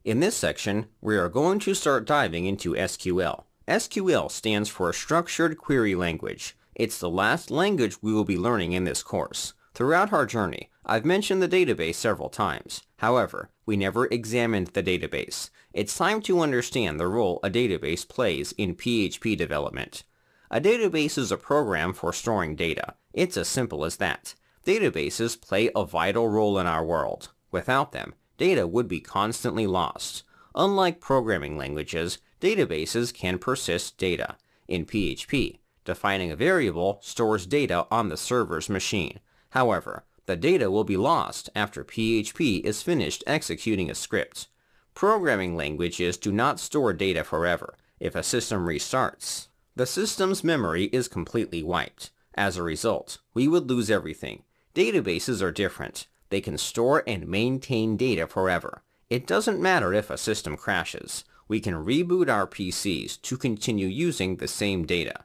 In this section, we are going to start diving into SQL. SQL stands for Structured Query Language. It's the last language we will be learning in this course. Throughout our journey, I've mentioned the database several times. However, we never examined the database. It's time to understand the role a database plays in PHP development. A database is a program for storing data. It's as simple as that. Databases play a vital role in our world. Without them, data would be constantly lost. Unlike programming languages, databases can persist data. In PHP, defining a variable stores data on the server's machine. However, the data will be lost after PHP is finished executing a script. Programming languages do not store data forever. If a system restarts, the system's memory is completely wiped. As a result, we would lose everything. Databases are different. They can store and maintain data forever. It doesn't matter if a system crashes. We can reboot our PCs to continue using the same data.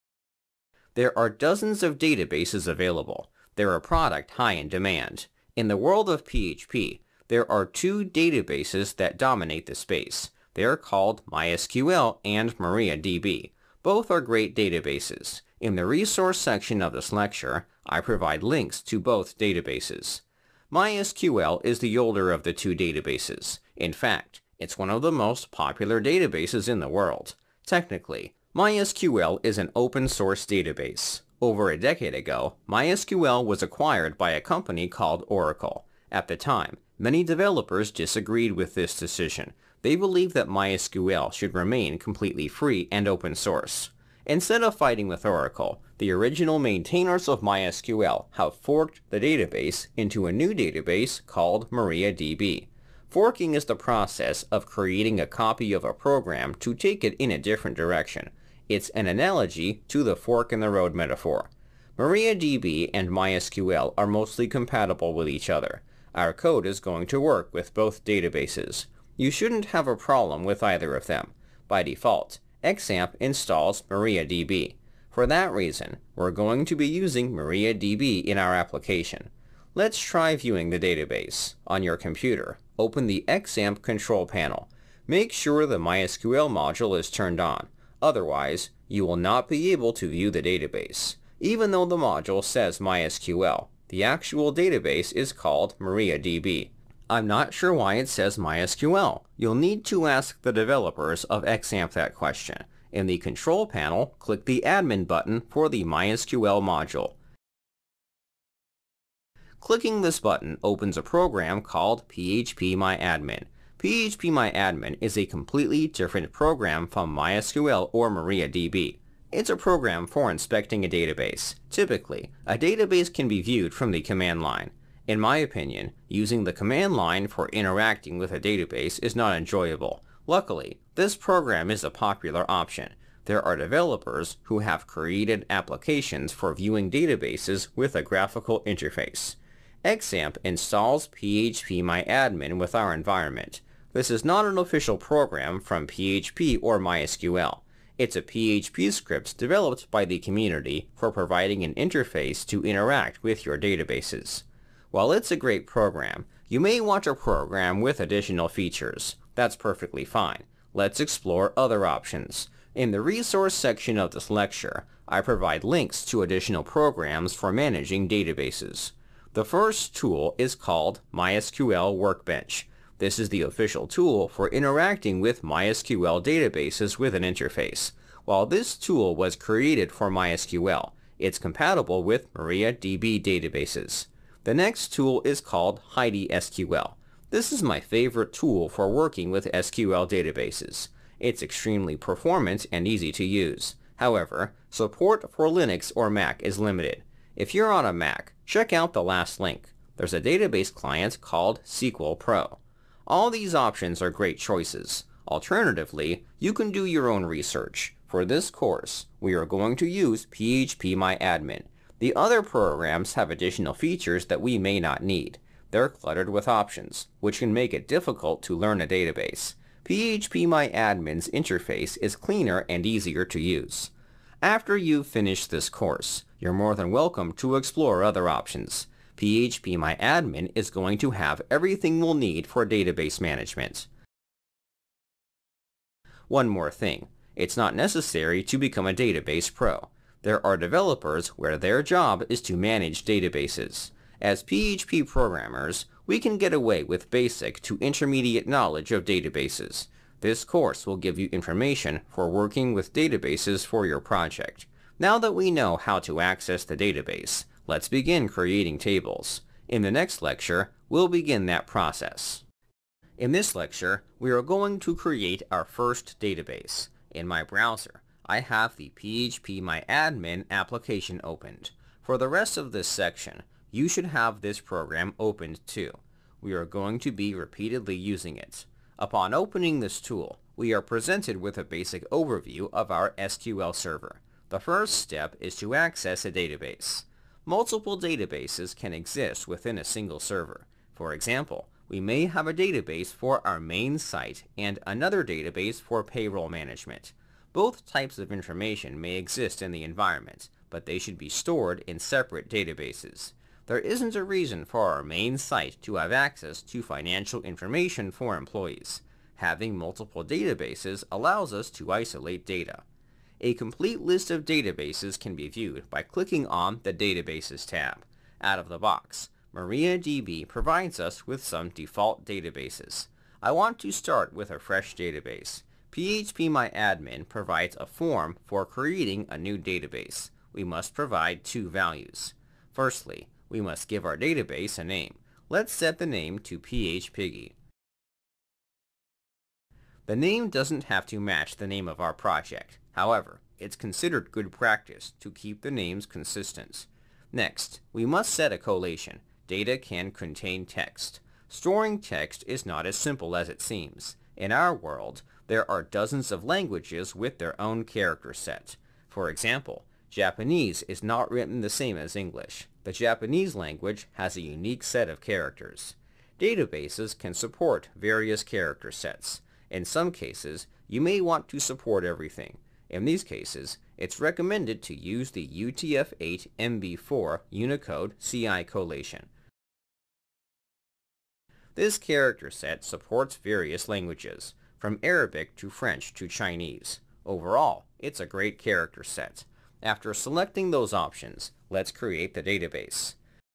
There are dozens of databases available. They're a product high in demand. In the world of PHP, there are two databases that dominate the space. They are called MySQL and MariaDB. Both are great databases. In the resource section of this lecture, I provide links to both databases. MySQL is the older of the two databases. In fact, it's one of the most popular databases in the world. Technically, MySQL is an open-source database. Over a decade ago, MySQL was acquired by a company called Oracle. At the time, many developers disagreed with this decision. They believed that MySQL should remain completely free and open source. Instead of fighting with Oracle, the original maintainers of MySQL have forked the database into a new database called MariaDB. Forking is the process of creating a copy of a program to take it in a different direction. It's an analogy to the fork-in-the-road metaphor. MariaDB and MySQL are mostly compatible with each other. Our code is going to work with both databases. You shouldn't have a problem with either of them. By default, XAMPP installs MariaDB. For that reason, we're going to be using MariaDB in our application. Let's try viewing the database. On your computer, open the XAMPP control panel. Make sure the MySQL module is turned on. Otherwise, you will not be able to view the database. Even though the module says MySQL, the actual database is called MariaDB. I'm not sure why it says MySQL. You'll need to ask the developers of XAMPP that question. In the control panel, click the admin button for the MySQL module. Clicking this button opens a program called PHP PHP is a completely different program from MySQL or MariaDB. It's a program for inspecting a database. Typically, a database can be viewed from the command line. In my opinion, using the command line for interacting with a database is not enjoyable. Luckily, this program is a popular option. There are developers who have created applications for viewing databases with a graphical interface. XAMPP installs PHP with our environment. This is not an official program from PHP or MySQL. It's a PHP script developed by the community for providing an interface to interact with your databases. While it's a great program, you may want a program with additional features. That's perfectly fine. Let's explore other options. In the resource section of this lecture, I provide links to additional programs for managing databases. The first tool is called MySQL Workbench. This is the official tool for interacting with MySQL databases with an interface. While this tool was created for MySQL, it's compatible with MariaDB databases. The next tool is called HeidiSQL. This is my favorite tool for working with SQL databases. It's extremely performant and easy to use. However, support for Linux or Mac is limited. If you're on a Mac, check out the last link. There's a database client called SQL Pro. All these options are great choices. Alternatively, you can do your own research. For this course, we are going to use PHP. The other programs have additional features that we may not need. They're cluttered with options, which can make it difficult to learn a database. PHP.MyAdmin's interface is cleaner and easier to use. After you've finished this course, you're more than welcome to explore other options. PHP.MyAdmin is going to have everything we'll need for database management. One more thing, it's not necessary to become a database pro. There are developers where their job is to manage databases. As PHP programmers, we can get away with basic to intermediate knowledge of databases. This course will give you information for working with databases for your project. Now that we know how to access the database, let's begin creating tables. In the next lecture, we'll begin that process. In this lecture, we are going to create our first database. In my browser, I have the PHP application opened. For the rest of this section, you should have this program opened too. We are going to be repeatedly using it. Upon opening this tool, we are presented with a basic overview of our SQL server. The first step is to access a database. Multiple databases can exist within a single server. For example, we may have a database for our main site and another database for payroll management. Both types of information may exist in the environment, but they should be stored in separate databases. There isn't a reason for our main site to have access to financial information for employees. Having multiple databases allows us to isolate data. A complete list of databases can be viewed by clicking on the Databases tab. Out of the box, MariaDB provides us with some default databases. I want to start with a fresh database. PHP provides a form for creating a new database. We must provide two values. Firstly, we must give our database a name. Let's set the name to phpiggy. The name doesn't have to match the name of our project. However, it's considered good practice to keep the names consistent. Next, we must set a collation. Data can contain text. Storing text is not as simple as it seems. In our world, there are dozens of languages with their own character set. For example, Japanese is not written the same as English. The Japanese language has a unique set of characters. Databases can support various character sets. In some cases, you may want to support everything. In these cases, it's recommended to use the UTF-8 MB4 Unicode CI collation. This character set supports various languages, from Arabic to French to Chinese. Overall, it's a great character set. After selecting those options, let's create the database.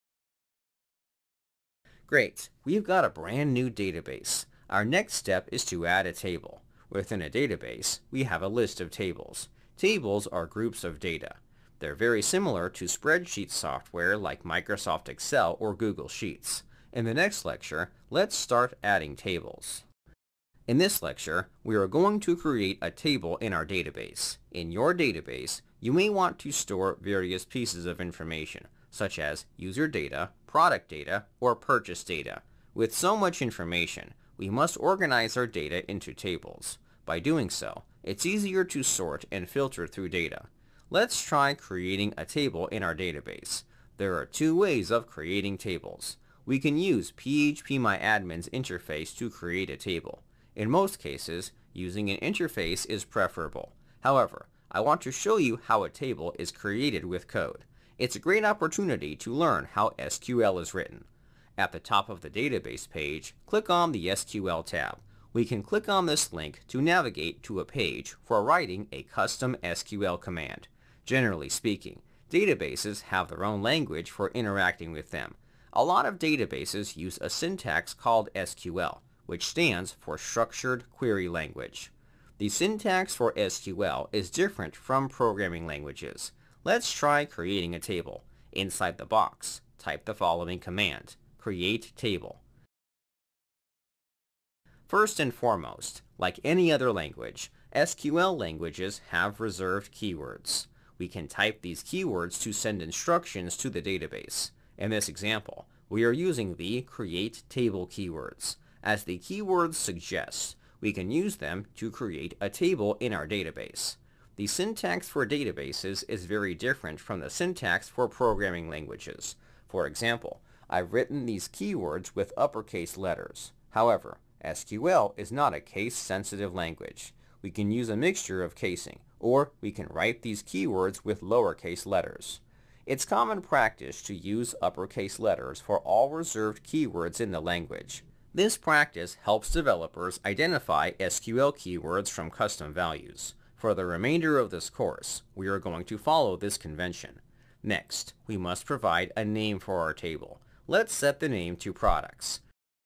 Great, we've got a brand new database. Our next step is to add a table. Within a database, we have a list of tables. Tables are groups of data. They're very similar to spreadsheet software like Microsoft Excel or Google Sheets. In the next lecture, let's start adding tables. In this lecture, we are going to create a table in our database. In your database, you may want to store various pieces of information, such as user data, product data, or purchase data. With so much information, we must organize our data into tables. By doing so, it's easier to sort and filter through data. Let's try creating a table in our database. There are two ways of creating tables. We can use PHP interface to create a table. In most cases, using an interface is preferable. However, I want to show you how a table is created with code. It's a great opportunity to learn how SQL is written. At the top of the database page, click on the SQL tab. We can click on this link to navigate to a page for writing a custom SQL command. Generally speaking, databases have their own language for interacting with them. A lot of databases use a syntax called SQL, which stands for Structured Query Language. The syntax for SQL is different from programming languages. Let's try creating a table. Inside the box, type the following command: create table. First and foremost, like any other language, SQL languages have reserved keywords. We can type these keywords to send instructions to the database. In this example, we are using the create table keywords. As the keywords suggest, we can use them to create a table in our database. The syntax for databases is very different from the syntax for programming languages. For example, I've written these keywords with uppercase letters. However, SQL is not a case-sensitive language. We can use a mixture of casing, or we can write these keywords with lowercase letters. It's common practice to use uppercase letters for all reserved keywords in the language. This practice helps developers identify SQL keywords from custom values. For the remainder of this course, we are going to follow this convention. Next, we must provide a name for our table. Let's set the name to Products.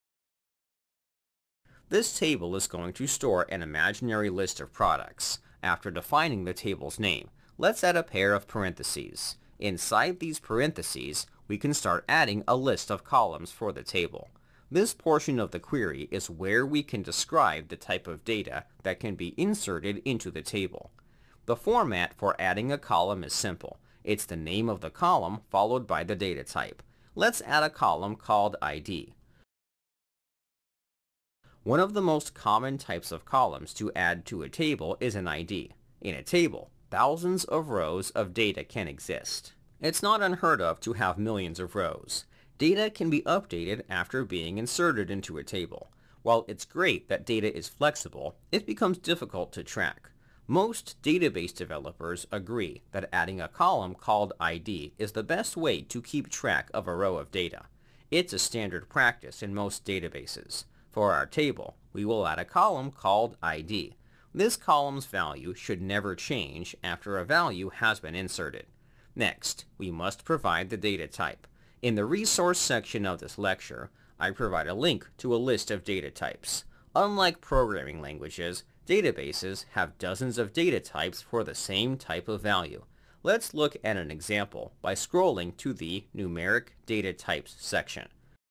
This table is going to store an imaginary list of products. After defining the table's name, let's add a pair of parentheses. Inside these parentheses, we can start adding a list of columns for the table. This portion of the query is where we can describe the type of data that can be inserted into the table. The format for adding a column is simple. It's the name of the column followed by the data type. Let's add a column called ID. One of the most common types of columns to add to a table is an ID. In a table, thousands of rows of data can exist. It's not unheard of to have millions of rows. Data can be updated after being inserted into a table. While it's great that data is flexible, it becomes difficult to track. Most database developers agree that adding a column called ID is the best way to keep track of a row of data. It's a standard practice in most databases. For our table, we will add a column called ID. This column's value should never change after a value has been inserted. Next, we must provide the data type. In the resource section of this lecture, I provide a link to a list of data types. Unlike programming languages, databases have dozens of data types for the same type of value. Let's look at an example by scrolling to the Numeric Data Types section.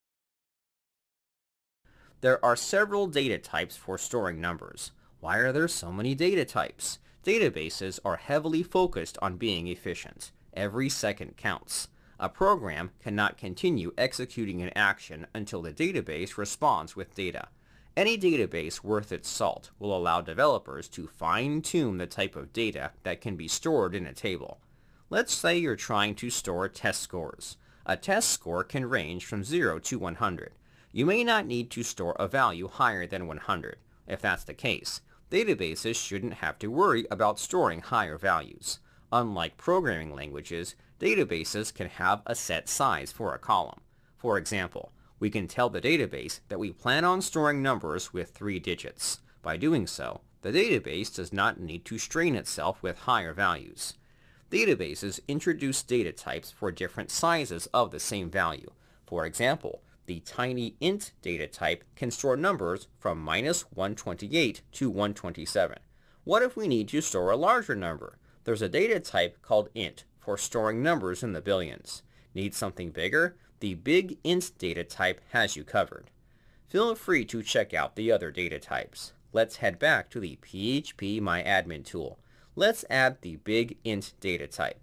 There are several data types for storing numbers. Why are there so many data types? Databases are heavily focused on being efficient. Every second counts. A program cannot continue executing an action until the database responds with data. Any database worth its salt will allow developers to fine-tune the type of data that can be stored in a table. Let's say you're trying to store test scores. A test score can range from 0 to 100. You may not need to store a value higher than 100. If that's the case, databases shouldn't have to worry about storing higher values. Unlike programming languages, databases can have a set size for a column. For example, we can tell the database that we plan on storing numbers with 3 digits. By doing so, the database does not need to strain itself with higher values. Databases introduce data types for different sizes of the same value. For example, the tiny int data type can store numbers from -128 to 127. What if we need to store a larger number? There's a data type called int for storing numbers in the billions. Need something bigger? The big int data type has you covered. Feel free to check out the other data types. Let's head back to the PHP MyAdmin tool. Let's add the big int data type.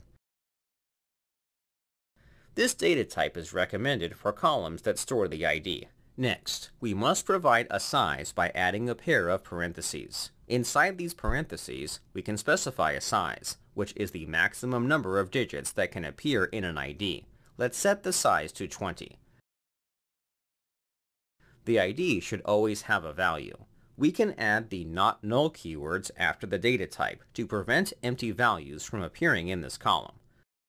This data type is recommended for columns that store the ID. Next, we must provide a size by adding a pair of parentheses. Inside these parentheses, we can specify a size, which is the maximum number of digits that can appear in an ID. Let's set the size to 20. The ID should always have a value. We can add the not null keywords after the data type to prevent empty values from appearing in this column.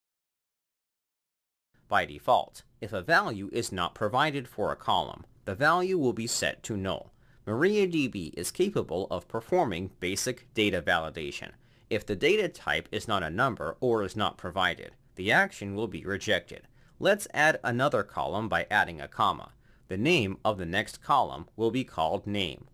By default, if a value is not provided for a column, the value will be set to null. MariaDB is capable of performing basic data validation. If the data type is not a number or is not provided, the action will be rejected. Let's add another column by adding a comma. The name of the next column will be called name.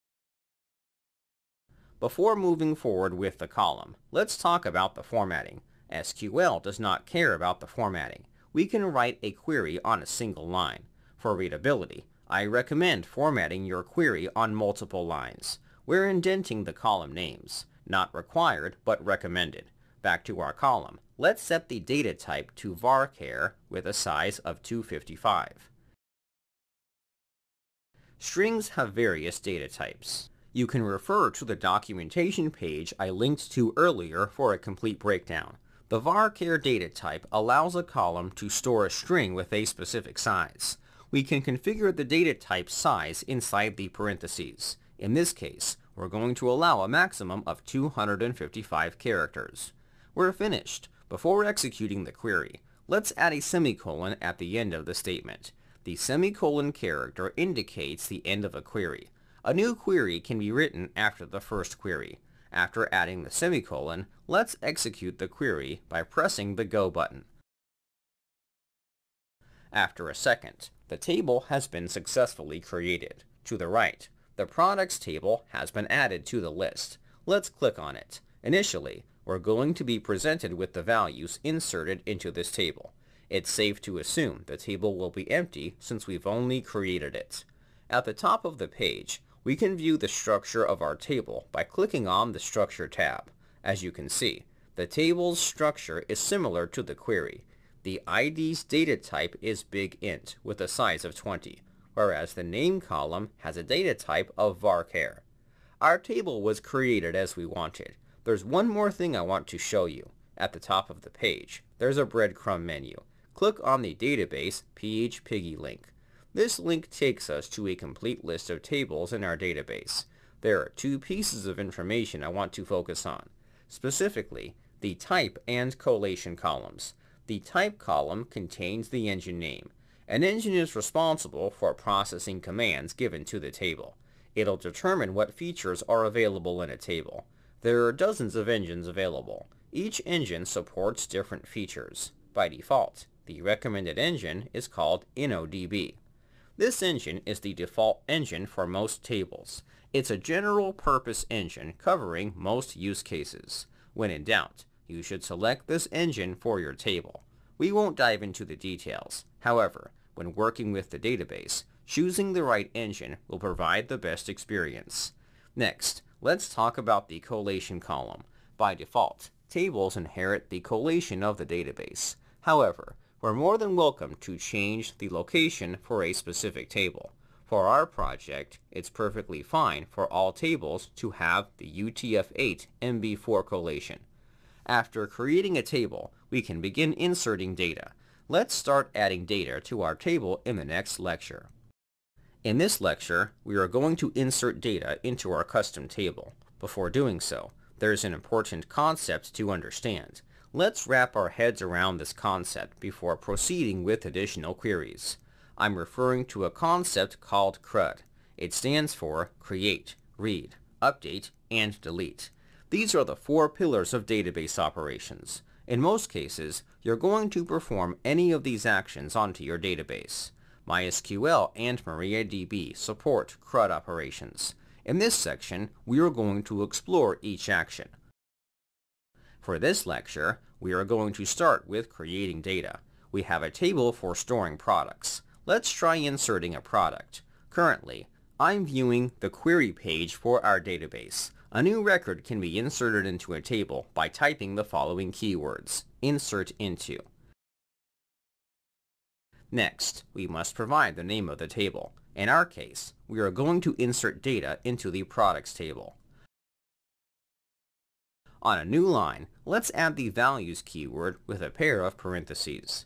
Before moving forward with the column, let's talk about the formatting. SQL does not care about the formatting. We can write a query on a single line. For readability, I recommend formatting your query on multiple lines. We're indenting the column names. Not required, but recommended. Back to our column. Let's set the data type to varchar with a size of 255. Strings have various data types. You can refer to the documentation page I linked to earlier for a complete breakdown. The varchar data type allows a column to store a string with a specific size. We can configure the data type size inside the parentheses. In this case, we're going to allow a maximum of 255 characters. We're finished. Before executing the query, let's add a semicolon at the end of the statement. The semicolon character indicates the end of a query. A new query can be written after the first query. After adding the semicolon, let's execute the query by pressing the Go button. After a second, the table has been successfully created. To the right, the products table has been added to the list. Let's click on it. Initially, we're going to be presented with the values inserted into this table. It's safe to assume the table will be empty since we've only created it. At the top of the page, we can view the structure of our table by clicking on the Structure tab. As you can see, the table's structure is similar to the query. The ID's data type is big int with a size of 20, whereas the name column has a data type of varchar. Our table was created as we wanted. There's one more thing I want to show you. At the top of the page, there's a breadcrumb menu. Click on the database PHP link. This link takes us to a complete list of tables in our database. There are two pieces of information I want to focus on, specifically the type and collation columns. The type column contains the engine name. An engine is responsible for processing commands given to the table. It'll determine what features are available in a table. There are dozens of engines available. Each engine supports different features. By default, the recommended engine is called InnoDB. This engine is the default engine for most tables. It's a general-purpose engine covering most use cases. When in doubt, you should select this engine for your table. We won't dive into the details. However, when working with the database, choosing the right engine will provide the best experience. Next, let's talk about the collation column. By default, tables inherit the collation of the database. However, we're more than welcome to change the location for a specific table. For our project, it's perfectly fine for all tables to have the UTF-8 MB4 collation. After creating a table, we can begin inserting data. Let's start adding data to our table in the next lecture. In this lecture, we are going to insert data into our custom table. Before doing so, there's an important concept to understand. Let's wrap our heads around this concept before proceeding with additional queries. I'm referring to a concept called CRUD. It stands for Create, Read, Update, and Delete. These are the four pillars of database operations. In most cases, you're going to perform any of these actions onto your database. MySQL and MariaDB support CRUD operations. In this section, we are going to explore each action. For this lecture, we are going to start with creating data. We have a table for storing products. Let's try inserting a product. Currently, I'm viewing the query page for our database. A new record can be inserted into a table by typing the following keywords: insert into. Next, we must provide the name of the table. In our case, we are going to insert data into the products table. On a new line, let's add the values keyword with a pair of parentheses.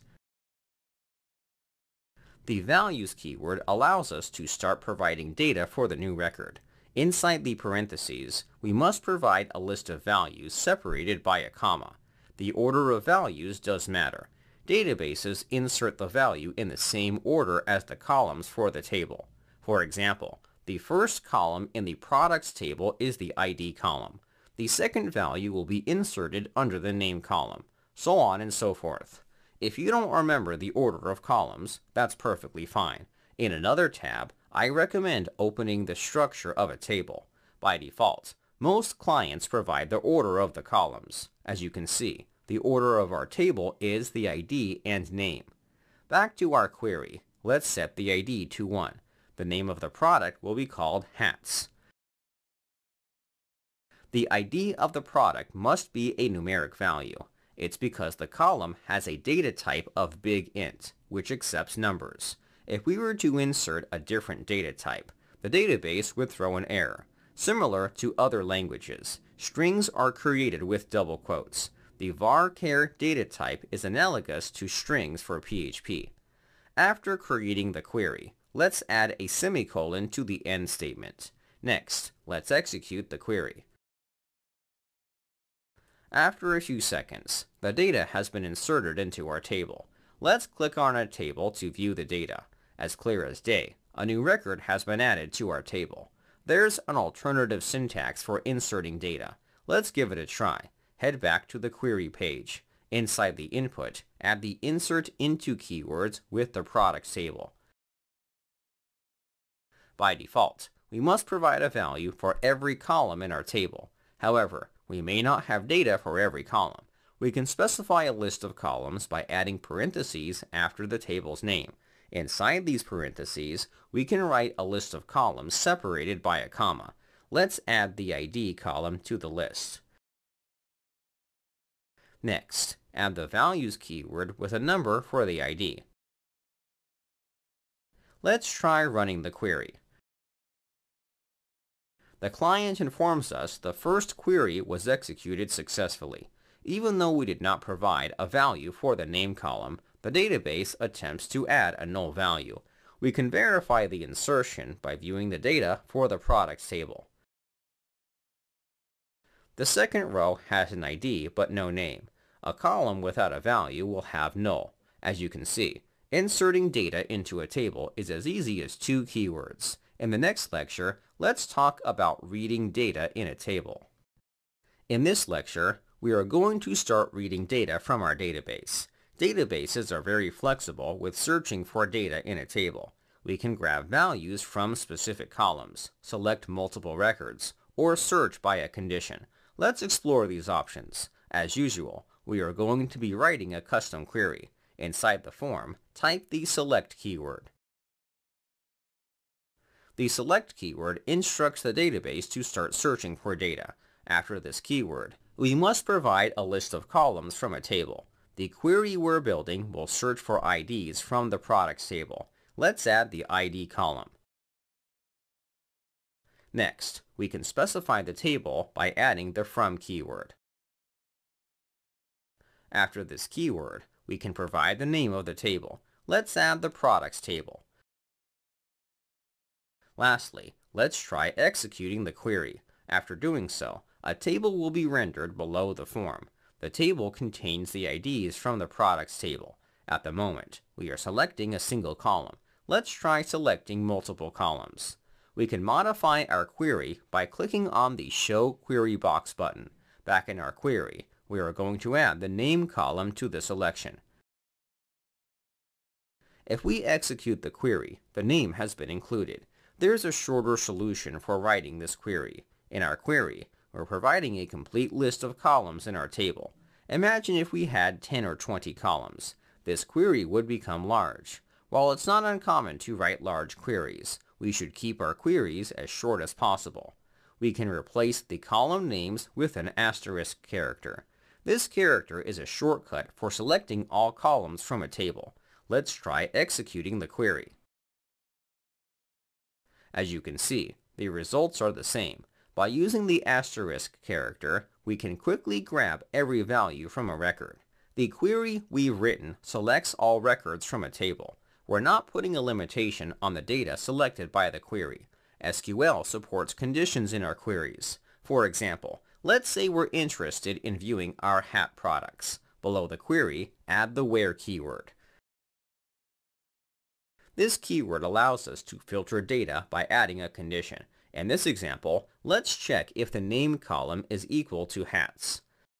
The values keyword allows us to start providing data for the new record. Inside the parentheses, we must provide a list of values separated by a comma. The order of values does matter. Databases insert the value in the same order as the columns for the table. For example, the first column in the products table is the ID column. The second value will be inserted under the name column, so on and so forth. If you don't remember the order of columns, that's perfectly fine. In another tab, I recommend opening the structure of a table. By default, most clients provide the order of the columns. As you can see, the order of our table is the ID and name. Back to our query, let's set the ID to 1. The name of the product will be called hats. The ID of the product must be a numeric value. It's because the column has a data type of big int, which accepts numbers. If we were to insert a different data type, the database would throw an error. Similar to other languages, strings are created with double quotes. The varchar data type is analogous to strings for PHP. After creating the query, let's add a semicolon to the end statement. Next, let's execute the query. After a few seconds, the data has been inserted into our table. Let's click on a table to view the data. As clear as day, a new record has been added to our table. There's an alternative syntax for inserting data. Let's give it a try. Head back to the query page. Inside the input, add the insert into keywords with the products table. By default, we must provide a value for every column in our table. However, we may not have data for every column. We can specify a list of columns by adding parentheses after the table's name. Inside these parentheses, we can write a list of columns separated by a comma. Let's add the ID column to the list. Next, add the values keyword with a number for the ID. Let's try running the query. The client informs us the first query was executed successfully. Even though we did not provide a value for the name column, the database attempts to add a null value. We can verify the insertion by viewing the data for the products table. The second row has an ID but no name. A column without a value will have null. As you can see, inserting data into a table is as easy as 2 keywords. In the next lecture, let's talk about reading data in a table. In this lecture, we are going to start reading data from our database. Databases are very flexible with searching for data in a table. We can grab values from specific columns, select multiple records, or search by a condition. Let's explore these options. As usual, we are going to be writing a custom query. Inside the form, type the select keyword. The select keyword instructs the database to start searching for data. After this keyword, we must provide a list of columns from a table. The query we're building will search for IDs from the products table. Let's add the ID column. Next, we can specify the table by adding the from keyword. After this keyword, we can provide the name of the table. Let's add the products table. Lastly, let's try executing the query. After doing so, a table will be rendered below the form. The table contains the IDs from the products table. At the moment, we are selecting a single column. Let's try selecting multiple columns. We can modify our query by clicking on the Show Query Box button. Back in our query, we are going to add the name column to the selection. If we execute the query, the name has been included. There's a shorter solution for writing this query. In our query, we're providing a complete list of columns in our table. Imagine if we had 10 or 20 columns. This query would become large. While it's not uncommon to write large queries, we should keep our queries as short as possible. We can replace the column names with an asterisk character. This character is a shortcut for selecting all columns from a table. Let's try executing the query. As you can see, the results are the same. By using the asterisk character, we can quickly grab every value from a record. The query we've written selects all records from a table. We're not putting a limitation on the data selected by the query. SQL supports conditions in our queries. For example, let's say we're interested in viewing our hat products. Below the query, add the where keyword. This keyword allows us to filter data by adding a condition. In this example, let's check if the name column is equal to hats.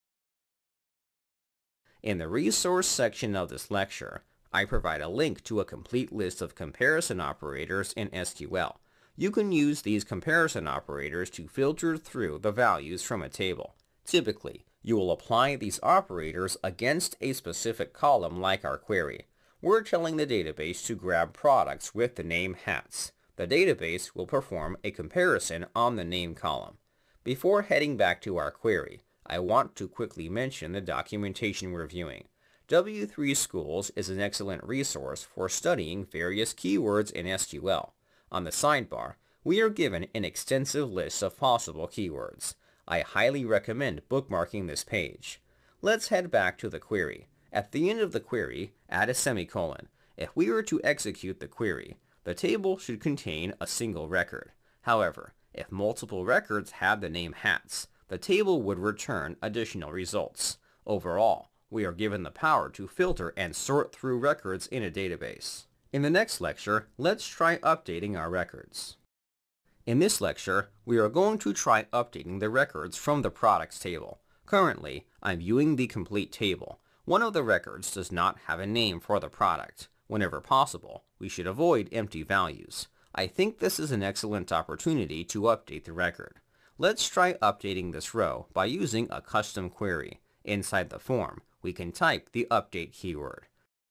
In the resource section of this lecture, I provide a link to a complete list of comparison operators in SQL. You can use these comparison operators to filter through the values from a table. Typically, you will apply these operators against a specific column like our query. We're telling the database to grab products with the name hats. The database will perform a comparison on the name column. Before heading back to our query, I want to quickly mention the documentation we're viewing. W3 Schools is an excellent resource for studying various keywords in SQL. On the sidebar, we are given an extensive list of possible keywords. I highly recommend bookmarking this page. Let's head back to the query. At the end of the query, add a semicolon. If we were to execute the query, the table should contain a single record. However, if multiple records have the name hats, the table would return additional results. Overall, we are given the power to filter and sort through records in a database. In the next lecture, let's try updating our records. In this lecture, we are going to try updating the records from the products table. Currently, I'm viewing the complete table. One of the records does not have a name for the product. Whenever possible, we should avoid empty values. I think this is an excellent opportunity to update the record. Let's try updating this row by using a custom query. Inside the form, we can type the update keyword.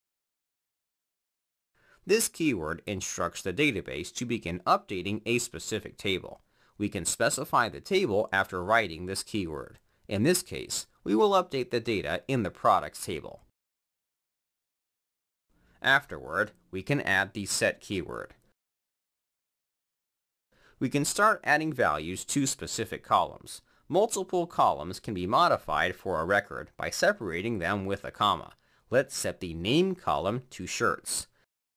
This keyword instructs the database to begin updating a specific table. We can specify the table after writing this keyword. In this case, we will update the data in the products table. Afterward, we can add the set keyword. We can start adding values to specific columns. Multiple columns can be modified for a record by separating them with a comma. Let's set the name column to shirts.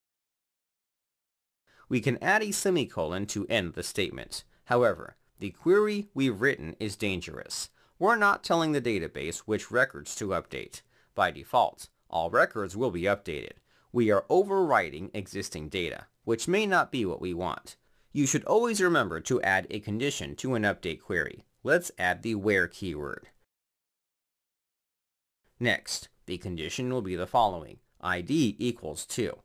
We can add a semicolon to end the statement. However, the query we've written is dangerous. We're not telling the database which records to update. By default, all records will be updated. We are overwriting existing data, which may not be what we want. You should always remember to add a condition to an update query. Let's add the where keyword. Next, the condition will be the following: ID equals 2.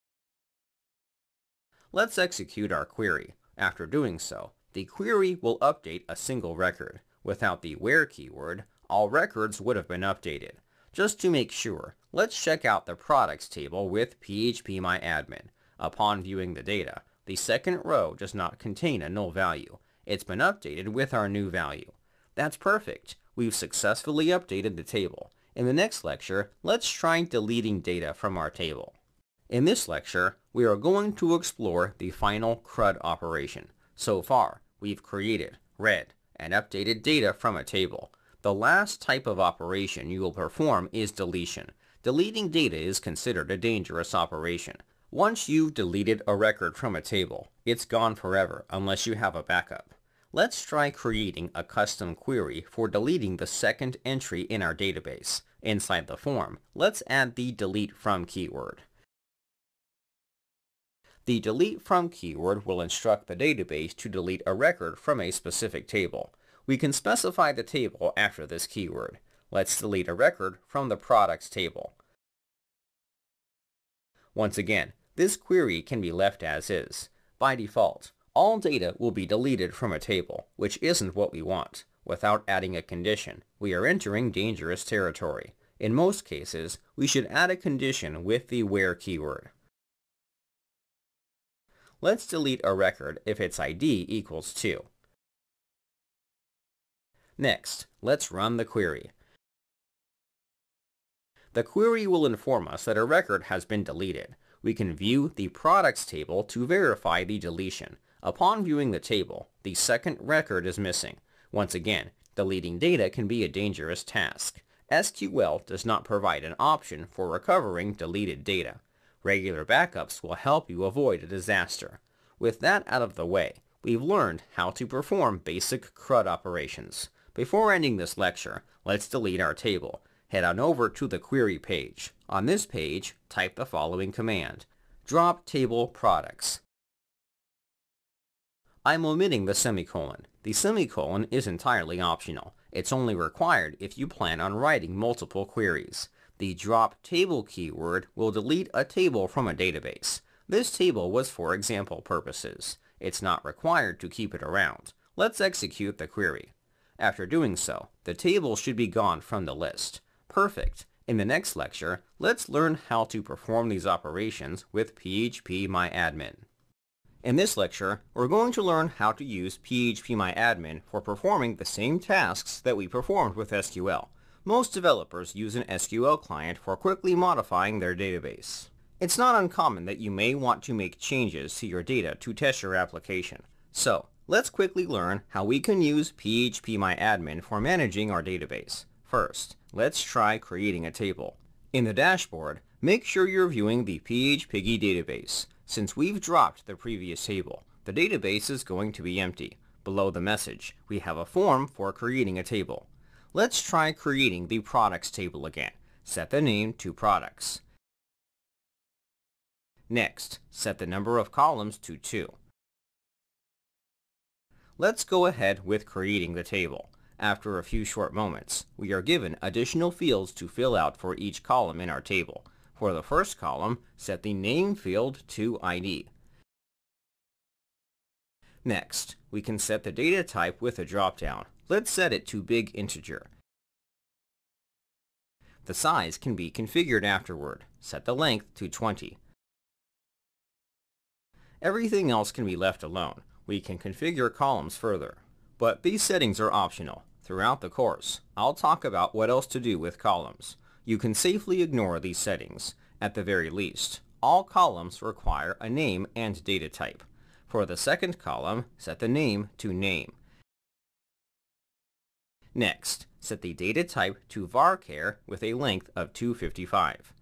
Let's execute our query. After doing so, the query will update a single record. Without the where keyword, all records would have been updated. Just to make sure, let's check out the products table with PHP Upon viewing the data, the second row does not contain a null value. It's been updated with our new value. That's perfect. We've successfully updated the table. In the next lecture, let's try deleting data from our table. In this lecture, we are going to explore the final CRUD operation. So far, we've created, read, and updated data from a table. The last type of operation you will perform is deletion. Deleting data is considered a dangerous operation. Once you've deleted a record from a table, it's gone forever unless you have a backup. Let's try creating a custom query for deleting the second entry in our database. Inside the form, let's add the delete from keyword. The delete from keyword will instruct the database to delete a record from a specific table. We can specify the table after this keyword. Let's delete a record from the products table. Once again, this query can be left as is. By default, all data will be deleted from a table, which isn't what we want. Without adding a condition, we are entering dangerous territory. In most cases, we should add a condition with the where keyword. Let's delete a record if its ID equals 2. Next, let's run the query. The query will inform us that a record has been deleted. We can view the products table to verify the deletion. Upon viewing the table, the second record is missing. Once again, deleting data can be a dangerous task. SQL does not provide an option for recovering deleted data. Regular backups will help you avoid a disaster. With that out of the way, we've learned how to perform basic CRUD operations. Before ending this lecture, let's delete our table. Head on over to the query page. On this page, type the following command: drop table products. I'm omitting the semicolon. The semicolon is entirely optional. It's only required if you plan on writing multiple queries. The drop table keyword will delete a table from a database. This table was for example purposes. It's not required to keep it around. Let's execute the query. After doing so, the table should be gone from the list. Perfect. In the next lecture, let's learn how to perform these operations with PHP. In this lecture, we're going to learn how to use PHP for performing the same tasks that we performed with SQL. Most developers use an SQL client for quickly modifying their database. It's not uncommon that you may want to make changes to your data to test your application. So, let's quickly learn how we can use PHP for managing our database. First, let's try creating a table. In the dashboard, make sure you're viewing the PHP database. Since we've dropped the previous table, the database is going to be empty. Below the message, we have a form for creating a table. Let's try creating the products table again. Set the name to products. Next, set the number of columns to 2. Let's go ahead with creating the table. After a few short moments, we are given additional fields to fill out for each column in our table. For the first column, set the name field to ID. Next, we can set the data type with a drop-down. Let's set it to big integer. The size can be configured afterward. Set the length to 20. Everything else can be left alone. We can configure columns further. But these settings are optional. Throughout the course, I'll talk about what else to do with columns. You can safely ignore these settings. At the very least, all columns require a name and data type. For the second column, set the name to name. Next, set the data type to varchar with a length of 255.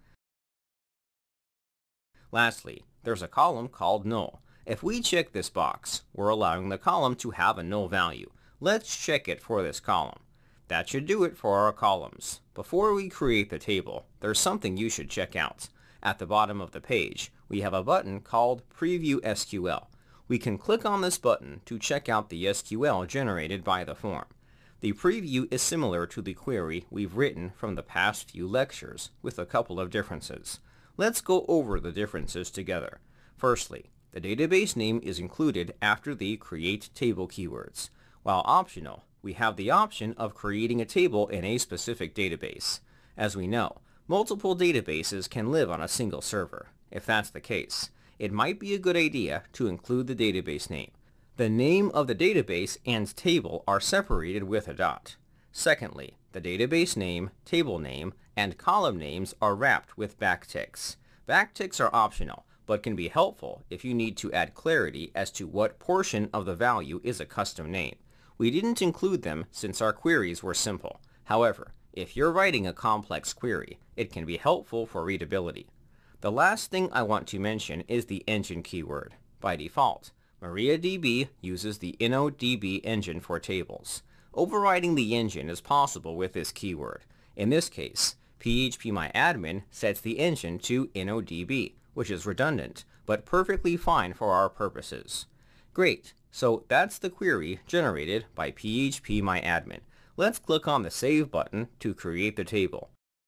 Lastly, there's a column called null. If we check this box, we're allowing the column to have a null value. Let's check it for this column. That should do it for our columns. Before we create the table, there's something you should check out. At the bottom of the page, we have a button called Preview SQL. We can click on this button to check out the SQL generated by the form. The preview is similar to the query we've written from the past few lectures, with a couple of differences. Let's go over the differences together. Firstly, the database name is included after the create table keywords. While optional, we have the option of creating a table in a specific database. As we know, multiple databases can live on a single server. If that's the case, it might be a good idea to include the database name. The name of the database and table are separated with a dot. Secondly, the database name, table name, and column names are wrapped with backticks. Backticks are optional, but can be helpful if you need to add clarity as to what portion of the value is a custom name. We didn't include them since our queries were simple. However, if you're writing a complex query, it can be helpful for readability. The last thing I want to mention is the engine keyword. By default, MariaDB uses the InnoDB engine for tables. Overriding the engine is possible with this keyword. In this case, PHPMyAdmin sets the engine to InnoDB, which is redundant, but perfectly fine for our purposes. Great, so that's the query generated by PHPMyAdmin. Let's click on the Save button to create the table.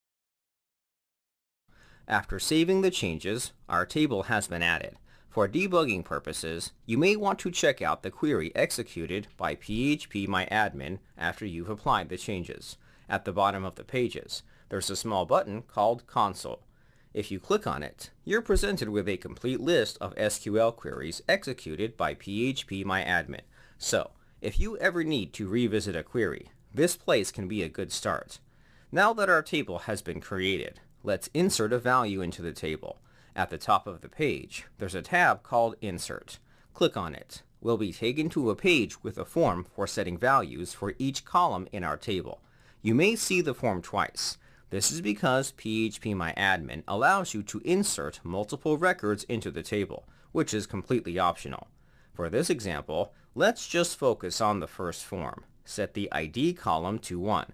After saving the changes, our table has been added. For debugging purposes, you may want to check out the query executed by PHPMyAdmin after you've applied the changes. At the bottom of the pages, there's a small button called Console. If you click on it, you're presented with a complete list of SQL queries executed by PHPMyAdmin. So, if you ever need to revisit a query, this place can be a good start. Now that our table has been created, let's insert a value into the table. At the top of the page, there's a tab called Insert. Click on it. We'll be taken to a page with a form for setting values for each column in our table. You may see the form twice. This is because PHPMyAdmin allows you to insert multiple records into the table, which is completely optional. For this example, let's just focus on the first form. Set the ID column to 1.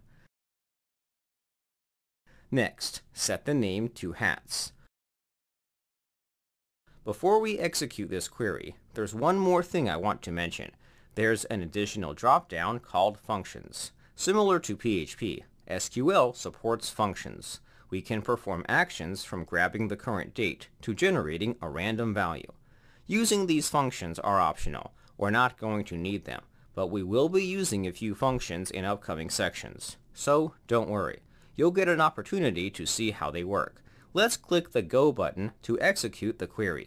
Next, set the name to hats. Before we execute this query, there's one more thing I want to mention. There's an additional drop-down called Functions. Similar to PHP, SQL supports functions. We can perform actions from grabbing the current date to generating a random value. Using these functions are optional. We're not going to need them, but we will be using a few functions in upcoming sections. So don't worry. You'll get an opportunity to see how they work. Let's click the Go button to execute the query.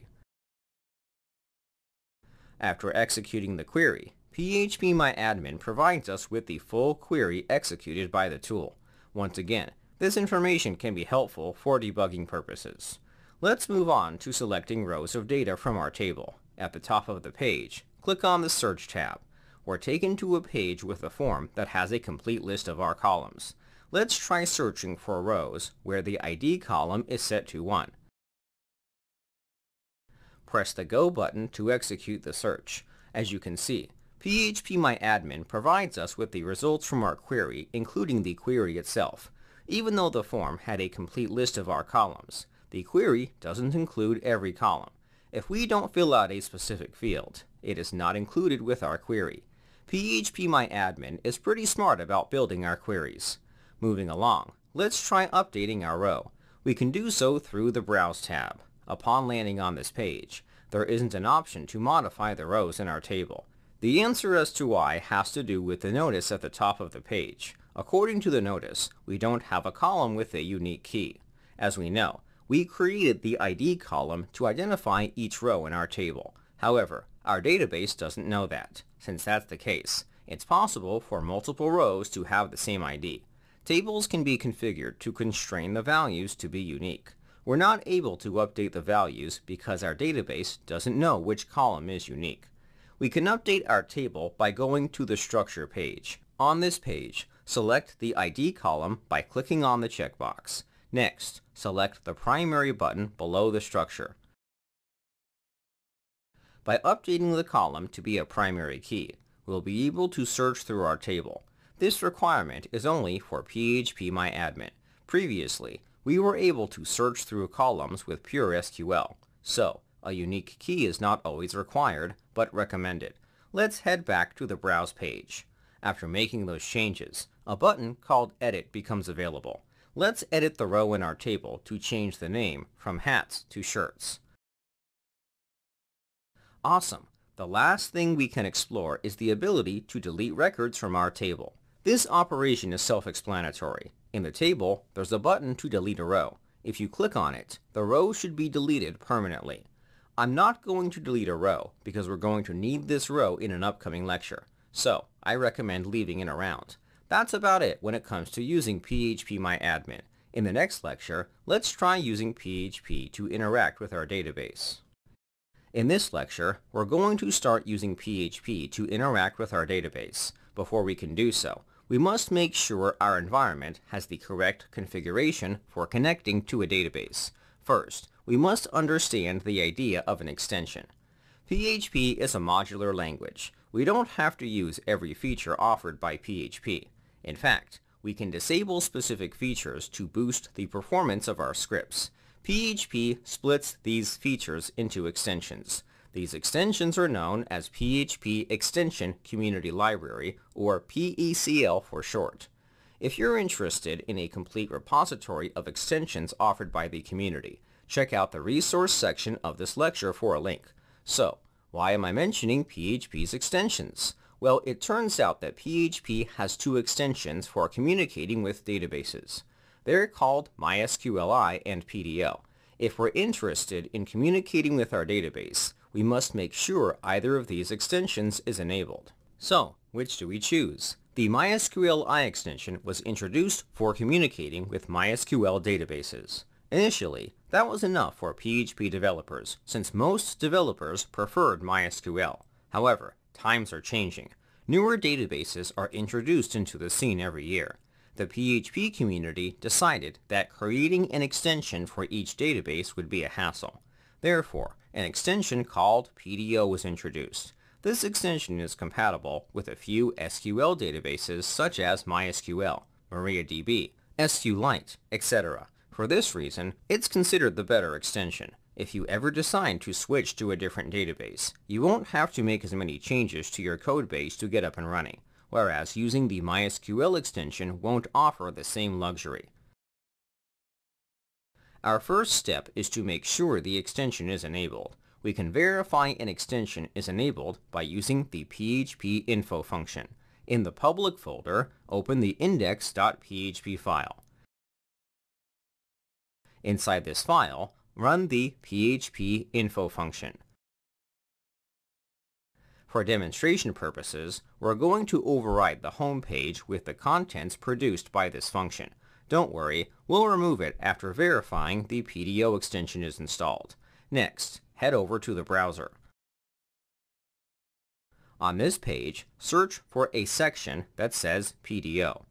After executing the query, PHPMyAdmin provides us with the full query executed by the tool. Once again, this information can be helpful for debugging purposes. Let's move on to selecting rows of data from our table. At the top of the page, click on the Search tab. We're taken to a page with a form that has a complete list of our columns. Let's try searching for rows where the ID column is set to 1. Press the Go button to execute the search. As you can see, PHPMyAdmin provides us with the results from our query, including the query itself. Even though the form had a complete list of our columns, The query doesn't include every column. If we don't fill out a specific field, it is not included with our query. PHPMyAdmin is pretty smart about building our queries. Moving along, let's try updating our row. We can do so through the Browse tab. Upon landing on this page, there isn't an option to modify the rows in our table. The answer as to why has to do with the notice at the top of the page. According to the notice, we don't have a column with a unique key. As we know, we created the ID column to identify each row in our table. However, our database doesn't know that. Since that's the case, it's possible for multiple rows to have the same ID. Tables can be configured to constrain the values to be unique. We're not able to update the values because our database doesn't know which column is unique. We can update our table by going to the Structure page. On this page, select the ID column by clicking on the checkbox. Next, select the Primary button below the structure. By updating the column to be a primary key, we'll be able to search through our table. This requirement is only for PHPMyAdmin. Previously, we were able to search through columns with pure SQL, so a unique key is not always required, but recommended. Let's head back to the Browse page. After making those changes, a button called Edit becomes available. Let's edit the row in our table to change the name from hats to shirts. Awesome! The last thing we can explore is the ability to delete records from our table. This operation is self-explanatory. In the table, there's a button to delete a row. If you click on it, the row should be deleted permanently. I'm not going to delete a row because we're going to need this row in an upcoming lecture, so I recommend leaving it around. That's about it when it comes to using PHPMyAdmin. In the next lecture, let's try using PHP to interact with our database. In this lecture, we're going to start using PHP to interact with our database. Before we can do so, we must make sure our environment has the correct configuration for connecting to a database. First, we must understand the idea of an extension. PHP is a modular language. We don't have to use every feature offered by PHP. In fact, we can disable specific features to boost the performance of our scripts. PHP splits these features into extensions. These extensions are known as PHP Extension Community Library, or PECL for short. If you're interested in a complete repository of extensions offered by the community, check out the resource section of this lecture for a link. So, why am I mentioning PHP's extensions? Well, it turns out that PHP has two extensions for communicating with databases. They're called MySQLi and PDO. If we're interested in communicating with our database, we must make sure either of these extensions is enabled. So, which do we choose? The MySQLi extension was introduced for communicating with MySQL databases. Initially, that was enough for PHP developers, since most developers preferred MySQL. However, times are changing. Newer databases are introduced into the scene every year. The PHP community decided that creating an extension for each database would be a hassle. Therefore, an extension called PDO was introduced. This extension is compatible with a few SQL databases such as MySQL, MariaDB, SQLite, etc. For this reason, it's considered the better extension. If you ever decide to switch to a different database, you won't have to make as many changes to your codebase to get up and running, whereas using the MySQL extension won't offer the same luxury. Our first step is to make sure the extension is enabled. We can verify an extension is enabled by using the PHP info function. In the public folder, open the index.php file. Inside this file, run the PHP info function. For demonstration purposes, we're going to override the home page with the contents produced by this function. Don't worry, we'll remove it after verifying the PDO extension is installed. Next, head over to the browser. On this page, search for a section that says PDO.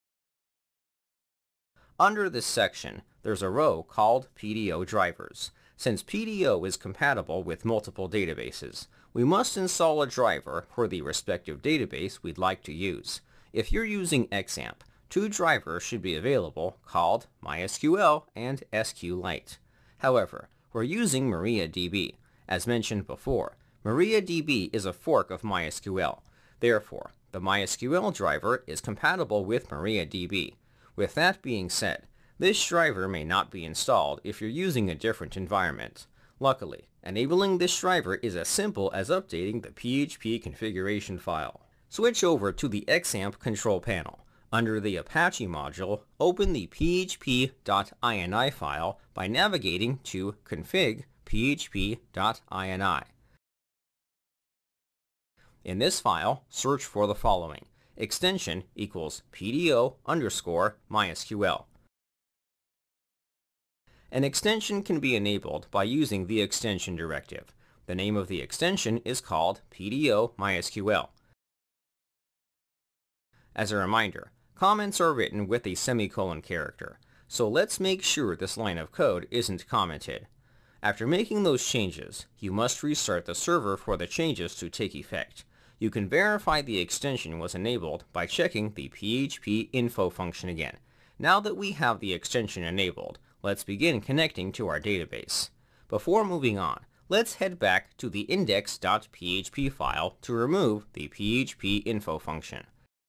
Under this section, there's a row called PDO drivers. Since PDO is compatible with multiple databases, we must install a driver for the respective database we'd like to use. If you're using XAMPP, two drivers should be available called MySQL and SQLite. However, we're using MariaDB. As mentioned before, MariaDB is a fork of MySQL. Therefore, the MySQL driver is compatible with MariaDB. With that being said, this driver may not be installed if you're using a different environment. Luckily, enabling this driver is as simple as updating the PHP configuration file. Switch over to the XAMPP control panel. Under the Apache module, open the php.ini file by navigating to config.php.ini. In this file, search for the following: extension equals PDO_MySQL. An extension can be enabled by using the extension directive. The name of the extension is called PDO_MySQL. As a reminder, comments are written with a semicolon character, so let's make sure this line of code isn't commented. After making those changes, you must restart the server for the changes to take effect. You can verify the extension was enabled by checking the PHP info function again. Now that we have the extension enabled, let's begin connecting to our database. Before moving on, let's head back to the index.php file to remove the PHP info function.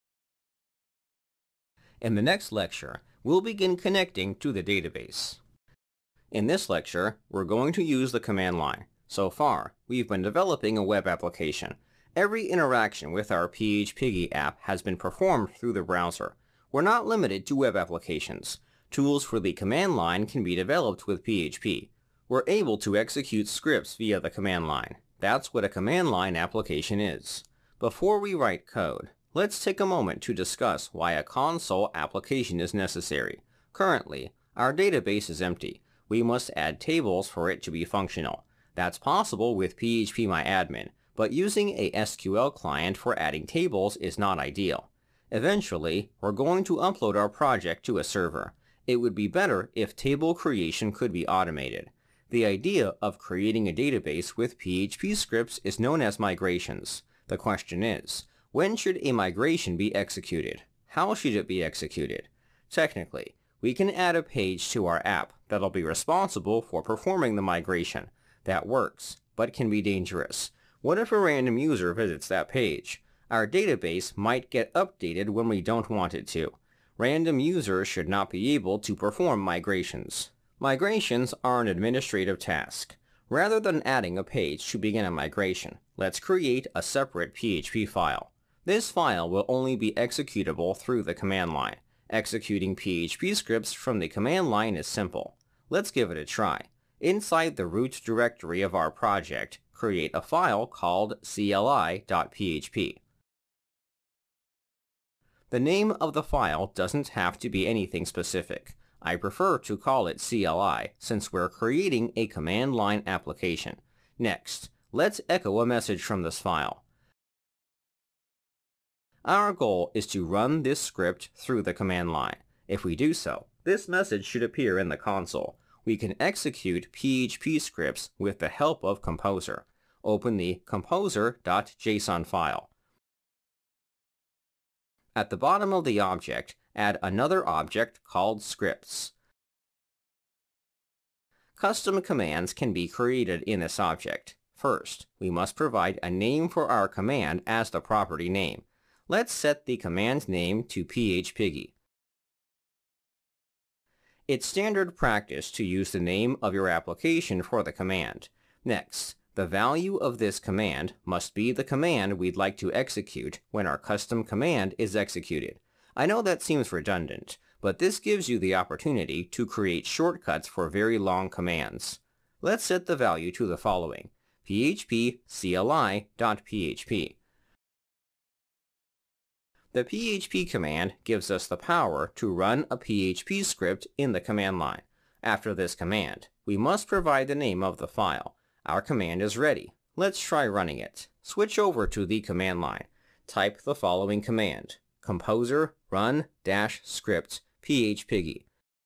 In the next lecture, we'll begin connecting to the database. In this lecture, we're going to use the command line. So far, we've been developing a web application. Every interaction with our PHP app has been performed through the browser. We're not limited to web applications. Tools for the command line can be developed with PHP. We're able to execute scripts via the command line. That's what a command line application is. Before we write code, let's take a moment to discuss why a console application is necessary. Currently, our database is empty. We must add tables for it to be functional. That's possible with PHPMyAdmin, but using a SQL client for adding tables is not ideal. Eventually, we're going to upload our project to a server. It would be better if table creation could be automated. The idea of creating a database with PHP scripts is known as migrations. The question is, when should a migration be executed? How should it be executed? Technically, we can add a page to our app that'll be responsible for performing the migration. That works, but can be dangerous. What if a random user visits that page? Our database might get updated when we don't want it to. Random users should not be able to perform migrations. Migrations are an administrative task. Rather than adding a page to begin a migration, let's create a separate PHP file. This file will only be executable through the command line. Executing PHP scripts from the command line is simple. Let's give it a try. Inside the root directory of our project, create a file called cli.php. The name of the file doesn't have to be anything specific. I prefer to call it CLI since we're creating a command line application. Next, let's echo a message from this file. Our goal is to run this script through the command line. If we do so, this message should appear in the console. We can execute PHP scripts with the help of Composer. Open the composer.json file. At the bottom of the object, add another object called scripts. Custom commands can be created in this object. First, we must provide a name for our command as the property name. Let's set the command name to phpiggy. It's standard practice to use the name of your application for the command. Next, the value of this command must be the command we'd like to execute when our custom command is executed. I know that seems redundant, but this gives you the opportunity to create shortcuts for very long commands. Let's set the value to the following: php_cli.php. The PHP command gives us the power to run a PHP script in the command line. After this command, we must provide the name of the file. Our command is ready. Let's try running it. Switch over to the command line. Type the following command: composer run-script phpiggy.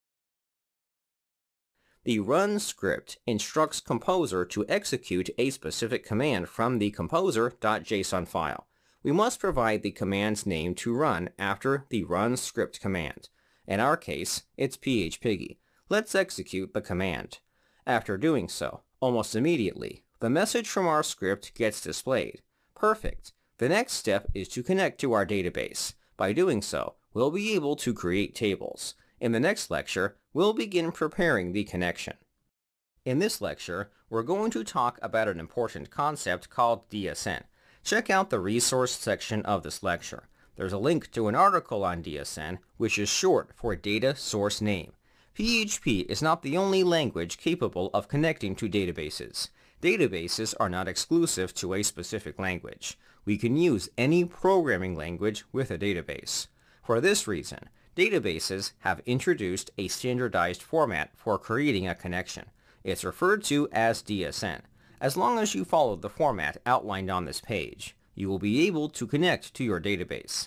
The run script instructs Composer to execute a specific command from the composer.json file. We must provide the command's name to run after the run script command. In our case, it's phpiggy. Let's execute the command. After doing so, almost immediately, the message from our script gets displayed. Perfect. The next step is to connect to our database. By doing so, we'll be able to create tables. In the next lecture, we'll begin preparing the connection. In this lecture, we're going to talk about an important concept called DSN. Check out the resource section of this lecture. There's a link to an article on DSN, which is short for Data Source Name. PHP is not the only language capable of connecting to databases. Databases are not exclusive to a specific language. We can use any programming language with a database. For this reason, databases have introduced a standardized format for creating a connection. It's referred to as DSN. As long as you follow the format outlined on this page, you will be able to connect to your database.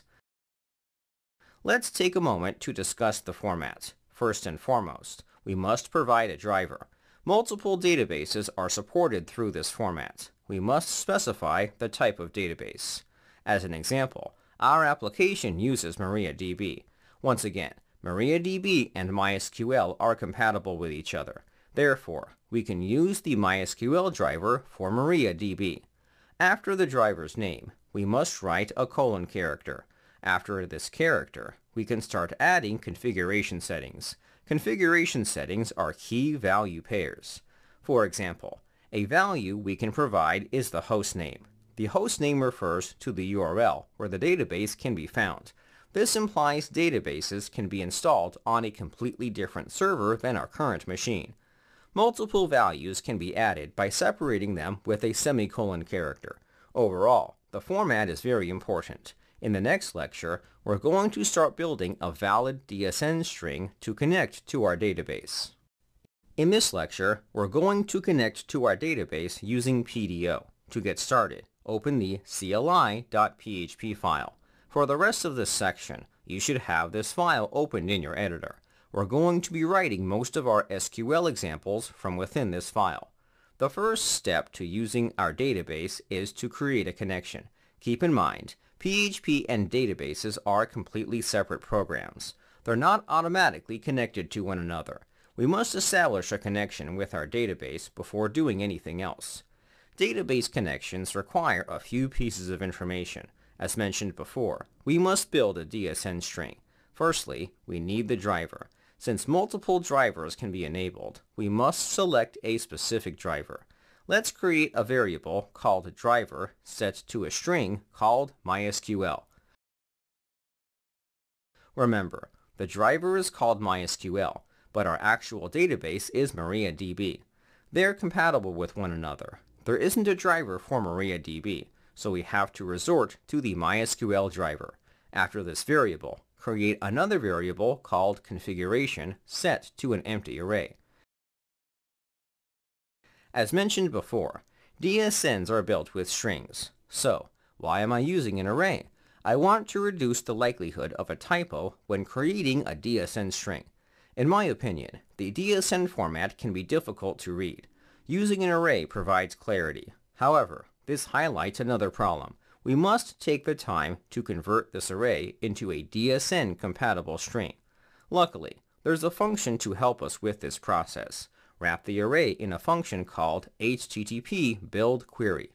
Let's take a moment to discuss the format. First and foremost, we must provide a driver. Multiple databases are supported through this format. We must specify the type of database. As an example, our application uses MariaDB. Once again, MariaDB and MySQL are compatible with each other. Therefore, we can use the MySQL driver for MariaDB. After the driver's name, we must write a colon character. After this character, we can start adding configuration settings. Configuration settings are key value pairs. For example, a value we can provide is the host name. The host name refers to the URL where the database can be found. This implies databases can be installed on a completely different server than our current machine. Multiple values can be added by separating them with a semicolon character. Overall, the format is very important. In the next lecture, we're going to start building a valid DSN string to connect to our database. In this lecture, we're going to connect to our database using PDO. To get started, open the cli.php file. For the rest of this section, you should have this file opened in your editor. We're going to be writing most of our SQL examples from within this file. The first step to using our database is to create a connection. Keep in mind, PHP and databases are completely separate programs. They're not automatically connected to one another. We must establish a connection with our database before doing anything else. Database connections require a few pieces of information. As mentioned before, we must build a DSN string. Firstly, we need the driver. Since multiple drivers can be enabled, we must select a specific driver. Let's create a variable called driver set to a string called MySQL. Remember, the driver is called MySQL, but our actual database is MariaDB. They're compatible with one another. There isn't a driver for MariaDB, so we have to resort to the MySQL driver. After this variable, create another variable called configuration set to an empty array. As mentioned before, DSNs are built with strings. So, why am I using an array? I want to reduce the likelihood of a typo when creating a DSN string. In my opinion, the DSN format can be difficult to read. Using an array provides clarity. However, this highlights another problem. We must take the time to convert this array into a DSN-compatible string. Luckily, there's a function to help us with this process. Wrap the array in a function called HTTP build query.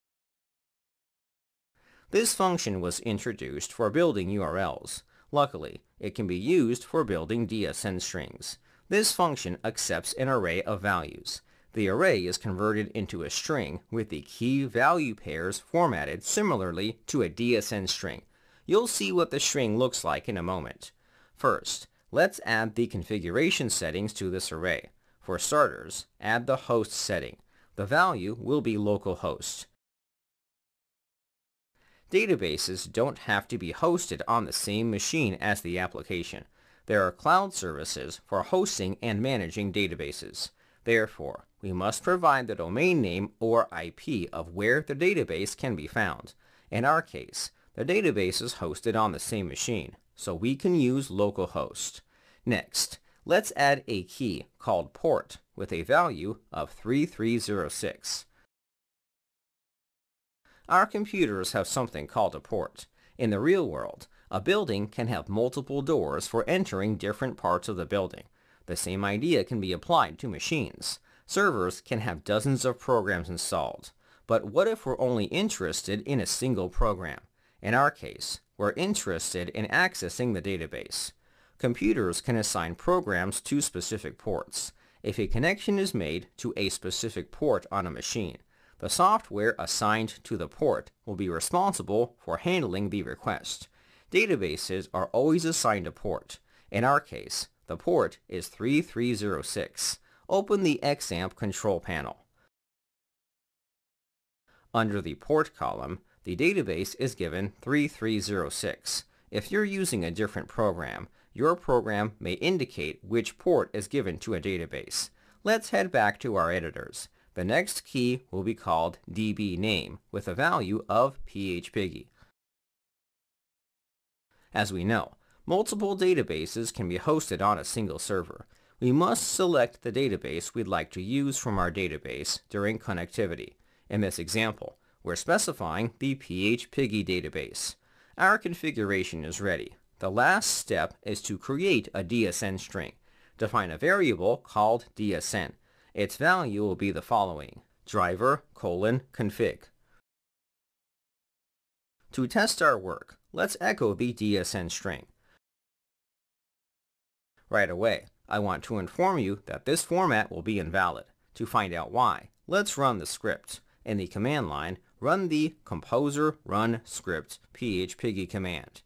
This function was introduced for building URLs. Luckily, it can be used for building DSN strings. This function accepts an array of values. The array is converted into a string with the key value pairs formatted similarly to a DSN string. You'll see what the string looks like in a moment. First, let's add the configuration settings to this array. For starters, add the host setting. The value will be localhost. Databases don't have to be hosted on the same machine as the application. There are cloud services for hosting and managing databases. Therefore, we must provide the domain name or IP of where the database can be found. In our case, the database is hosted on the same machine, so we can use localhost. Next, let's add a key called port with a value of 3306. Our computers have something called a port. In the real world, a building can have multiple doors for entering different parts of the building. The same idea can be applied to machines. Servers can have dozens of programs installed, but what if we're only interested in a single program? In our case, we're interested in accessing the database. Computers can assign programs to specific ports. If a connection is made to a specific port on a machine, the software assigned to the port will be responsible for handling the request. Databases are always assigned a port. In our case, the port is 3306. Open the XAMPP control panel. Under the port column, the database is given 3306. If you're using a different program, your program may indicate which port is given to a database. Let's head back to our editors. The next key will be called dbName with a value of phpiggy. As we know, multiple databases can be hosted on a single server. We must select the database we'd like to use from our database during connectivity. In this example, we're specifying the phpiggy database. Our configuration is ready. The last step is to create a DSN string. Define a variable called DSN. Its value will be the following: driver::config. To test our work, let's echo the DSN string. Right away, I want to inform you that this format will be invalid. To find out why, let's run the script. In the command line, run the composer run script phpiggy command.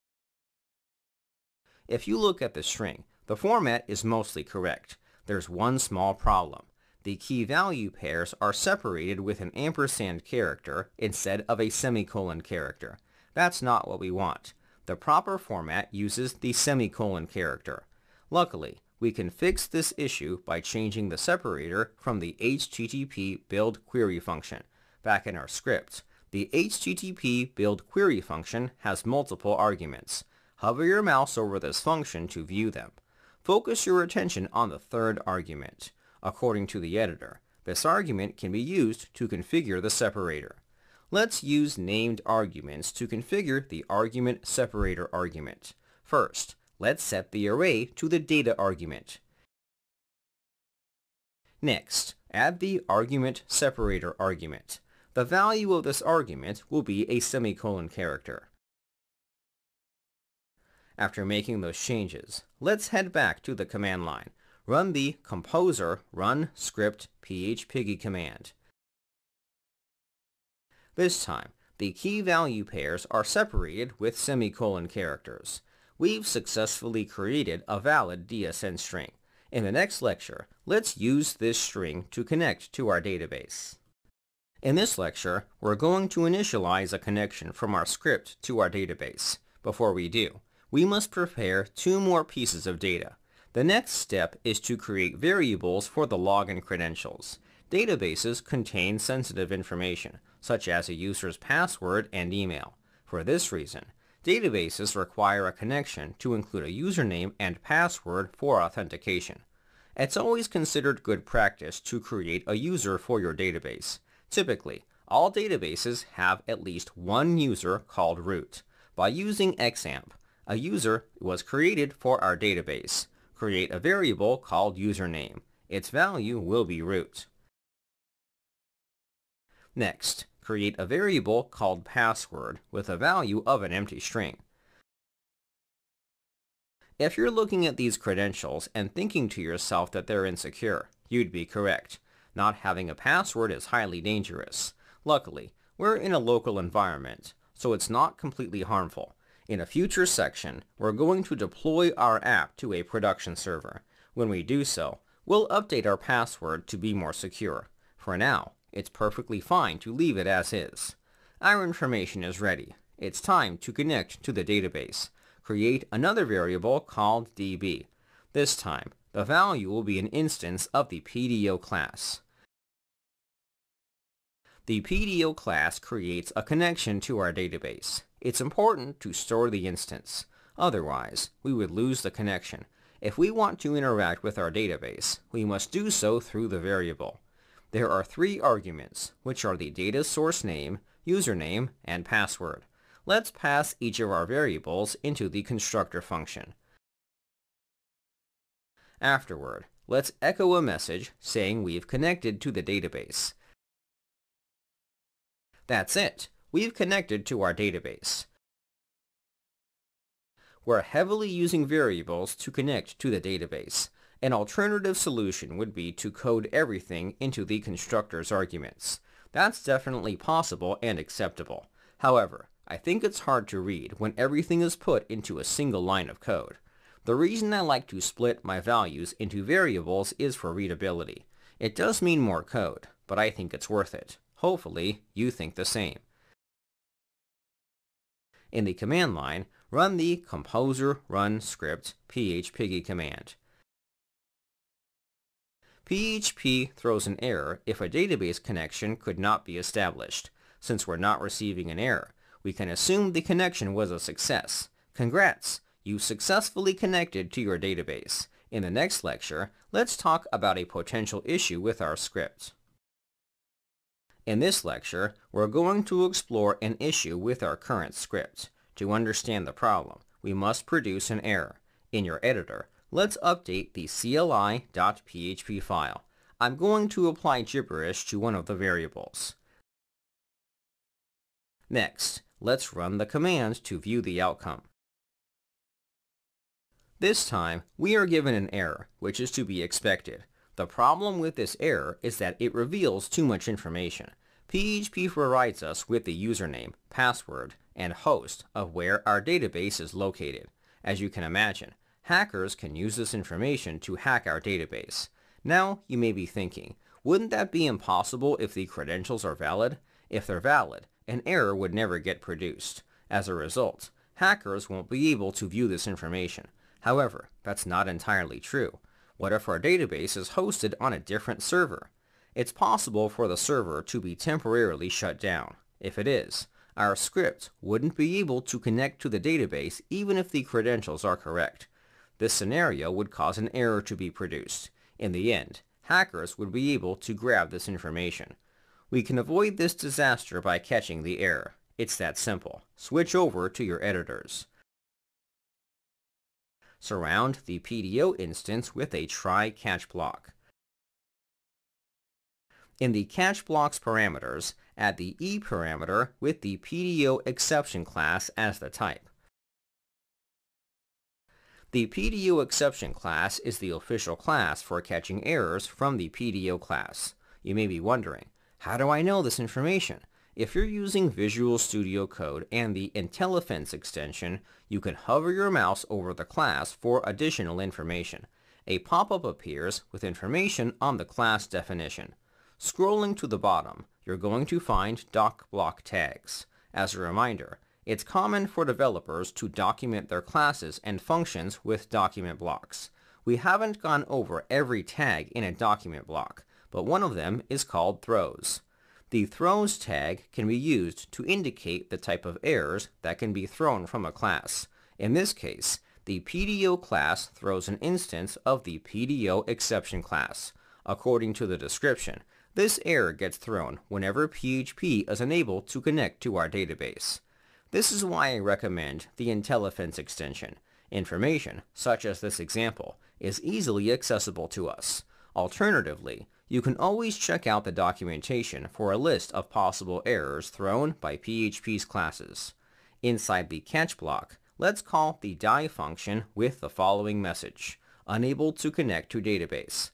If you look at the string, the format is mostly correct. There's one small problem. The key value pairs are separated with an ampersand character instead of a semicolon character. That's not what we want. The proper format uses the semicolon character. Luckily, we can fix this issue by changing the separator from the HTTP build query function. Back in our script, the HTTP build query function has multiple arguments. Hover your mouse over this function to view them. Focus your attention on the third argument. According to the editor, this argument can be used to configure the separator. Let's use named arguments to configure the argument separator argument. First, let's set the array to the data argument. Next, add the argument separator argument. The value of this argument will be a semicolon character. After making those changes, let's head back to the command line. Run the composer run script phpiggy command. This time, the key value pairs are separated with semicolon characters. We've successfully created a valid DSN string. In the next lecture, let's use this string to connect to our database. In this lecture, we're going to initialize a connection from our script to our database. Before we do, we must prepare two more pieces of data. The next step is to create variables for the login credentials. Databases contain sensitive information, such as a user's password and email. For this reason, databases require a connection to include a username and password for authentication. It's always considered good practice to create a user for your database. Typically, all databases have at least one user called root. By using XAMPP, a user was created for our database. Create a variable called username. Its value will be root. Next, create a variable called password with a value of an empty string. If you're looking at these credentials and thinking to yourself that they're insecure, you'd be correct. Not having a password is highly dangerous. Luckily, we're in a local environment, so it's not completely harmful. In a future section, we're going to deploy our app to a production server. When we do so, we'll update our password to be more secure. For now, it's perfectly fine to leave it as is. Our information is ready. It's time to connect to the database. Create another variable called db. This time, the value will be an instance of the PDO class. The PDO class creates a connection to our database. It's important to store the instance. Otherwise, we would lose the connection. If we want to interact with our database, we must do so through the variable. There are three arguments, which are the data source name, username, and password. Let's pass each of our variables into the constructor function. Afterward, let's echo a message saying we've connected to the database. That's it. We've connected to our database. We're heavily using variables to connect to the database. An alternative solution would be to code everything into the constructor's arguments. That's definitely possible and acceptable. However, I think it's hard to read when everything is put into a single line of code. The reason I like to split my values into variables is for readability. It does mean more code, but I think it's worth it. Hopefully, you think the same. In the command line, run the composer run script phpiggy command. PHP throws an error if a database connection could not be established. Since we're not receiving an error, we can assume the connection was a success. Congrats! You successfully connected to your database. In the next lecture, let's talk about a potential issue with our script. In this lecture, we're going to explore an issue with our current script. To understand the problem, we must produce an error. In your editor, let's update the cli.php file. I'm going to apply gibberish to one of the variables. Next, let's run the command to view the outcome. This time, we are given an error, which is to be expected. The problem with this error is that it reveals too much information. PHP provides us with the username, password, and host of where our database is located. As you can imagine, hackers can use this information to hack our database. Now, you may be thinking, wouldn't that be impossible if the credentials are valid? If they're valid, an error would never get produced. As a result, hackers won't be able to view this information. However, that's not entirely true. What if our database is hosted on a different server? It's possible for the server to be temporarily shut down. If it is, our script wouldn't be able to connect to the database even if the credentials are correct. This scenario would cause an error to be produced. In the end, hackers would be able to grab this information. We can avoid this disaster by catching the error. It's that simple. Switch over to your editors. Surround the PDO instance with a try-catch block. In the catch block's parameters, add the E parameter with the PDO exception class as the type. The PDO exception class is the official class for catching errors from the PDO class. You may be wondering, how do I know this information? If you're using Visual Studio Code and the IntelliFence extension, you can hover your mouse over the class for additional information. A pop-up appears with information on the class definition. Scrolling to the bottom, you're going to find doc block tags. As a reminder, it's common for developers to document their classes and functions with document blocks. We haven't gone over every tag in a document block, but one of them is called throws. The throws tag can be used to indicate the type of errors that can be thrown from a class. In this case, the PDO class throws an instance of the PDO exception class. According to the description, this error gets thrown whenever PHP is unable to connect to our database. This is why I recommend the IntelliFence extension. Information, such as this example, is easily accessible to us. Alternatively, you can always check out the documentation for a list of possible errors thrown by PHP's classes. Inside the catch block, let's call the die function with the following message: unable to connect to database.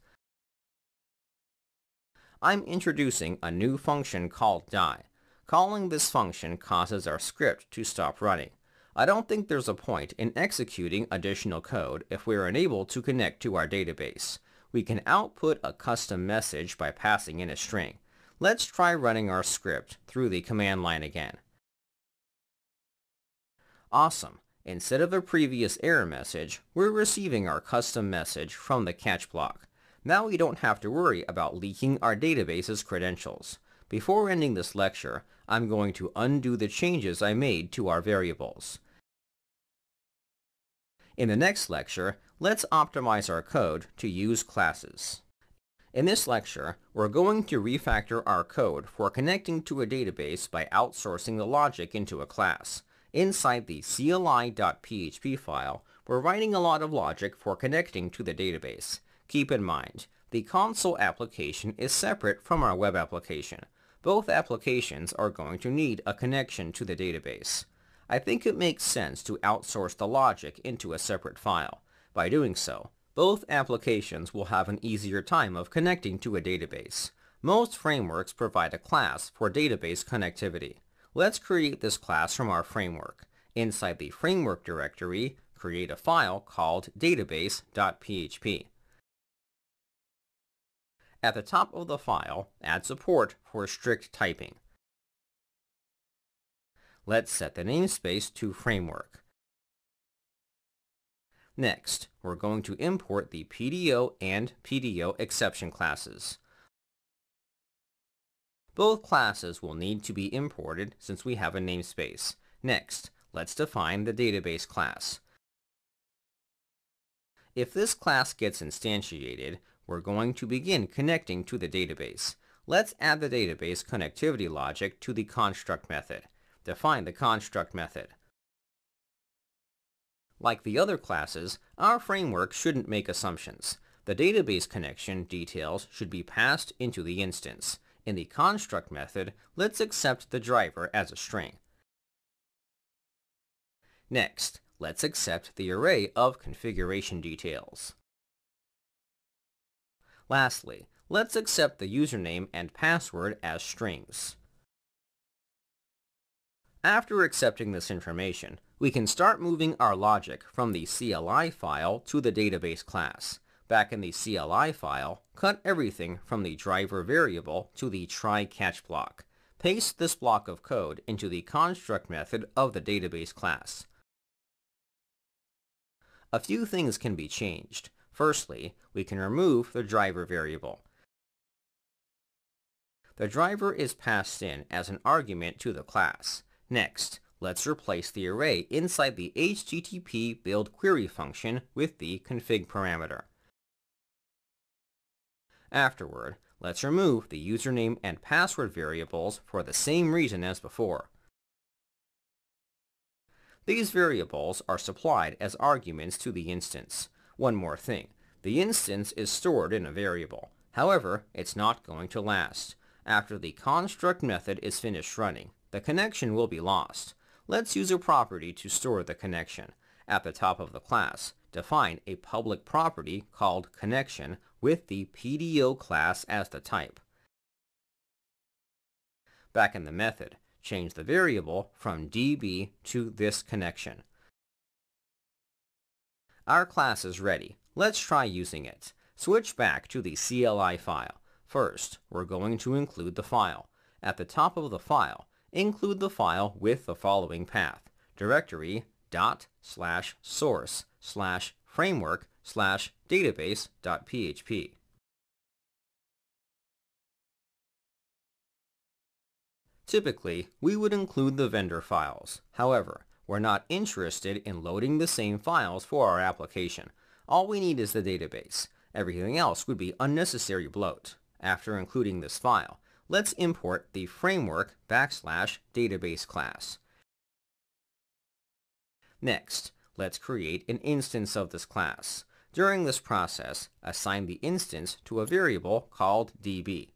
I'm introducing a new function called die. Calling this function causes our script to stop running. I don't think there's a point in executing additional code if we're unable to connect to our database. We can output a custom message by passing in a string. Let's try running our script through the command line again. Awesome! Instead of a previous error message, we're receiving our custom message from the catch block. Now we don't have to worry about leaking our database's credentials. Before ending this lecture, I'm going to undo the changes I made to our variables. In the next lecture, let's optimize our code to use classes. In this lecture, we're going to refactor our code for connecting to a database by outsourcing the logic into a class. Inside the cli.php file, we're writing a lot of logic for connecting to the database. Keep in mind, the console application is separate from our web application. Both applications are going to need a connection to the database. I think it makes sense to outsource the logic into a separate file. By doing so, both applications will have an easier time of connecting to a database. Most frameworks provide a class for database connectivity. Let's create this class from our framework. Inside the framework directory, create a file called database.php. At the top of the file, add support for strict typing. Let's set the namespace to framework. Next, we're going to import the PDO and PDO exception classes. Both classes will need to be imported since we have a namespace. Next, let's define the database class. If this class gets instantiated, we're going to begin connecting to the database. Let's add the database connectivity logic to the construct method. Define the construct method. Like the other classes, our framework shouldn't make assumptions. The database connection details should be passed into the instance. In the construct method, let's accept the driver as a string. Next, let's accept the array of configuration details. Lastly, let's accept the username and password as strings. After accepting this information, we can start moving our logic from the CLI file to the database class. Back in the CLI file, cut everything from the driver variable to the try-catch block. Paste this block of code into the construct method of the database class. A few things can be changed. Firstly, we can remove the driver variable. The driver is passed in as an argument to the class. Next, let's replace the array inside the HTTP build query function with the config parameter. Afterward, let's remove the username and password variables for the same reason as before. These variables are supplied as arguments to the instance. One more thing, the instance is stored in a variable. However, it's not going to last. After the construct method is finished running, the connection will be lost. Let's use a property to store the connection. At the top of the class, define a public property called connection with the PDO class as the type. Back in the method, change the variable from db to this connection. Our class is ready. Let's try using it. Switch back to the CLI file. First, we're going to include the file. At the top of the file, include the file with the following path: directory.source/framework/database.php. Typically, we would include the vendor files. However, we're not interested in loading the same files for our application. All we need is the database. Everything else would be unnecessary bloat. After including this file, let's import the framework/database class. Next, let's create an instance of this class. During this process, assign the instance to a variable called db.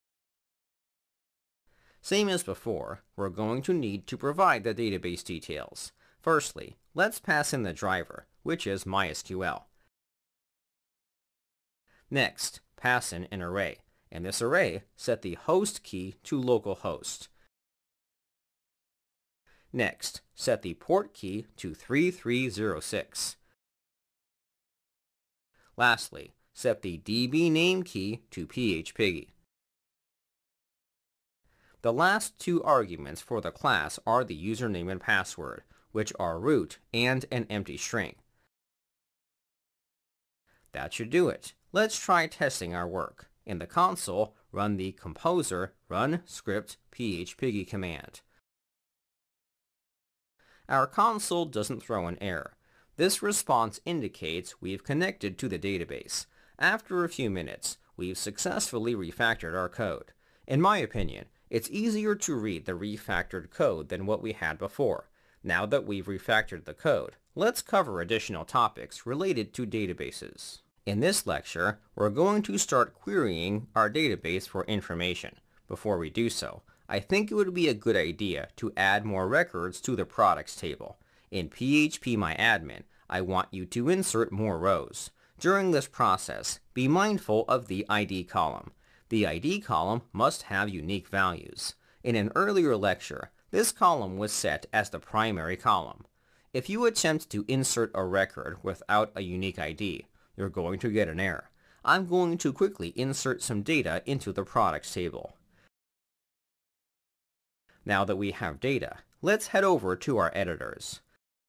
Same as before, we're going to need to provide the database details. Firstly, let's pass in the driver, which is MySQL. Next, pass in an array. In this array, set the host key to localhost. Next, set the port key to 3306. Lastly, set the DB name key to PHP. The last two arguments for the class are the username and password, which are root and an empty string. That should do it. Let's try testing our work. In the console, run the composer run script php command. Our console doesn't throw an error. This response indicates we've connected to the database. After a few minutes, we've successfully refactored our code. In my opinion, it's easier to read the refactored code than what we had before. Now that we've refactored the code, let's cover additional topics related to databases. In this lecture, we're going to start querying our database for information. Before we do so, I think it would be a good idea to add more records to the products table. In PHP I want you to insert more rows. During this process, be mindful of the ID column. The ID column must have unique values. In an earlier lecture, this column was set as the primary column. If you attempt to insert a record without a unique ID, you're going to get an error. I'm going to quickly insert some data into the products table. Now that we have data, let's head over to our editors.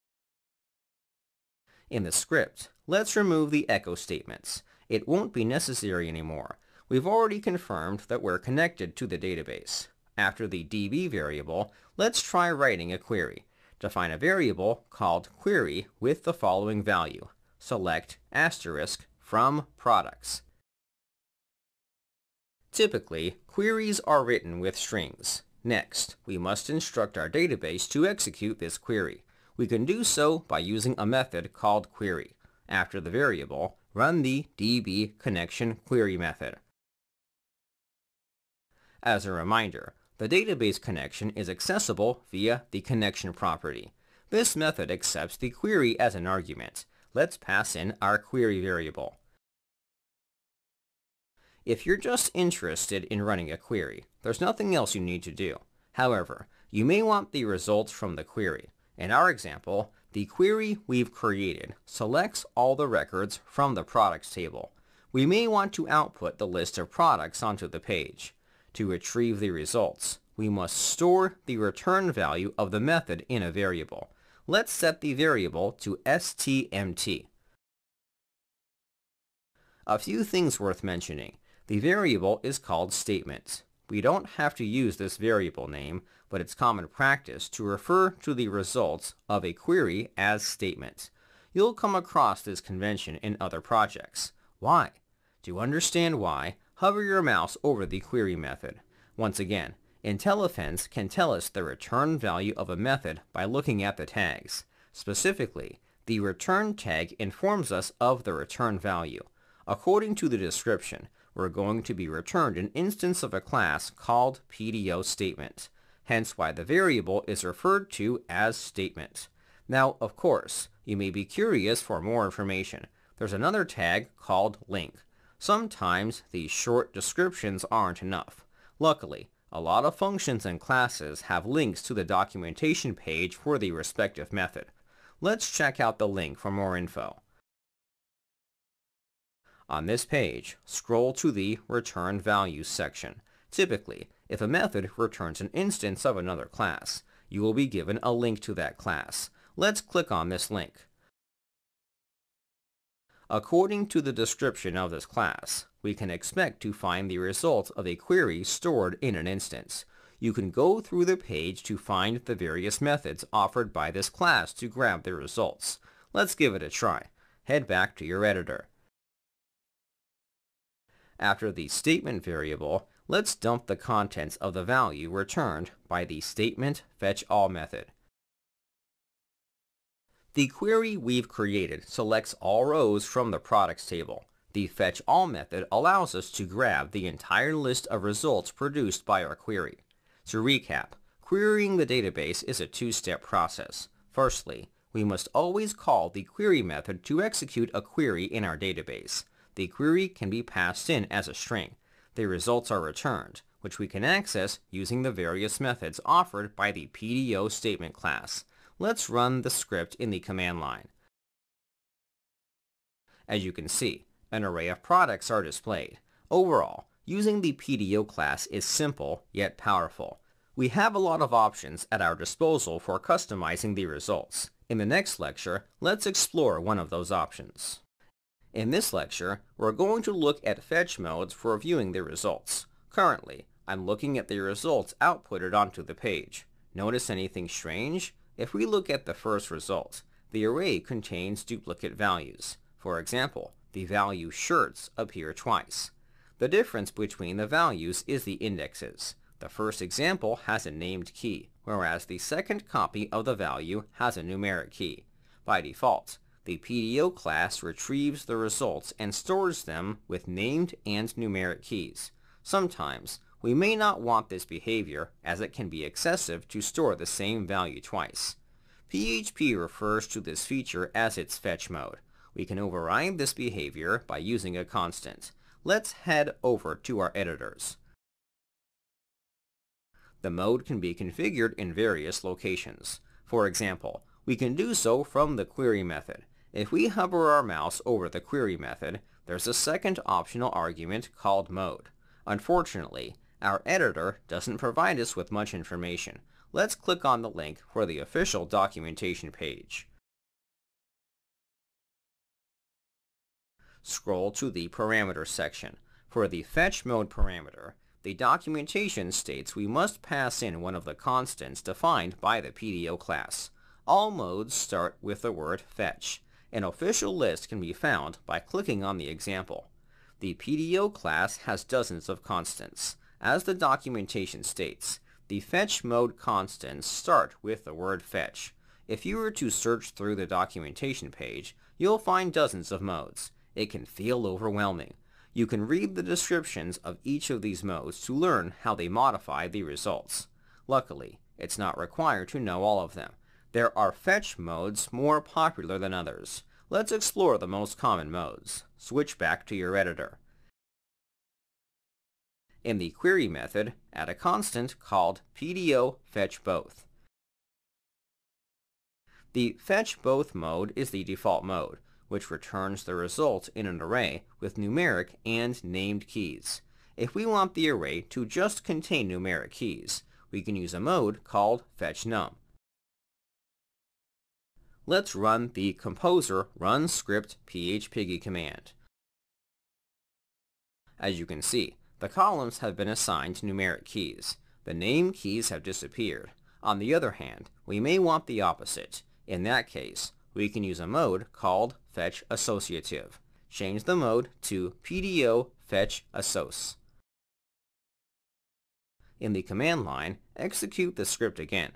In the script, let's remove the echo statements. It won't be necessary anymore. We've already confirmed that we're connected to the database. After the db variable, let's try writing a query. Define a variable called query with the following value. Select asterisk from products. Typically, queries are written with strings. Next, we must instruct our database to execute this query. We can do so by using a method called query. After the variable, run the db connection query method. As a reminder, the database connection is accessible via the connection property. This method accepts the query as an argument. Let's pass in our query variable. If you're just interested in running a query, there's nothing else you need to do. However, you may want the results from the query. In our example, the query we've created selects all the records from the products table. We may want to output the list of products onto the page. To retrieve the results, we must store the return value of the method in a variable. Let's set the variable to stmt. A few things worth mentioning. The variable is called statement. We don't have to use this variable name, but it's common practice to refer to the results of a query as statement. You'll come across this convention in other projects. Why? To understand why, hover your mouse over the query method. Once again, IntelliFence can tell us the return value of a method by looking at the tags. Specifically, the return tag informs us of the return value. According to the description, we're going to be returned an instance of a class called PDO statement, hence why the variable is referred to as statement. Now, of course, you may be curious for more information. There's another tag called link. Sometimes these short descriptions aren't enough. Luckily, a lot of functions and classes have links to the documentation page for the respective method. Let's check out the link for more info. On this page, scroll to the Return Values section. Typically, if a method returns an instance of another class, you will be given a link to that class. Let's click on this link. According to the description of this class, we can expect to find the result of a query stored in an instance. You can go through the page to find the various methods offered by this class to grab the results. Let's give it a try. Head back to your editor. After the statement variable, let's dump the contents of the value returned by the statement fetchAll method. The query we've created selects all rows from the products table. The fetchAll method allows us to grab the entire list of results produced by our query. To recap, querying the database is a two-step process. Firstly, we must always call the query method to execute a query in our database. The query can be passed in as a string. The results are returned, which we can access using the various methods offered by the PDO statement class. Let's run the script in the command line. As you can see, an array of products are displayed. Overall, using the PDO class is simple yet powerful. We have a lot of options at our disposal for customizing the results. In the next lecture, let's explore one of those options. In this lecture, we're going to look at fetch modes for viewing the results. Currently, I'm looking at the results outputted onto the page. Notice anything strange? If we look at the first result, the array contains duplicate values. For example, the value shirts appear twice. The difference between the values is the indexes. The first example has a named key, whereas the second copy of the value has a numeric key. By default, The PDO class retrieves the results and stores them with named and numeric keys. Sometimes, we may not want this behavior as it can be excessive to store the same value twice. PHP refers to this feature as its fetch mode. We can override this behavior by using a constant. Let's head over to our editors. The mode can be configured in various locations. For example, we can do so from the query method. If we hover our mouse over the query method, there's a second optional argument called mode. Unfortunately, our editor doesn't provide us with much information. Let's click on the link for the official documentation page. Scroll to the parameters section. For the fetch mode parameter, the documentation states we must pass in one of the constants defined by the PDO class. All modes start with the word fetch. An official list can be found by clicking on the example. The PDO class has dozens of constants. As the documentation states, the fetch mode constants start with the word fetch. If you were to search through the documentation page, you'll find dozens of modes. It can feel overwhelming. You can read the descriptions of each of these modes to learn how they modify the results. Luckily, it's not required to know all of them. There are fetch modes more popular than others. Let's explore the most common modes. Switch back to your editor. In the query method, add a constant called PDO fetch both. The fetch both mode is the default mode, which returns the result in an array with numeric and named keys. If we want the array to just contain numeric keys, we can use a mode called fetchNum. Let's run the composer run script phpiggy command. As you can see, the columns have been assigned numeric keys. The name keys have disappeared. On the other hand, we may want the opposite. In that case, we can use a mode called fetch associative. Change the mode to PDO fetch assoc. In the command line, execute the script again.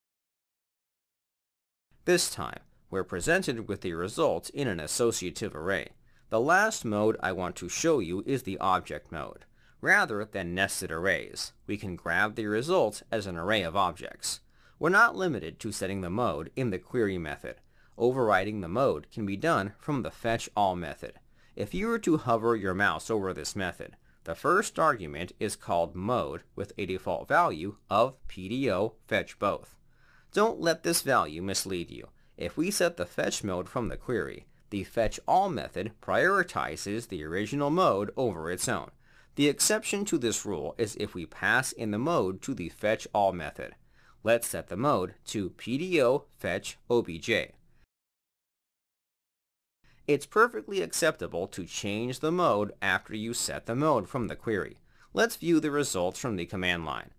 This time, we're presented with the results in an associative array. The last mode I want to show you is the object mode. Rather than nested arrays, we can grab the result as an array of objects. We're not limited to setting the mode in the query method. Overriding the mode can be done from the fetchAll method. If you were to hover your mouse over this method, the first argument is called mode with a default value of PDO fetch both. Don't let this value mislead you. If we set the fetch mode from the query, the fetchAll method prioritizes the original mode over its own. The exception to this rule is if we pass in the mode to the fetchAll method. Let's set the mode to PDO fetch obj. It's perfectly acceptable to change the mode after you set the mode from the query. Let's view the results from the command line.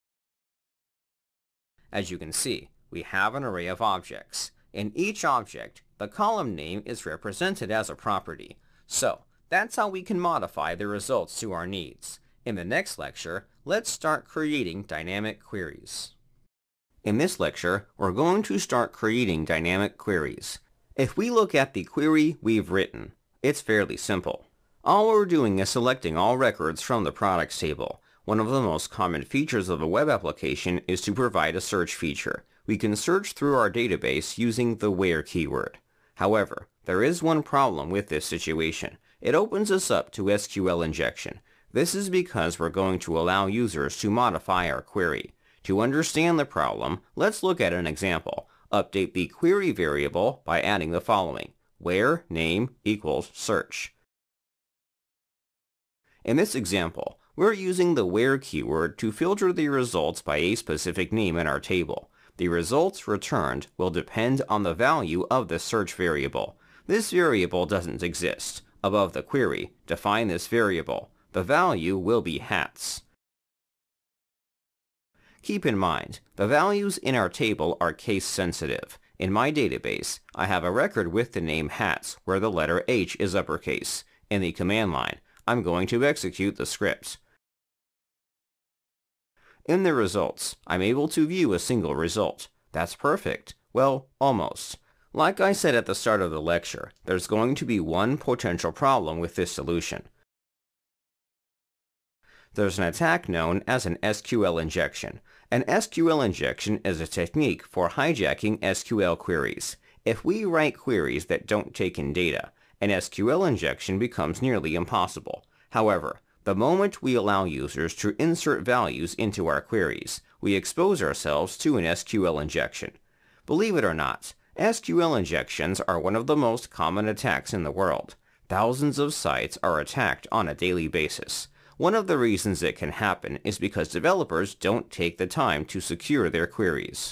As you can see, we have an array of objects. In each object, the column name is represented as a property. So, that's how we can modify the results to our needs. In the next lecture, let's start creating dynamic queries. In this lecture, we're going to start creating dynamic queries. If we look at the query we've written, it's fairly simple. All we're doing is selecting all records from the products table. One of the most common features of a web application is to provide a search feature. We can search through our database using the where keyword. However, there is one problem with this situation. It opens us up to SQL injection. This is because we're going to allow users to modify our query. To understand the problem, let's look at an example. Update the query variable by adding the following: where name equals search. In this example, we're using the where keyword to filter the results by a specific name in our table. The results returned will depend on the value of the search variable. This variable doesn't exist. Above the query, define this variable. The value will be hats. Keep in mind, the values in our table are case sensitive. In my database, I have a record with the name hats where the letter H is uppercase. In the command line, I'm going to execute the script. In the results, I'm able to view a single result. That's perfect. Well, almost. Like I said at the start of the lecture, there's going to be one potential problem with this solution. There's an attack known as an SQL injection. An SQL injection is a technique for hijacking SQL queries. If we write queries that don't take in data, an SQL injection becomes nearly impossible. However, the moment we allow users to insert values into our queries, we expose ourselves to an SQL injection. Believe it or not, SQL injections are one of the most common attacks in the world. Thousands of sites are attacked on a daily basis. One of the reasons it can happen is because developers don't take the time to secure their queries.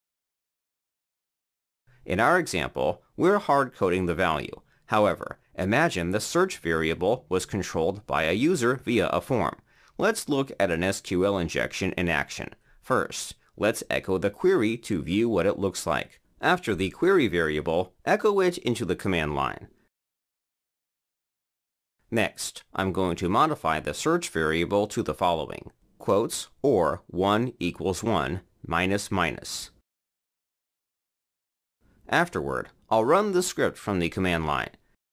In our example, we're hard-coding the value. However, imagine the search variable was controlled by a user via a form. Let's look at an SQL injection in action. First, let's echo the query to view what it looks like. After the query variable, echo it into the command line. Next, I'm going to modify the search variable to the following: quotes or 1 equals 1 minus minus. Afterward, I'll run the script from the command line.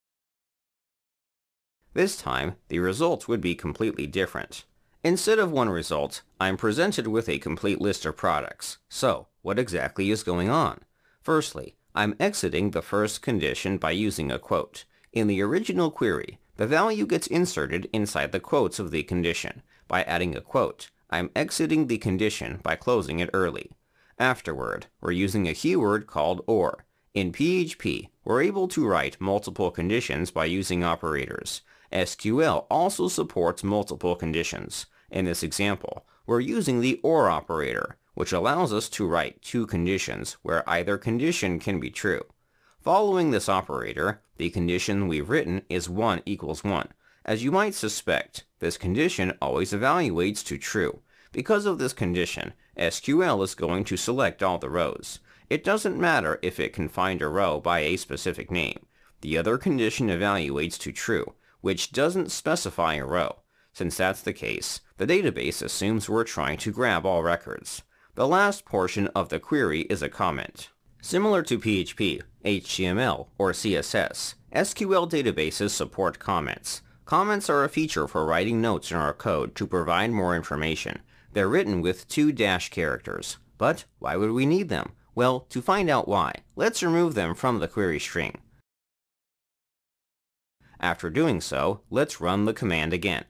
This time, the results would be completely different. Instead of one result, I'm presented with a complete list of products. So, what exactly is going on? Firstly, I'm exiting the first condition by using a quote. In the original query, the value gets inserted inside the quotes of the condition. By adding a quote, I'm exiting the condition by closing it early. Afterward, we're using a keyword called OR. In PHP, we're able to write multiple conditions by using operators. SQL also supports multiple conditions. In this example, we're using the OR operator, which allows us to write two conditions where either condition can be true. Following this operator, the condition we've written is 1 equals 1. As you might suspect, this condition always evaluates to true. Because of this condition, SQL is going to select all the rows. It doesn't matter if it can find a row by a specific name. The other condition evaluates to true, which doesn't specify a row. Since that's the case, the database assumes we're trying to grab all records. The last portion of the query is a comment. Similar to PHP, HTML, or CSS, SQL databases support comments. Comments are a feature for writing notes in our code to provide more information. They're written with 2 dash characters. But why would we need them? Well, to find out why, let's remove them from the query string. After doing so, let's run the command again.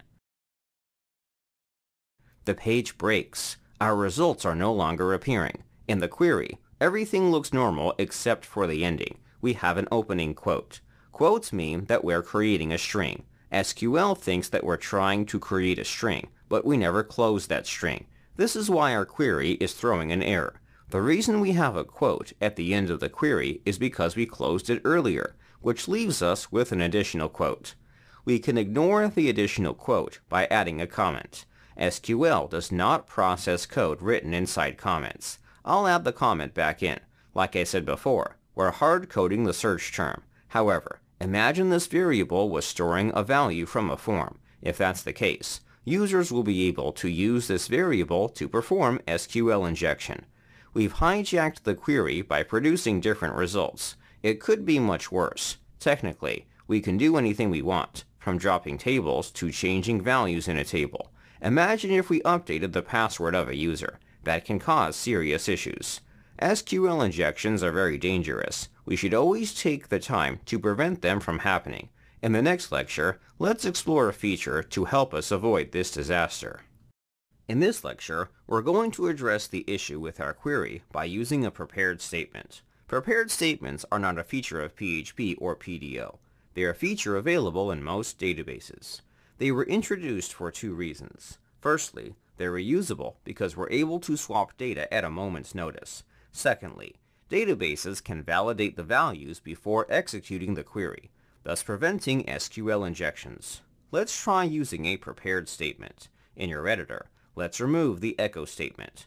The page breaks. Our results are no longer appearing. In the query, everything looks normal except for the ending. We have an opening quote. Quotes mean that we're creating a string. SQL thinks that we're trying to create a string, but we never close that string. This is why our query is throwing an error. The reason we have a quote at the end of the query is because we closed it earlier, which leaves us with an additional quote. We can ignore the additional quote by adding a comment. SQL does not process code written inside comments. I'll add the comment back in. Like I said before, we're hard-coding the search term. However, imagine this variable was storing a value from a form. If that's the case, users will be able to use this variable to perform SQL injection. We've hijacked the query by producing different results. It could be much worse. Technically, we can do anything we want, from dropping tables to changing values in a table. Imagine if we updated the password of a user. That can cause serious issues. SQL injections are very dangerous. We should always take the time to prevent them from happening. In the next lecture, let's explore a feature to help us avoid this disaster. In this lecture, we're going to address the issue with our query by using a prepared statement. Prepared statements are not a feature of PHP or PDO. They are a feature available in most databases. They were introduced for 2 reasons. Firstly, they're reusable because we're able to swap data at a moment's notice. Secondly, databases can validate the values before executing the query, thus preventing SQL injections. Let's try using a prepared statement. In your editor, let's remove the echo statement.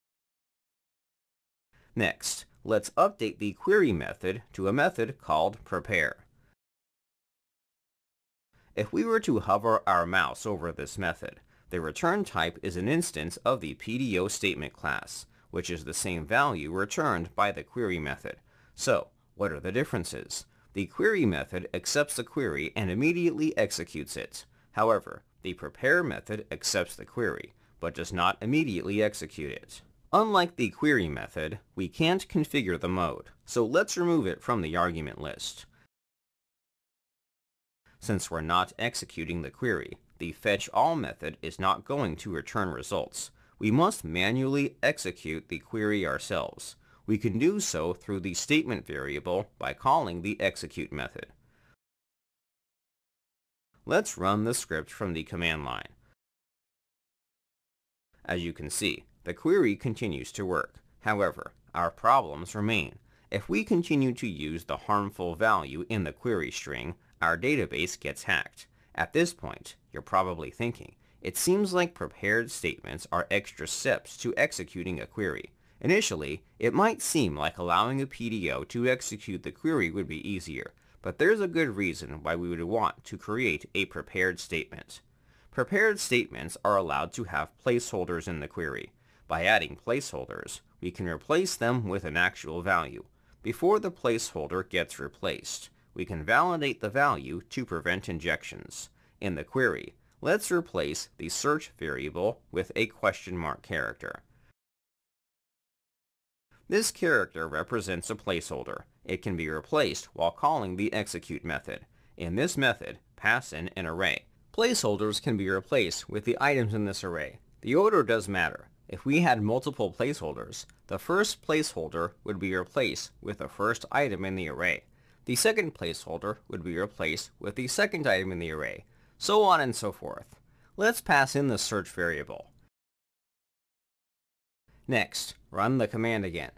Next, let's update the query method to a method called prepare. If we were to hover our mouse over this method, the return type is an instance of the PDO statement class, which is the same value returned by the query method. So, What are the differences? The query method accepts the query and immediately executes it. However, the prepare method accepts the query, but does not immediately execute it. Unlike the query method, we can't configure the mode, so let's remove it from the argument list. Since we're not executing the query, the fetchAll method is not going to return results. We must manually execute the query ourselves. We can do so through the statement variable by calling the execute method. Let's run the script from the command line. As you can see, the query continues to work. However, our problems remain. If we continue to use the harmful value in the query string, our database gets hacked. At this point, you're probably thinking, it seems like prepared statements are extra steps to executing a query. Initially, it might seem like allowing a PDO to execute the query would be easier, but there's a good reason why we would want to create a prepared statement. Prepared statements are allowed to have placeholders in the query. By adding placeholders, we can replace them with an actual value. Before the placeholder gets replaced, we can validate the value to prevent injections. In the query, let's replace the search variable with a question mark character. This character represents a placeholder. It can be replaced while calling the execute method. In this method, pass in an array. Placeholders can be replaced with the items in this array. The order does matter. If we had multiple placeholders, the first placeholder would be replaced with the first item in the array. The second placeholder would be replaced with the second item in the array, so on and so forth. Let's pass in the search variable. Next, run the command again.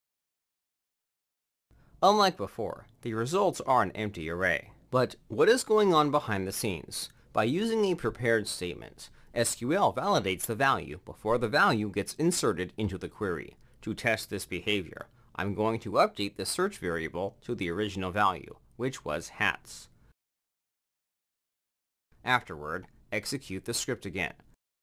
Unlike before, the results are an empty array. But what is going on behind the scenes? By using a prepared statement, SQL validates the value before the value gets inserted into the query. To test this behavior, I'm going to update the search variable to the original value, which was hats. Afterward, execute the script again.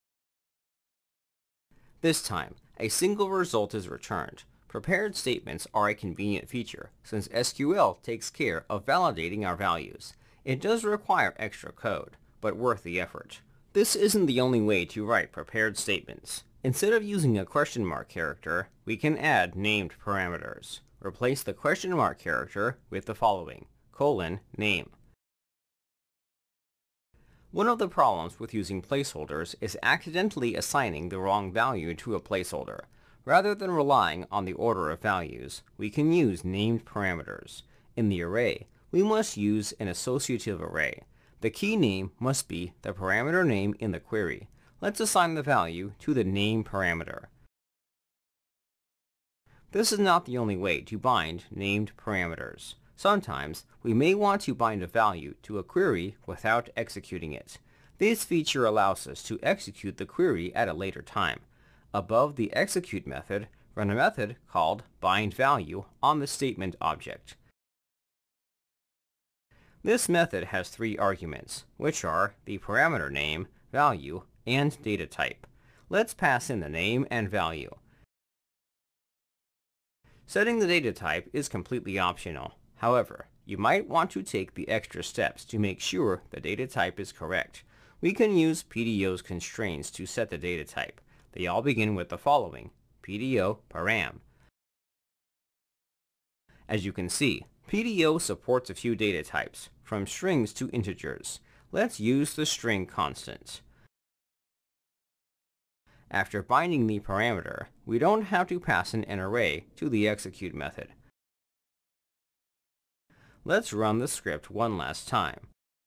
This time, a single result is returned. Prepared statements are a convenient feature, since SQL takes care of validating our values. It does require extra code, but worth the effort. This isn't the only way to write prepared statements. Instead of using a question mark character, we can add named parameters. Replace the question mark character with the following, :name. One of the problems with using placeholders is accidentally assigning the wrong value to a placeholder. Rather than relying on the order of values, we can use named parameters. In the array, we must use an associative array. The key name must be the parameter name in the query. Let's assign the value to the name parameter. This is not the only way to bind named parameters. Sometimes, we may want to bind a value to a query without executing it. This feature allows us to execute the query at a later time. Above the execute method, run a method called bindValue on the statement object. This method has 3 arguments, which are the parameter name, value, and data type. Let's pass in the name and value. Setting the data type is completely optional. However, you might want to take the extra steps to make sure the data type is correct. We can use PDO's constraints to set the data type. They all begin with the following, PDO param. As you can see, PDO supports a few data types, from strings to integers. Let's use the string constant. After binding the parameter, we don't have to pass in an array to the execute method. Let's run the script one last time.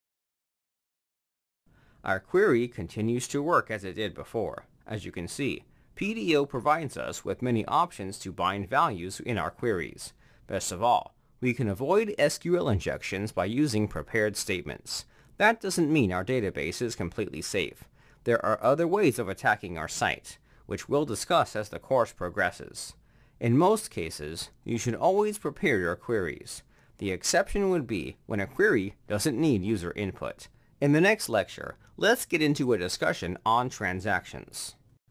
Our query continues to work as it did before. As you can see, PDO provides us with many options to bind values in our queries. Best of all, we can avoid SQL injections by using prepared statements. That doesn't mean our database is completely safe. There are other ways of attacking our site, which we'll discuss as the course progresses. In most cases, you should always prepare your queries. The exception would be when a query doesn't need user input. In the next lecture, let's get into a discussion on transactions.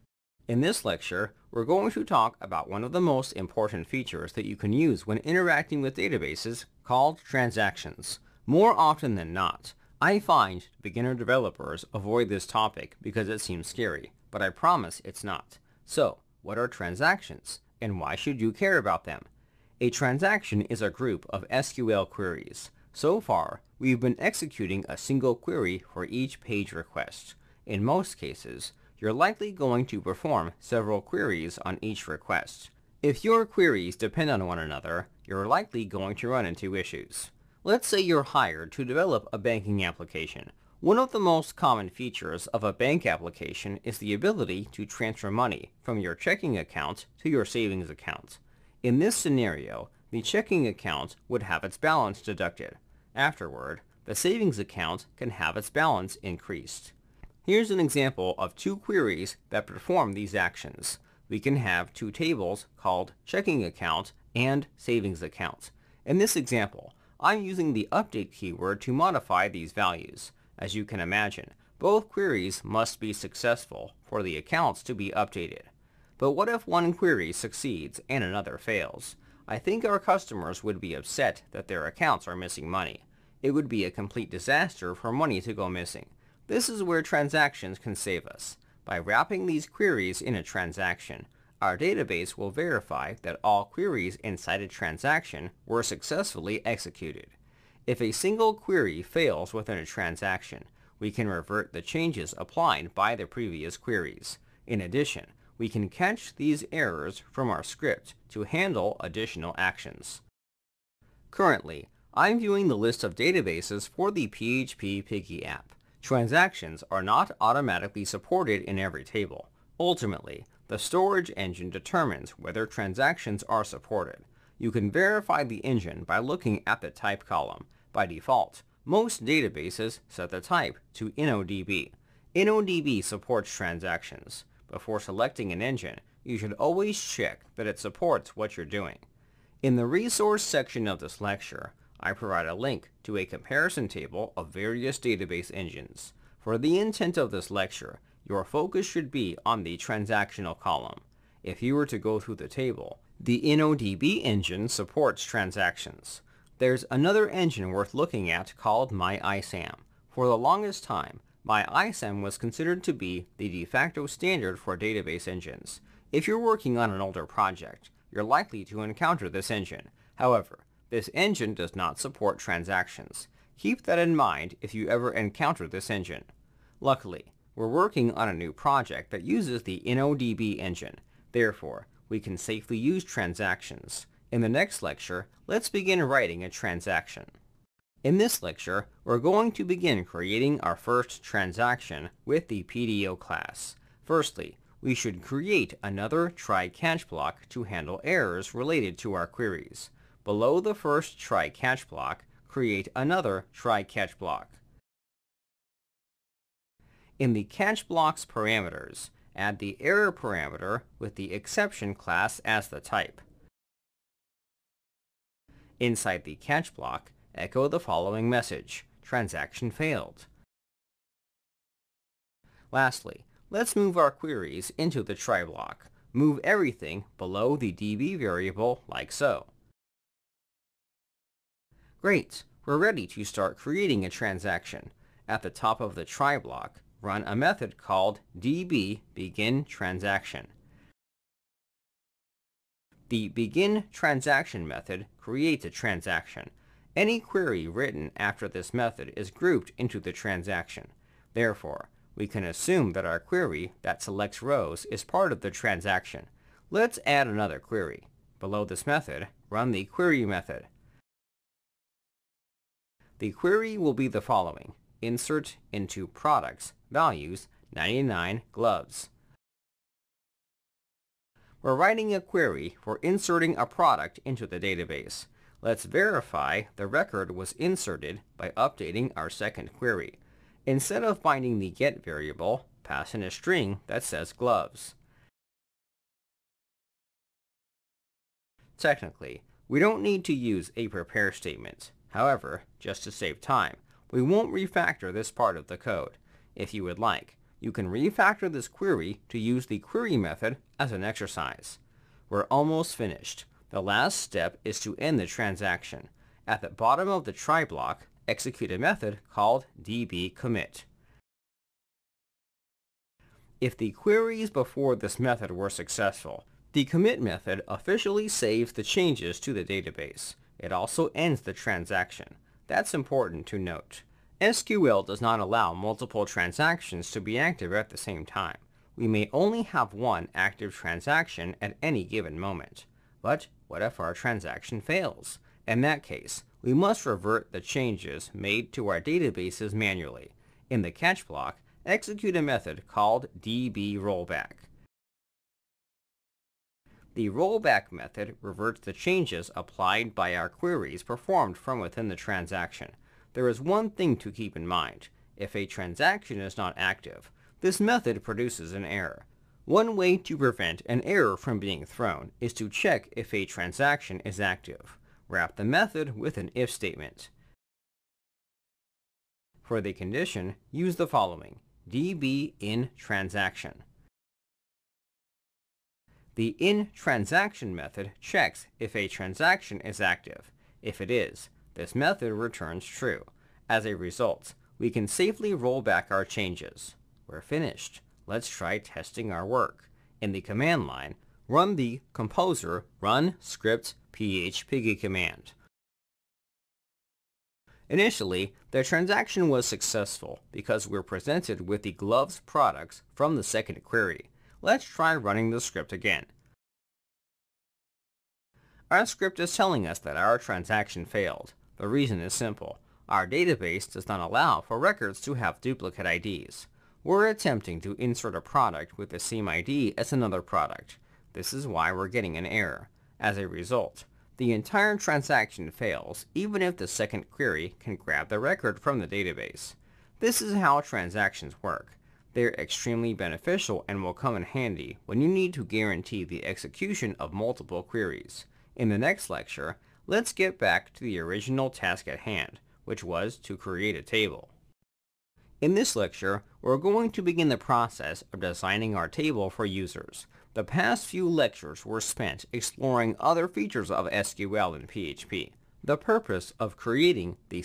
In this lecture, we're going to talk about one of the most important features that you can use when interacting with databases called transactions. More often than not, I find beginner developers avoid this topic because it seems scary, but I promise it's not. So, what are transactions, and why should you care about them? A transaction is a group of SQL queries. So far, we've been executing a single query for each page request. In most cases, you're likely going to perform several queries on each request. If your queries depend on one another, you're likely going to run into issues. Let's say you're hired to develop a banking application. One of the most common features of a bank application is the ability to transfer money from your checking account to your savings account. In this scenario, the checking account would have its balance deducted. Afterward, the savings account can have its balance increased. Here's an example of two queries that perform these actions. We can have two tables called checking account and savings account. In this example, I'm using the update keyword to modify these values. As you can imagine, both queries must be successful for the accounts to be updated. But what if one query succeeds and another fails? I think our customers would be upset that their accounts are missing money. It would be a complete disaster for money to go missing. This is where transactions can save us. By wrapping these queries in a transaction, our database will verify that all queries inside a transaction were successfully executed. If a single query fails within a transaction, we can revert the changes applied by the previous queries. In addition, we can catch these errors from our script to handle additional actions. Currently, I'm viewing the list of databases for the PHP Piggy app. Transactions are not automatically supported in every table. Ultimately, the storage engine determines whether transactions are supported. You can verify the engine by looking at the type column. By default, most databases set the type to InnoDB. InnoDB supports transactions. Before selecting an engine, you should always check that it supports what you're doing. In the resource section of this lecture, I provide a link to a comparison table of various database engines. For the intent of this lecture, your focus should be on the transactional column. If you were to go through the table, the InnoDB engine supports transactions. There's another engine worth looking at called MyISAM. For the longest time, MyISAM was considered to be the de facto standard for database engines. If you're working on an older project, you're likely to encounter this engine. However, this engine does not support transactions. Keep that in mind if you ever encounter this engine. Luckily, we're working on a new project that uses the InnoDB engine. Therefore, we can safely use transactions. In the next lecture, let's begin writing a transaction. In this lecture, we're going to begin creating our first transaction with the PDO class. Firstly, we should create another try-catch block to handle errors related to our queries. Below the first try-catch block, create another try-catch block. In the catch block's parameters, add the error parameter with the exception class as the type. Inside the catch block, echo the following message: transaction failed. Lastly, let's move our queries into the try block. Move everything below the DB variable like so. Great! We're ready to start creating a transaction. At the top of the try block, run a method called dbBeginTransaction. The beginTransaction method creates a transaction. Any query written after this method is grouped into the transaction. Therefore, we can assume that our query that selects rows is part of the transaction. Let's add another query. Below this method, run the query method. The query will be the following: insert into products values 99 gloves. We're writing a query for inserting a product into the database. Let's verify the record was inserted by updating our second query. Instead of binding the get variable, pass in a string that says gloves. Technically, we don't need to use a prepare statement. However, just to save time, we won't refactor this part of the code. If you would like, You can refactor this query to use the query method as an exercise. We're almost finished. The last step is to end the transaction. At the bottom of the try block, execute a method called dbCommit. If the queries before this method were successful, the commit method officially saves the changes to the database. It also ends the transaction. That's important to note. SQL does not allow multiple transactions to be active at the same time. We may only have one active transaction at any given moment. But what if our transaction fails? In that case, we must revert the changes made to our databases manually. In the catch block, execute a method called dbRollback. The rollback method reverts the changes applied by our queries performed from within the transaction. There is one thing to keep in mind. If a transaction is not active, this method produces an error. One way to prevent an error from being thrown is to check if a transaction is active. Wrap the method with an if statement. For the condition, use the following: db_in_transaction. The in_transaction method checks if a transaction is active. If it is, this method returns true. As a result, we can safely roll back our changes. We're finished. Let's try testing our work. In the command line, run the composer run script php command. Initially, the transaction was successful because we're presented with the gloves products from the second query. Let's try running the script again. Our script is telling us that our transaction failed. The reason is simple. Our database does not allow for records to have duplicate IDs. We're attempting to insert a product with the same ID as another product. This is why we're getting an error. As a result, the entire transaction fails even if the second query can grab the record from the database. This is how transactions work. They're extremely beneficial and will come in handy when you need to guarantee the execution of multiple queries. In the next lecture, let's get back to the original task at hand, which was to create a table. In this lecture, we're going to begin the process of designing our table for users. The past few lectures were spent exploring other features of SQL and PHP. The purpose of creating the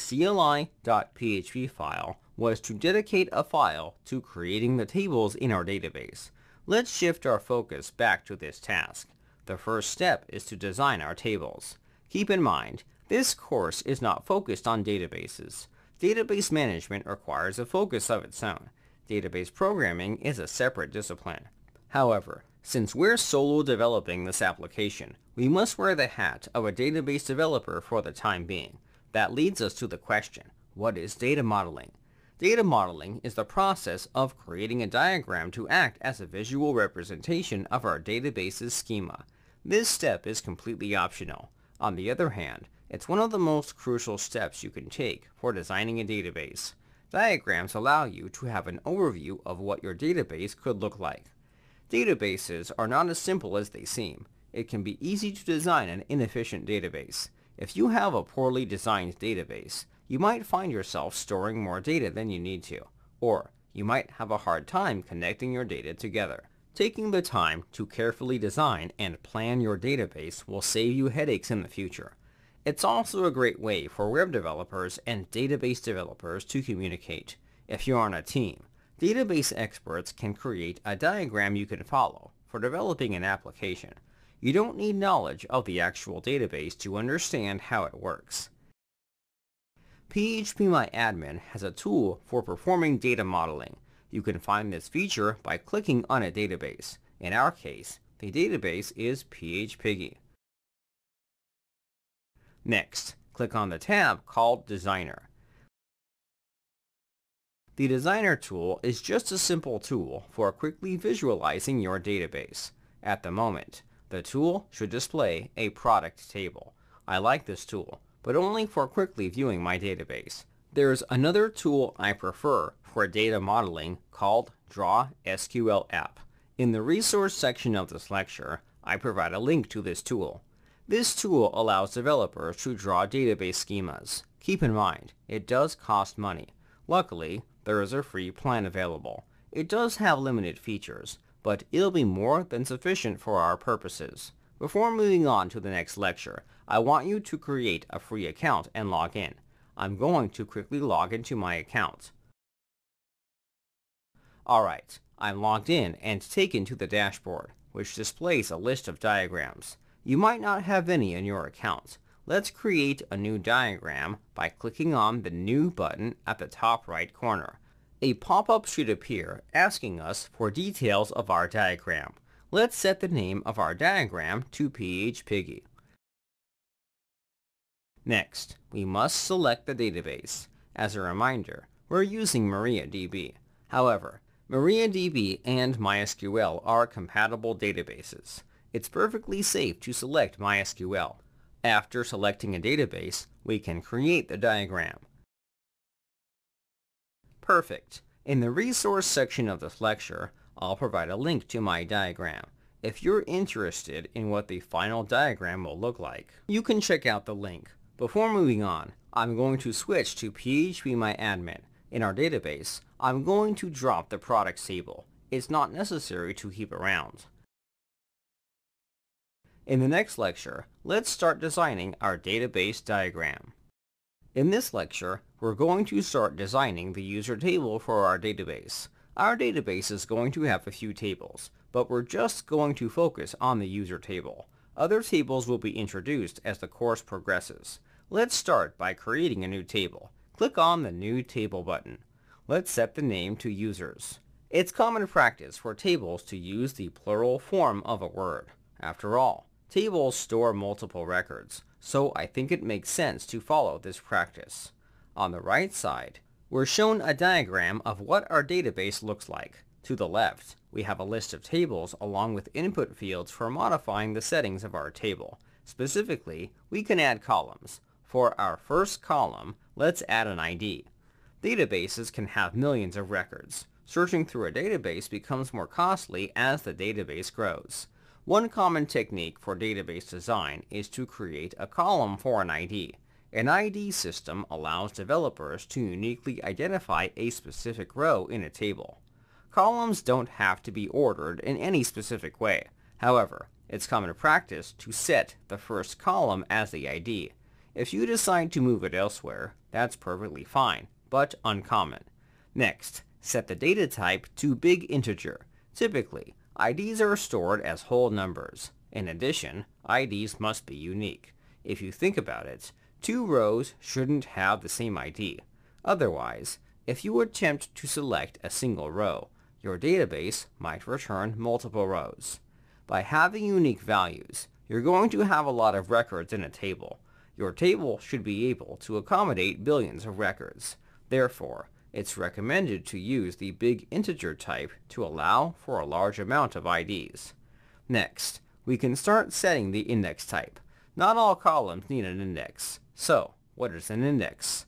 CLI.php file was to dedicate a file to creating the tables in our database. Let's shift our focus back to this task. The first step is to design our tables. Keep in mind, this course is not focused on databases. Database management requires a focus of its own. Database programming is a separate discipline. However, since we're solo developing this application, we must wear the hat of a database developer for the time being. That leads us to the question, what is data modeling? Data modeling is the process of creating a diagram to act as a visual representation of our database's schema. This step is completely optional. On the other hand, it's one of the most crucial steps you can take for designing a database. Diagrams allow you to have an overview of what your database could look like. Databases are not as simple as they seem. It can be easy to design an inefficient database. If you have a poorly designed database, you might find yourself storing more data than you need to, or you might have a hard time connecting your data together. Taking the time to carefully design and plan your database will save you headaches in the future. It's also a great way for web developers and database developers to communicate. If you're on a team, database experts can create a diagram you can follow for developing an application. You don't need knowledge of the actual database to understand how it works. PHPMyAdmin has a tool for performing data modeling. You can find this feature by clicking on a database. In our case, the database is PHPiggy. Next, click on the tab called Designer. The Designer tool is just a simple tool for quickly visualizing your database. At the moment, the tool should display a product table. I like this tool, but only for quickly viewing my database. There's another tool I prefer for data modeling called Draw SQL App. In the resource section of this lecture, I provide a link to this tool. This tool allows developers to draw database schemas. Keep in mind, it does cost money. Luckily, there is a free plan available. It does have limited features, but it'll be more than sufficient for our purposes. Before moving on to the next lecture, I want you to create a free account and log in. I'm going to quickly log into my account. Alright, I'm logged in and taken to the dashboard, which displays a list of diagrams. You might not have any in your account. Let's create a new diagram by clicking on the New button at the top right corner. A pop-up should appear asking us for details of our diagram. Let's set the name of our diagram to PHP. Next, we must select the database. As a reminder, we're using MariaDB. However, MariaDB and MySQL are compatible databases. It's perfectly safe to select MySQL. After selecting a database, we can create the diagram. Perfect. In the resource section of this lecture, I'll provide a link to my diagram. If you're interested in what the final diagram will look like, you can check out the link. Before moving on, I'm going to switch to PHPMyAdmin. In our database, I'm going to drop the products table. It's not necessary to keep around. In the next lecture, let's start designing our database diagram. In this lecture, we're going to start designing the user table for our database. Our database is going to have a few tables, but we're just going to focus on the user table. Other tables will be introduced as the course progresses. Let's start by creating a new table. Click on the New Table button. Let's set the name to Users. It's common practice for tables to use the plural form of a word. After all, tables store multiple records, so I think it makes sense to follow this practice. On the right side, we're shown a diagram of what our database looks like. To the left, we have a list of tables along with input fields for modifying the settings of our table. Specifically, we can add columns. For our first column, let's add an ID. Databases can have millions of records. Searching through a database becomes more costly as the database grows. One common technique for database design is to create a column for an ID. An ID system allows developers to uniquely identify a specific row in a table. Columns don't have to be ordered in any specific way. However, it's common practice to set the first column as the ID. If you decide to move it elsewhere, that's perfectly fine, but uncommon. Next, set the data type to big integer. Typically, IDs are stored as whole numbers. In addition, IDs must be unique. If you think about it, two rows shouldn't have the same ID. Otherwise, if you attempt to select a single row, your database might return multiple rows. By having unique values, you're going to have a lot of records in a table. Your table should be able to accommodate billions of records. Therefore, it's recommended to use the big integer type to allow for a large amount of IDs. Next, we can start setting the index type. Not all columns need an index. So, what is an index?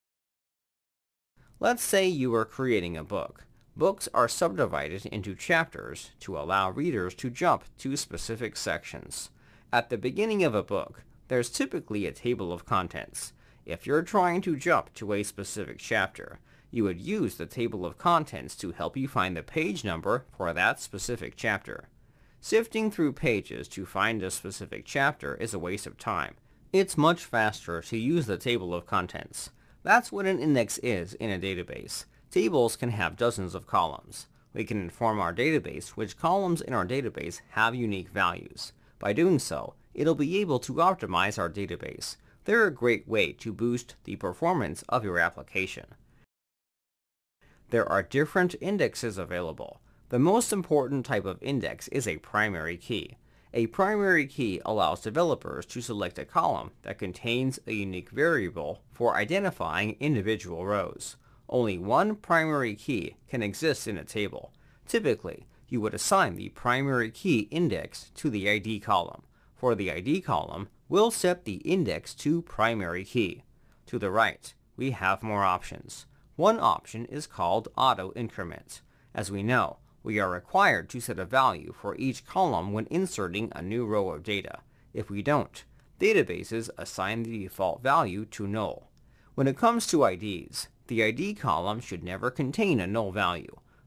Let's say you are creating a book. Books are subdivided into chapters to allow readers to jump to specific sections. At the beginning of a book, there's typically a table of contents. If you're trying to jump to a specific chapter, you would use the table of contents to help you find the page number for that specific chapter. Sifting through pages to find a specific chapter is a waste of time. It's much faster to use the table of contents. That's what an index is in a database. Tables can have dozens of columns. We can inform our database which columns in our database have unique values. By doing so, it'll be able to optimize our database. They're a great way to boost the performance of your application. There are different indexes available. The most important type of index is a primary key. A primary key allows developers to select a column that contains a unique variable for identifying individual rows. Only one primary key can exist in a table. Typically, you would assign the primary key index to the ID column. For the ID column, we'll set the index to primary key. To the right, we have more options. One option is called auto increment. As we know, we are required to set a value for each column when inserting a new row of data. If we don't, databases assign the default value to null. When it comes to IDs, the ID column should never contain a null value.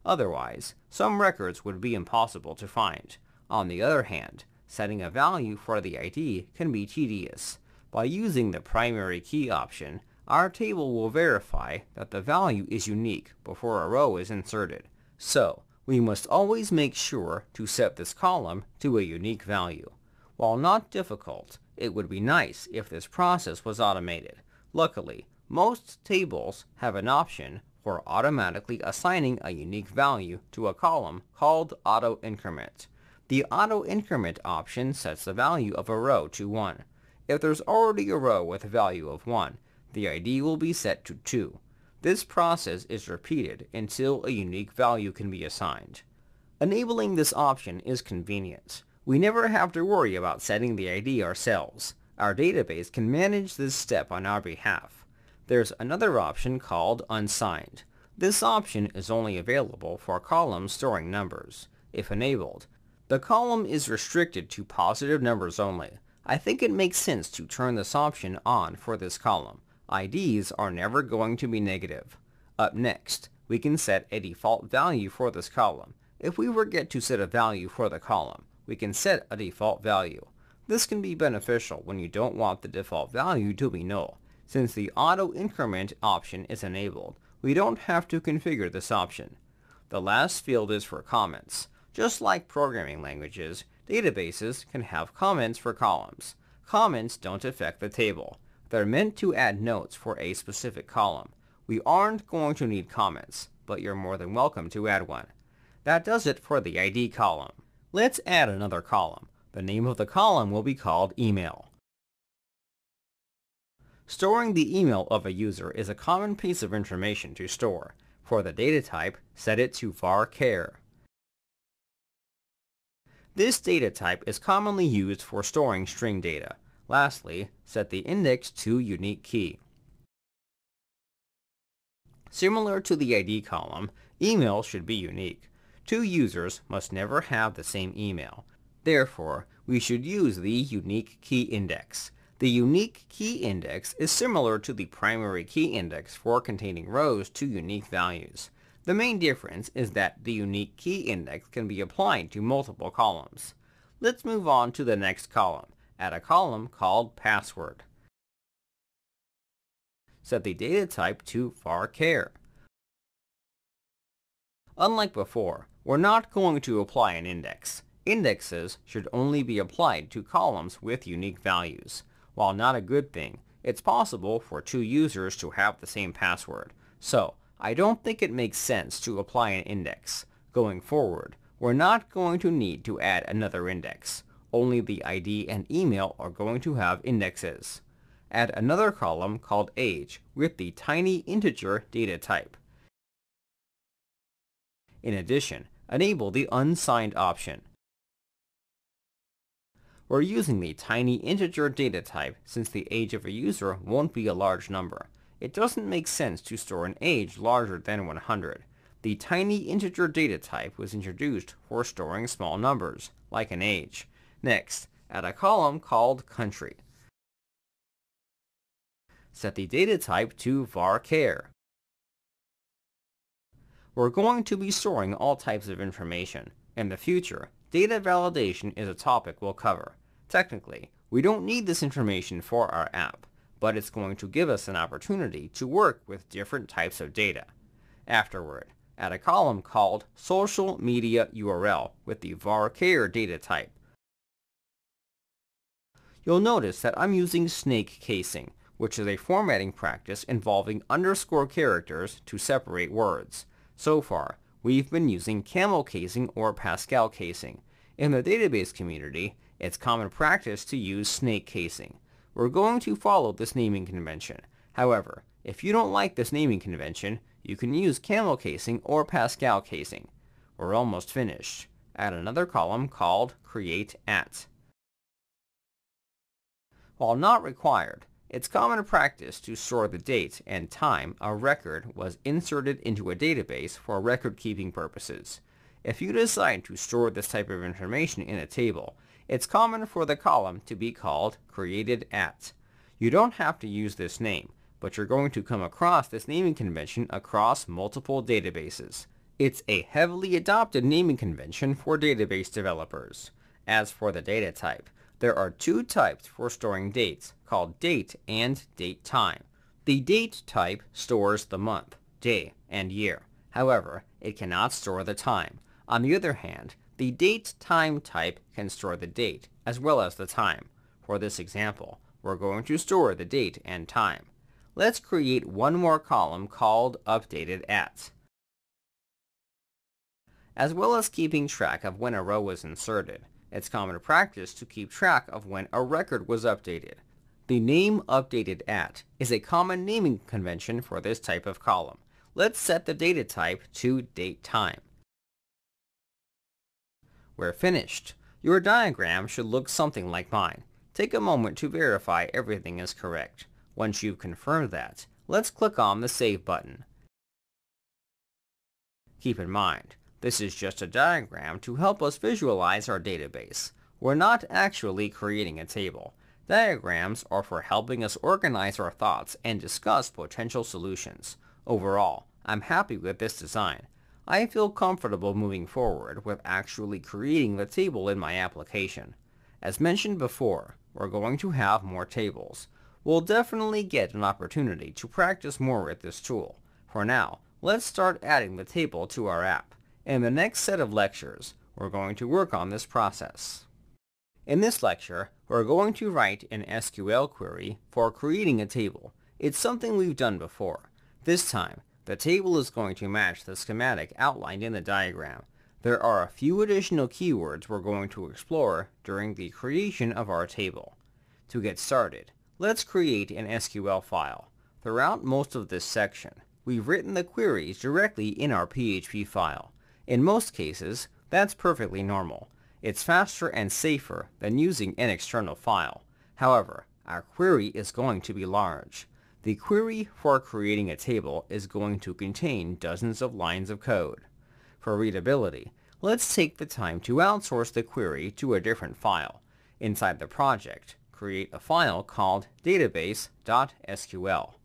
Otherwise, some records would be impossible to find. On the other hand, setting a value for the ID can be tedious. By using the primary key option, our table will verify that the value is unique before a row is inserted. So, we must always make sure to set this column to a unique value. While not difficult, it would be nice if this process was automated. Luckily, most tables have an option for automatically assigning a unique value to a column called auto increment. The auto increment option sets the value of a row to 1. If there's already a row with a value of 1, the ID will be set to 2. This process is repeated until a unique value can be assigned. Enabling this option is convenient. We never have to worry about setting the ID ourselves. Our database can manage this step on our behalf. There's another option called unsigned. This option is only available for columns storing numbers. If enabled, the column is restricted to positive numbers only. I think it makes sense to turn this option on for this column. IDs are never going to be negative. Up next, we can set a default value for this column. If we forget to set a value for the column, we can set a default value. This can be beneficial when you don't want the default value to be null. Since the auto increment option is enabled, we don't have to configure this option. The last field is for comments. Just like programming languages, databases can have comments for columns. Comments don't affect the table. They're meant to add notes for a specific column. We aren't going to need comments, but you're more than welcome to add one. That does it for the ID column. Let's add another column. The name of the column will be called email. Storing the email of a user is a common piece of information to store. For the data type, set it to var_char. This data type is commonly used for storing string data. Lastly, set the index to unique key. Similar to the ID column, email should be unique. Two users must never have the same email. Therefore, we should use the unique key index. The unique key index is similar to the primary key index for containing rows to unique values. The main difference is that the unique key index can be applied to multiple columns. Let's move on to the next column. Add a column called password. Set the data type to var_char. Unlike before, we're not going to apply an index. Indexes should only be applied to columns with unique values. While not a good thing, it's possible for two users to have the same password. So, I don't think it makes sense to apply an index. Going forward, we're not going to need to add another index. Only the ID and email are going to have indexes. Add another column called age with the tiny integer data type. In addition, enable the unsigned option. We're using the tiny integer data type since the age of a user won't be a large number. It doesn't make sense to store an age larger than 100. The tiny integer data type was introduced for storing small numbers, like an age. Next, add a column called country. Set the data type to var_char. We're going to be storing all types of information. In the future, data validation is a topic we'll cover. Technically, we don't need this information for our app, but it's going to give us an opportunity to work with different types of data. Afterward, add a column called social media URL with the var_char data type. You'll notice that I'm using snake casing, which is a formatting practice involving underscore characters to separate words. So far, we've been using camel casing or Pascal casing. In the database community, it's common practice to use snake casing. We're going to follow this naming convention. However, if you don't like this naming convention, you can use camel casing or Pascal casing. We're almost finished. Add another column called create_at. While not required, it's common practice to store the date and time a record was inserted into a database for record-keeping purposes. If you decide to store this type of information in a table, it's common for the column to be called created_at. You don't have to use this name, but you're going to come across this naming convention across multiple databases. It's a heavily adopted naming convention for database developers. As for the data type, there are two types for storing dates, called date and datetime. The date type stores the month, day, and year. However, it cannot store the time. On the other hand, the datetime type can store the date as well as the time. For this example, we're going to store the date and time. Let's create one more column called updated at. As well as keeping track of when a row was inserted, it's common practice to keep track of when a record was updated. The name updated at is a common naming convention for this type of column. Let's set the data type to datetime. We're finished. Your diagram should look something like mine. Take a moment to verify everything is correct. Once you've confirmed that, let's click on the Save button. Keep in mind, this is just a diagram to help us visualize our database. We're not actually creating a table. Diagrams are for helping us organize our thoughts and discuss potential solutions. Overall, I'm happy with this design. I feel comfortable moving forward with actually creating the table in my application. As mentioned before, we're going to have more tables. We'll definitely get an opportunity to practice more with this tool. For now, let's start adding the table to our app. In the next set of lectures, we're going to work on this process. In this lecture, we're going to write an SQL query for creating a table. It's something we've done before. This time, the table is going to match the schematic outlined in the diagram. There are a few additional keywords we're going to explore during the creation of our table. To get started, let's create an SQL file. Throughout most of this section, we've written the queries directly in our PHP file. In most cases, that's perfectly normal. It's faster and safer than using an external file. However, our query is going to be large. The query for creating a table is going to contain dozens of lines of code. For readability, let's take the time to outsource the query to a different file. Inside the project, create a file called database.sql.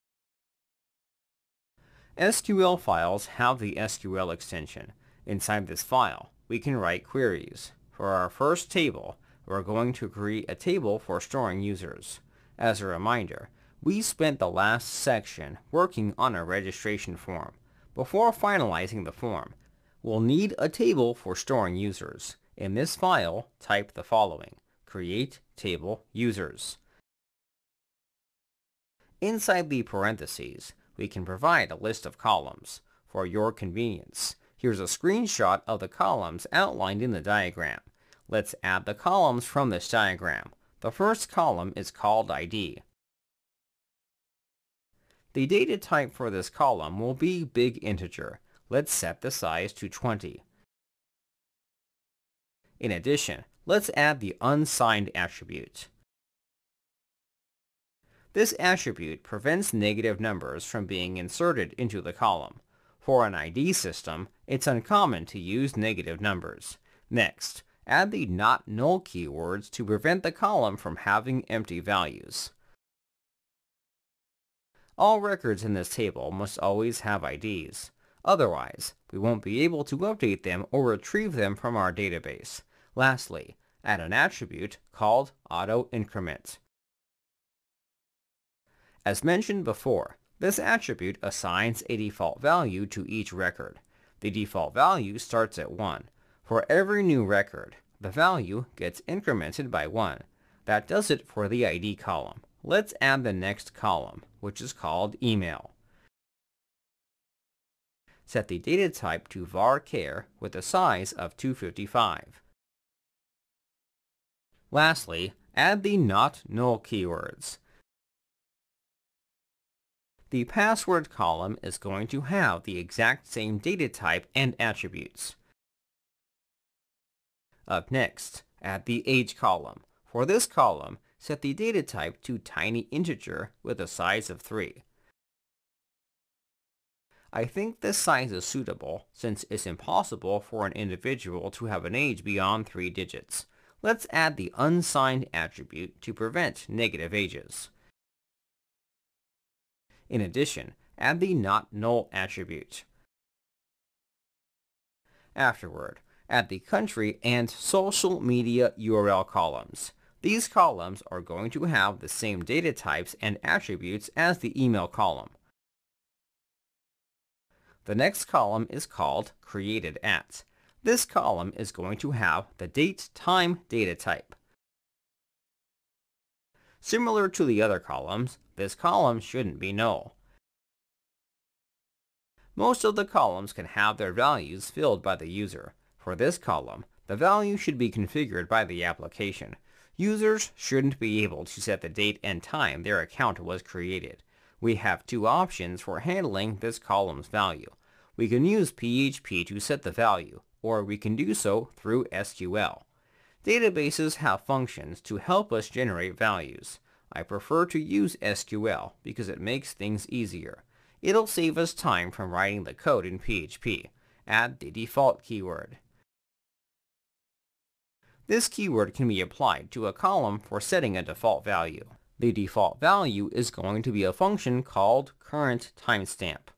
SQL files have the SQL extension. Inside this file, we can write queries. For our first table, we're going to create a table for storing users. As a reminder, we spent the last section working on a registration form. Before finalizing the form, we'll need a table for storing users. In this file, type the following: create table users. Inside the parentheses, we can provide a list of columns. For your convenience, here's a screenshot of the columns outlined in the diagram. Let's add the columns from this diagram. The first column is called ID. The data type for this column will be big integer. Let's set the size to 20. In addition, let's add the unsigned attribute. This attribute prevents negative numbers from being inserted into the column. For an ID system, it's uncommon to use negative numbers. Next, add the not null keywords to prevent the column from having empty values. All records in this table must always have IDs. Otherwise, we won't be able to update them or retrieve them from our database. Lastly, add an attribute called AutoIncrement. As mentioned before, this attribute assigns a default value to each record. The default value starts at 1. For every new record, the value gets incremented by 1. That does it for the ID column. Let's add the next column, which is called email. Set the data type to varchar with a size of 255. Lastly, add the not null keywords. The password column is going to have the exact same data type and attributes. Up next, add the age column. For this column, set the data type to tiny integer with a size of 3. I think this size is suitable since it's impossible for an individual to have an age beyond 3 digits. Let's add the unsigned attribute to prevent negative ages. In addition, add the not null attribute. Afterward, add the country and social media URL columns. These columns are going to have the same data types and attributes as the email column. The next column is called created at. This column is going to have the date-time data type. Similar to the other columns, this column shouldn't be null. Most of the columns can have their values filled by the user. For this column, the value should be configured by the application. Users shouldn't be able to set the date and time their account was created. We have two options for handling this column's value. We can use PHP to set the value, or we can do so through SQL. Databases have functions to help us generate values. I prefer to use SQL because it makes things easier. It'll save us time from writing the code in PHP. Add the default keyword. This keyword can be applied to a column for setting a default value. The default value is going to be a function called current timestamp.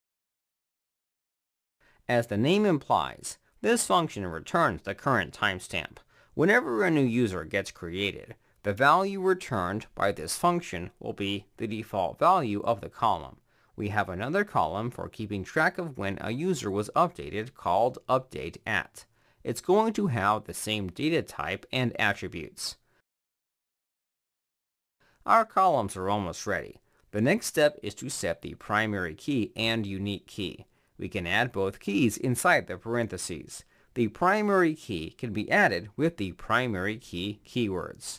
As the name implies, this function returns the current timestamp. Whenever a new user gets created, the value returned by this function will be the default value of the column. We have another column for keeping track of when a user was updated called update at. It's going to have the same data type and attributes. Our columns are almost ready. The next step is to set the primary key and unique key. We can add both keys inside the parentheses. The primary key can be added with the primary key keywords.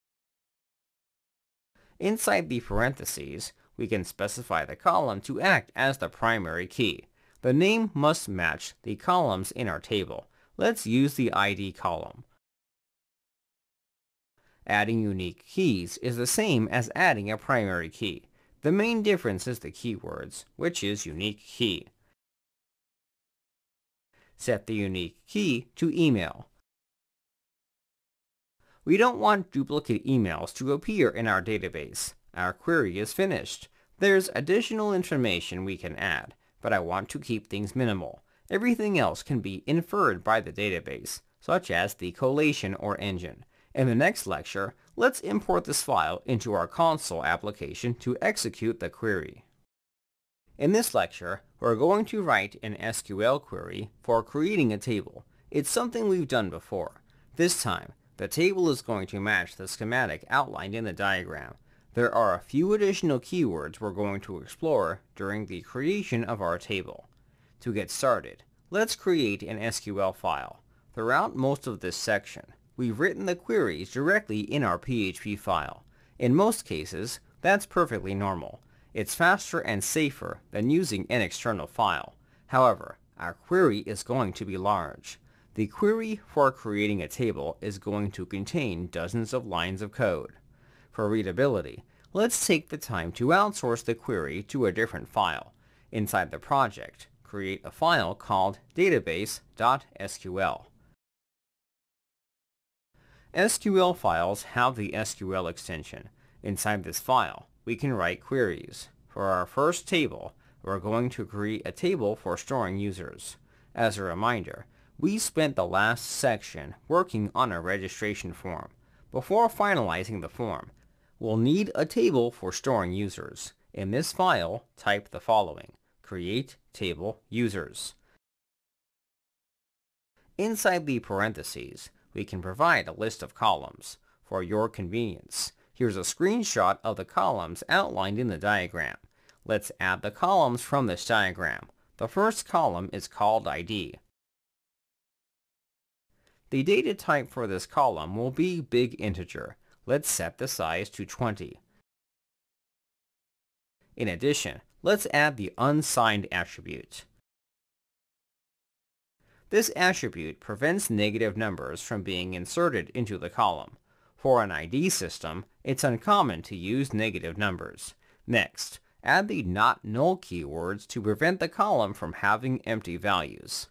Inside the parentheses, we can specify the column to act as the primary key. The name must match the columns in our table. Let's use the ID column. Adding unique keys is the same as adding a primary key. The main difference is the keywords, which is unique key. Set the unique key to email. We don't want duplicate emails to appear in our database. Our query is finished. There's additional information we can add, but I want to keep things minimal. Everything else can be inferred by the database, such as the collation or engine. In the next lecture, let's import this file into our console application to execute the query. In this lecture, we're going to write an SQL query for creating a table. It's something we've done before. This time, the table is going to match the schematic outlined in the diagram. There are a few additional keywords we're going to explore during the creation of our table. To get started, let's create an SQL file. Throughout most of this section, we've written the queries directly in our PHP file. In most cases, that's perfectly normal. It's faster and safer than using an external file. However, our query is going to be large. The query for creating a table is going to contain dozens of lines of code. For readability, let's take the time to outsource the query to a different file. Inside the project, create a file called database.sql. SQL files have the SQL extension. Inside this file, we can write queries. For our first table, we're going to create a table for storing users. As a reminder, we spent the last section working on a registration form. Before finalizing the form, we'll need a table for storing users. In this file, type the following: create table users. Inside the parentheses, we can provide a list of columns. For your convenience, here's a screenshot of the columns outlined in the diagram. Let's add the columns from this diagram. The first column is called ID. The data type for this column will be big integer. Let's set the size to 20. In addition, let's add the unsigned attribute. This attribute prevents negative numbers from being inserted into the column. For an ID system, it's uncommon to use negative numbers. Next, add the not null keywords to prevent the column from having empty values.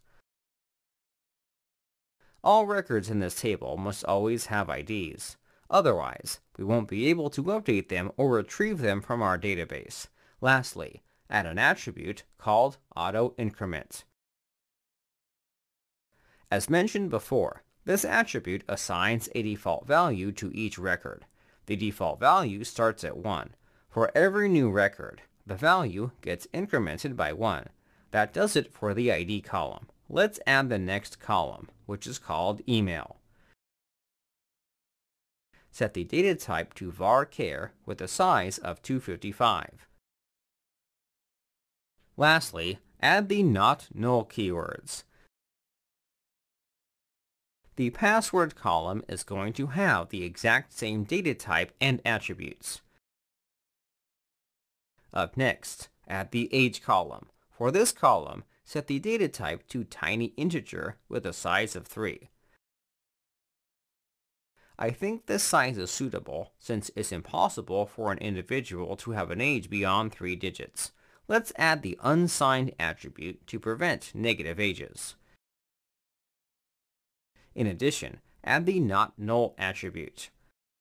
All records in this table must always have IDs. Otherwise, we won't be able to update them or retrieve them from our database. Lastly, add an attribute called AutoIncrement. As mentioned before, this attribute assigns a default value to each record. The default value starts at 1. For every new record, the value gets incremented by 1. That does it for the ID column. Let's add the next column, which is called email. Set the data type to var_char with a size of 255. Lastly, add the not null keywords. The password column is going to have the exact same data type and attributes. Up next, add the age column. For this column, set the data type to tiny integer with a size of 3. I think this size is suitable since it's impossible for an individual to have an age beyond 3 digits. Let's add the unsigned attribute to prevent negative ages. In addition, add the not null attribute.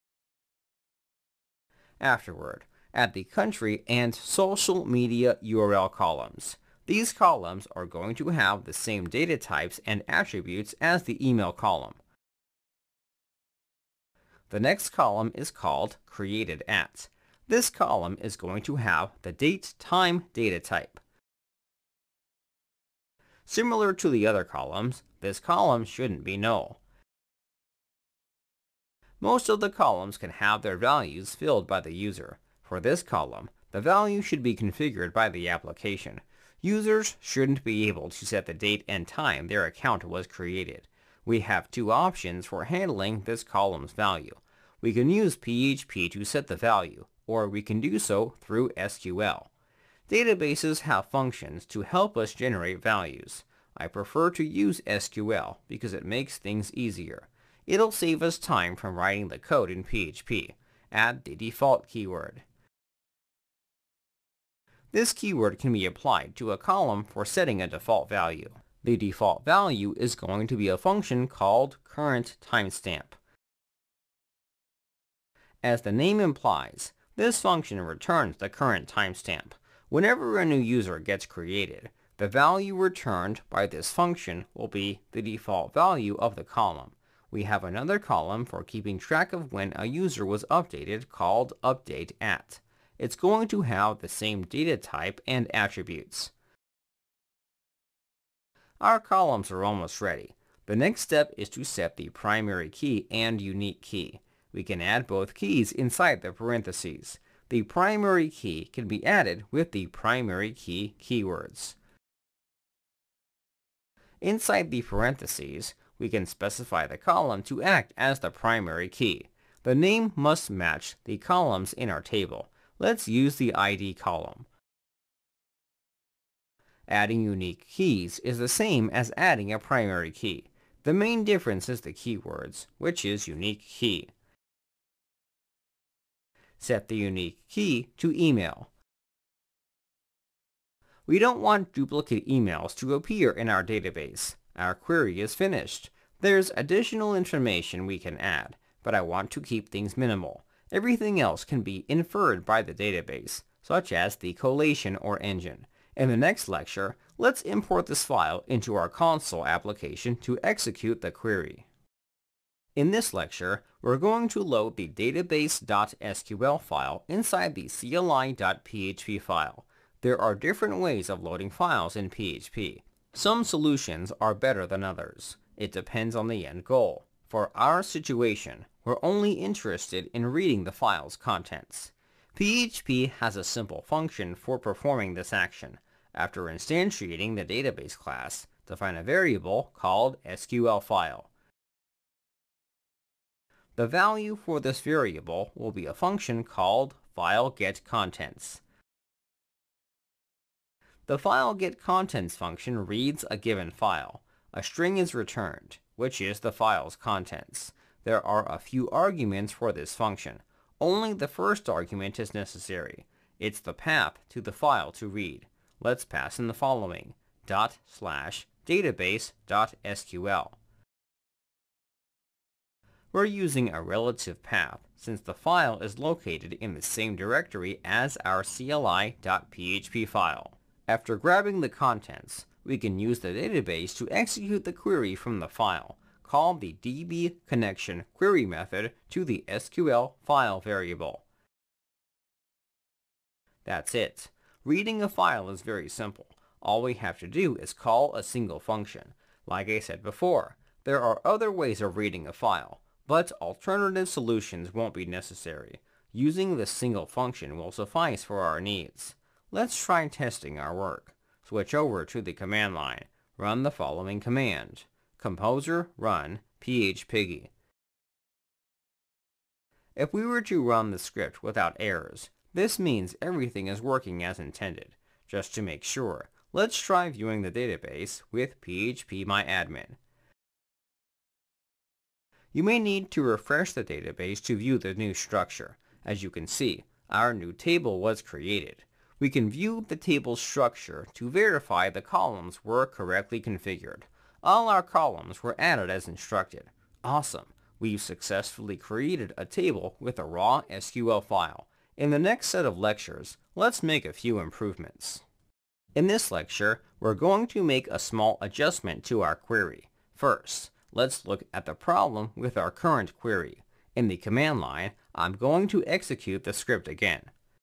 Afterward, add the country and social media URL columns. These columns are going to have the same data types and attributes as the email column. The next column is called created at. This column is going to have the date-time data type. Similar to the other columns, this column shouldn't be null. Most of the columns can have their values filled by the user. For this column, the value should be configured by the application. Users shouldn't be able to set the date and time their account was created. We have two options for handling this column's value. We can use PHP to set the value, or we can do so through SQL. Databases have functions to help us generate values. I prefer to use SQL because it makes things easier. It'll save us time from writing the code in PHP. Add the default keyword. This keyword can be applied to a column for setting a default value. The default value is going to be a function called current timestamp. As the name implies, this function returns the current timestamp. Whenever a new user gets created, the value returned by this function will be the default value of the column. We have another column for keeping track of when a user was updated called update at. It's going to have the same data type and attributes. Our columns are almost ready. The next step is to set the primary key and unique key. We can add both keys inside the parentheses. The primary key can be added with the primary key keywords. Inside the parentheses, we can specify the column to act as the primary key. The name must match the columns in our table. Let's use the ID column. Adding unique keys is the same as adding a primary key. The main difference is the keywords, which is unique key. Set the unique key to email. We don't want duplicate emails to appear in our database. Our query is finished. There's additional information we can add, but I want to keep things minimal. Everything else can be inferred by the database, such as the collation or engine. In the next lecture, let's import this file into our console application to execute the query. In this lecture, we're going to load the database.sql file inside the cli.php file. There are different ways of loading files in PHP. Some solutions are better than others. It depends on the end goal. For our situation, we're only interested in reading the file's contents. PHP has a simple function for performing this action. After instantiating the database class, define a variable called SQL file. The value for this variable will be a function called fileGetContents. The fileGetContents function reads a given file. A string is returned, which is the file's contents. There are a few arguments for this function. Only the first argument is necessary. It's the path to the file to read. Let's pass in the following: /database.sql. We're using a relative path since the file is located in the same directory as our cli.php file. After grabbing the contents, we can use the database to execute the query from the file. Call the dbConnectionQuery method to the SQL file variable. That's it. Reading a file is very simple. All we have to do is call a single function. Like I said before, there are other ways of reading a file, but alternative solutions won't be necessary. Using this single function will suffice for our needs. Let's try testing our work. Switch over to the command line. Run the following command. Composer run phpiggy. If we were to run the script without errors, this means everything is working as intended. Just to make sure, let's try viewing the database with phpMyAdmin. You may need to refresh the database to view the new structure. As you can see, our new table was created. We can view the table's structure to verify the columns were correctly configured. All our columns were added as instructed. Awesome! We've successfully created a table with a raw SQL file. In the next set of lectures, let's make a few improvements. In this lecture, we're going to make a small adjustment to our query. First, let's look at the problem with our current query. In the command line, I'm going to execute the script again.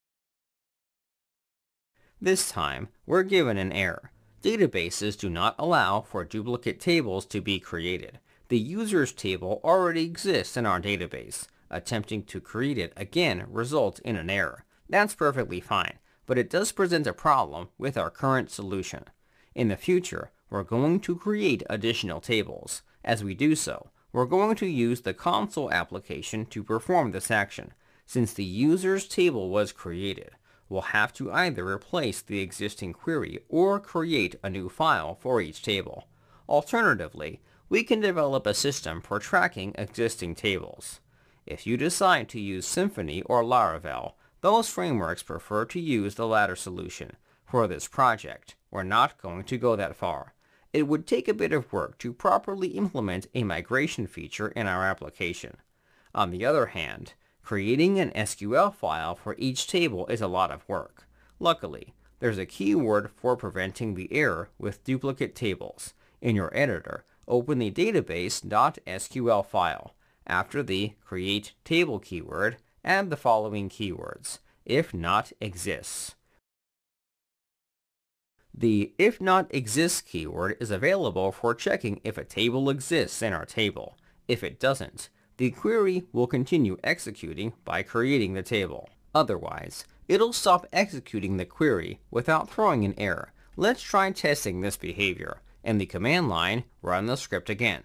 This time, we're given an error. Databases do not allow for duplicate tables to be created. The users table already exists in our database. Attempting to create it again results in an error. That's perfectly fine, but it does present a problem with our current solution. In the future, we're going to create additional tables. As we do so, we're going to use the console application to perform this action. Since the users table was created, we'll have to either replace the existing query or create a new file for each table. Alternatively, we can develop a system for tracking existing tables. If you decide to use Symfony or Laravel, those frameworks prefer to use the latter solution. For this project, we're not going to go that far. It would take a bit of work to properly implement a migration feature in our application. On the other hand, creating an SQL file for each table is a lot of work. Luckily, there's a keyword for preventing the error with duplicate tables. In your editor, open the database.sql file. After the create table keyword, add the following keywords. If not exists. The if not exists keyword is available for checking if a table exists in our table. If it doesn't, the query will continue executing by creating the table. Otherwise, it'll stop executing the query without throwing an error. Let's try testing this behavior. In the command line, run the script again.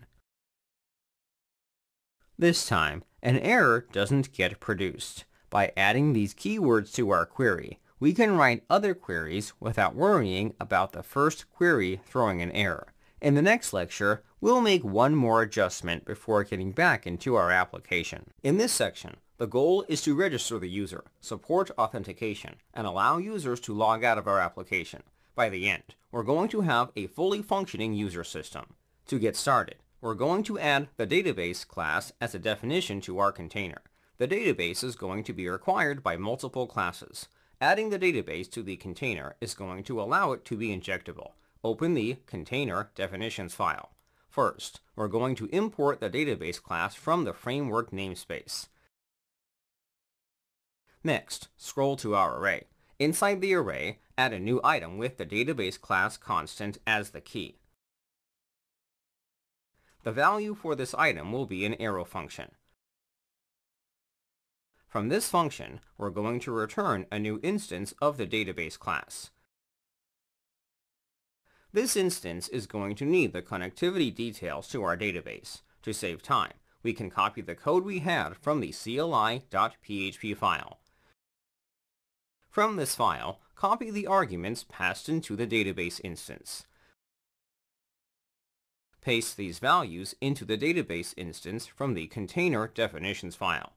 This time, an error doesn't get produced. By adding these keywords to our query, we can write other queries without worrying about the first query throwing an error. In the next lecture, we'll make one more adjustment before getting back into our application. In this section, the goal is to register the user, support authentication, and allow users to log out of our application. By the end, we're going to have a fully functioning user system. To get started, we're going to add the database class as a definition to our container. The database is going to be required by multiple classes. Adding the database to the container is going to allow it to be injectable. Open the container definitions file. First, we're going to import the database class from the framework namespace. Next, scroll to our array. Inside the array, add a new item with the database class constant as the key. The value for this item will be an arrow function. From this function, we're going to return a new instance of the database class. This instance is going to need the connectivity details to our database. To save time, we can copy the code we had from the cli.php file. From this file, copy the arguments passed into the database instance. Paste these values into the database instance from the container definitions file.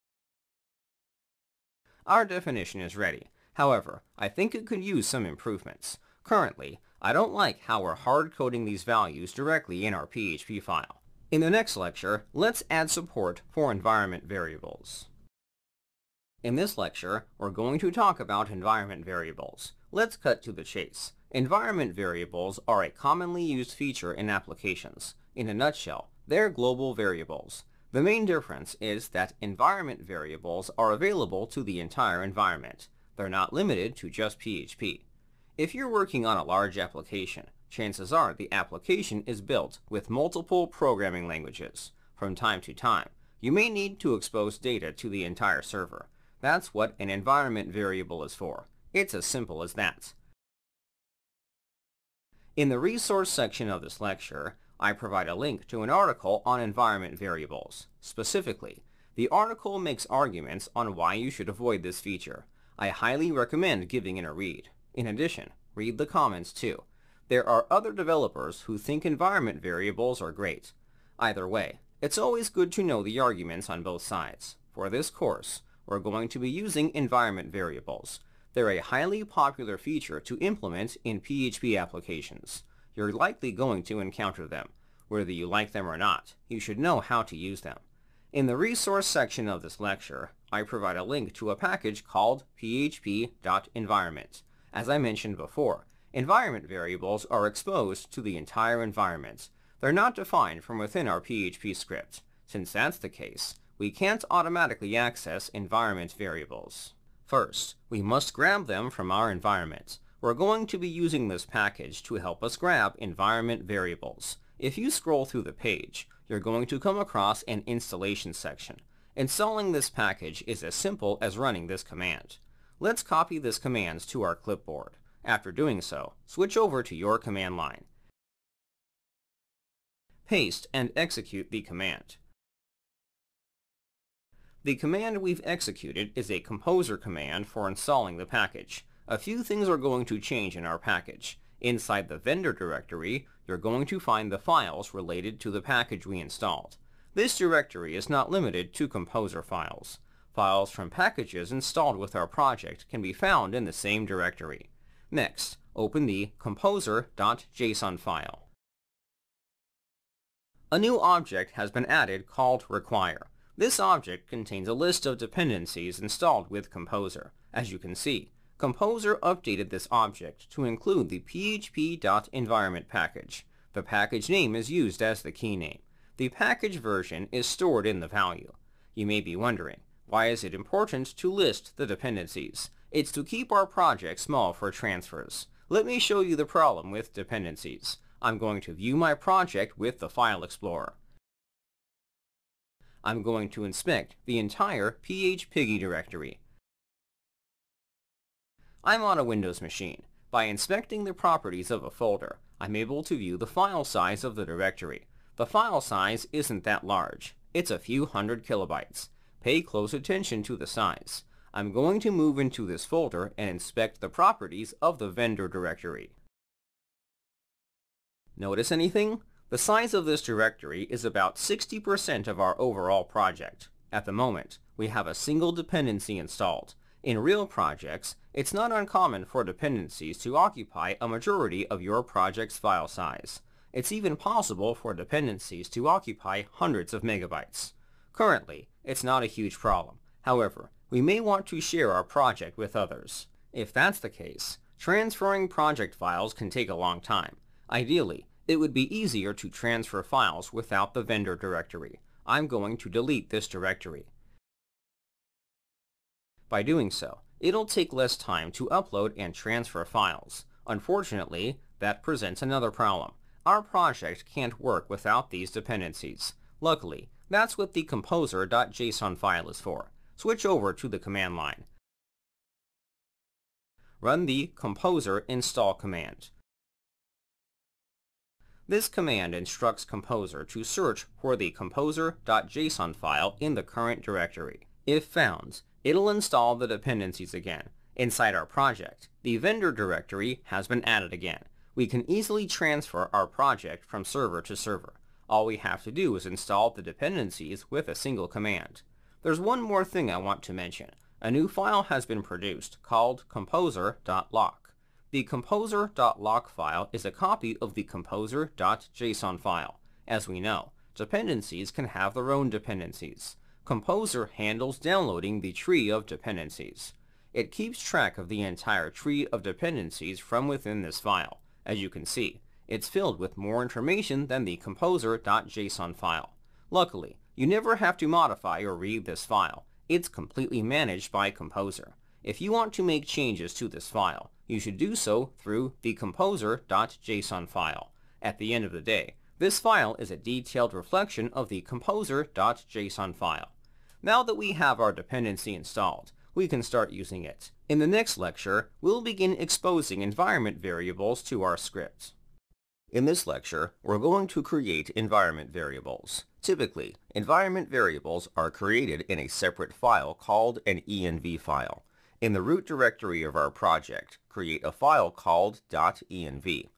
Our definition is ready. However, I think it could use some improvements. Currently, I don't like how we're hard-coding these values directly in our PHP file. In the next lecture, let's add support for environment variables. In this lecture, we're going to talk about environment variables. Let's cut to the chase. Environment variables are a commonly used feature in applications. In a nutshell, they're global variables. The main difference is that environment variables are available to the entire environment. They're not limited to just PHP. If you're working on a large application, chances are the application is built with multiple programming languages. From time to time, you may need to expose data to the entire server. That's what an environment variable is for. It's as simple as that. In the resource section of this lecture, I provide a link to an article on environment variables. Specifically, the article makes arguments on why you should avoid this feature. I highly recommend giving it a read. In addition, read the comments too. There are other developers who think environment variables are great. Either way, it's always good to know the arguments on both sides. For this course, we're going to be using environment variables. They're a highly popular feature to implement in PHP applications. You're likely going to encounter them. Whether you like them or not, you should know how to use them. In the resource section of this lecture, I provide a link to a package called php.environment. As I mentioned before, environment variables are exposed to the entire environment. They're not defined from within our PHP script. Since that's the case, we can't automatically access environment variables. First, we must grab them from our environment. We're going to be using this package to help us grab environment variables. If you scroll through the page, you're going to come across an installation section. Installing this package is as simple as running this command. Let's copy this command to our clipboard. After doing so, switch over to your command line. Paste and execute the command. The command we've executed is a composer command for installing the package. A few things are going to change in our package. Inside the vendor directory, you're going to find the files related to the package we installed. This directory is not limited to composer files. Files from packages installed with our project can be found in the same directory. Next, open the composer.json file. A new object has been added called require. This object contains a list of dependencies installed with Composer. As you can see, Composer updated this object to include the php.environment package. The package name is used as the key name. The package version is stored in the value. You may be wondering, why is it important to list the dependencies? It's to keep our project small for transfers. Let me show you the problem with dependencies. I'm going to view my project with the File Explorer. I'm going to inspect the entire phpiggy directory. I'm on a Windows machine. By inspecting the properties of a folder, I'm able to view the file size of the directory. The file size isn't that large. It's a few hundred kilobytes. Pay close attention to the size. I'm going to move into this folder and inspect the properties of the vendor directory. Notice anything? The size of this directory is about 60% of our overall project. At the moment, we have a single dependency installed. In real projects, it's not uncommon for dependencies to occupy a majority of your project's file size. It's even possible for dependencies to occupy hundreds of megabytes. Currently, it's not a huge problem. However, we may want to share our project with others. If that's the case, transferring project files can take a long time. Ideally, it would be easier to transfer files without the vendor directory. I'm going to delete this directory. By doing so, it'll take less time to upload and transfer files. Unfortunately, that presents another problem. Our project can't work without these dependencies. Luckily, that's what the composer.json file is for. Switch over to the command line. Run the composer install command. This command instructs Composer to search for the composer.json file in the current directory. If found, it'll install the dependencies again. Inside our project, the vendor directory has been added again. We can easily transfer our project from server to server. All we have to do is install the dependencies with a single command. There's one more thing I want to mention. A new file has been produced called composer.lock. The composer.lock file is a copy of the composer.json file. As we know, dependencies can have their own dependencies. Composer handles downloading the tree of dependencies. It keeps track of the entire tree of dependencies from within this file. As you can see, it's filled with more information than the composer.json file. Luckily, you never have to modify or read this file. It's completely managed by Composer. If you want to make changes to this file, you should do so through the composer.json file. At the end of the day, this file is a detailed reflection of the composer.json file. Now that we have our dependency installed, we can start using it. In the next lecture, we'll begin exposing environment variables to our script. In this lecture, we're going to create environment variables. Typically, environment variables are created in a separate file called an env file. In the root directory of our project, create a file called .env.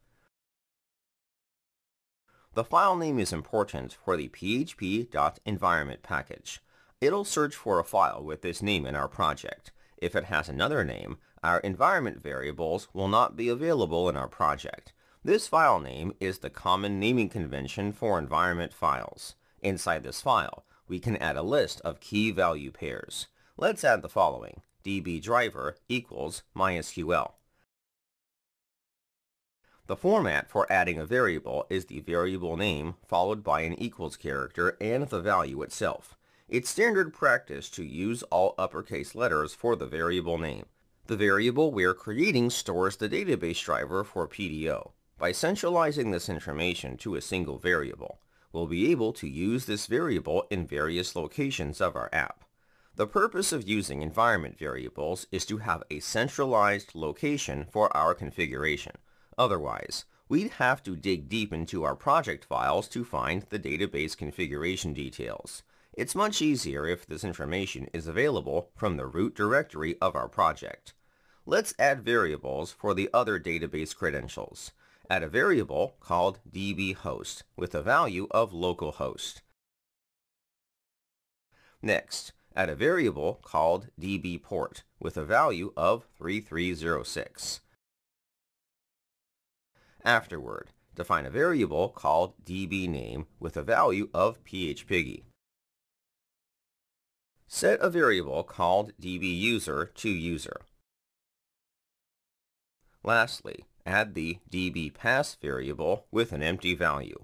The file name is important for the php.environment package. It'll search for a file with this name in our project. If it has another name, our environment variables will not be available in our project. This file name is the common naming convention for environment files. Inside this file, we can add a list of key value pairs. Let's add the following: dbDriver equals MySQL. The format for adding a variable is the variable name followed by an equals character and the value itself. It's standard practice to use all uppercase letters for the variable name. The variable we're creating stores the database driver for PDO. By centralizing this information to a single variable, we'll be able to use this variable in various locations of our app. The purpose of using environment variables is to have a centralized location for our configuration. Otherwise, we'd have to dig deep into our project files to find the database configuration details. It's much easier if this information is available from the root directory of our project. Let's add variables for the other database credentials. Add a variable called dbHost with a value of localhost. Next, add a variable called dbPort with a value of 3306. Afterward, define a variable called dbName with a value of phpiggy. Set a variable called dbUser to user. Lastly, add the dbPass variable with an empty value.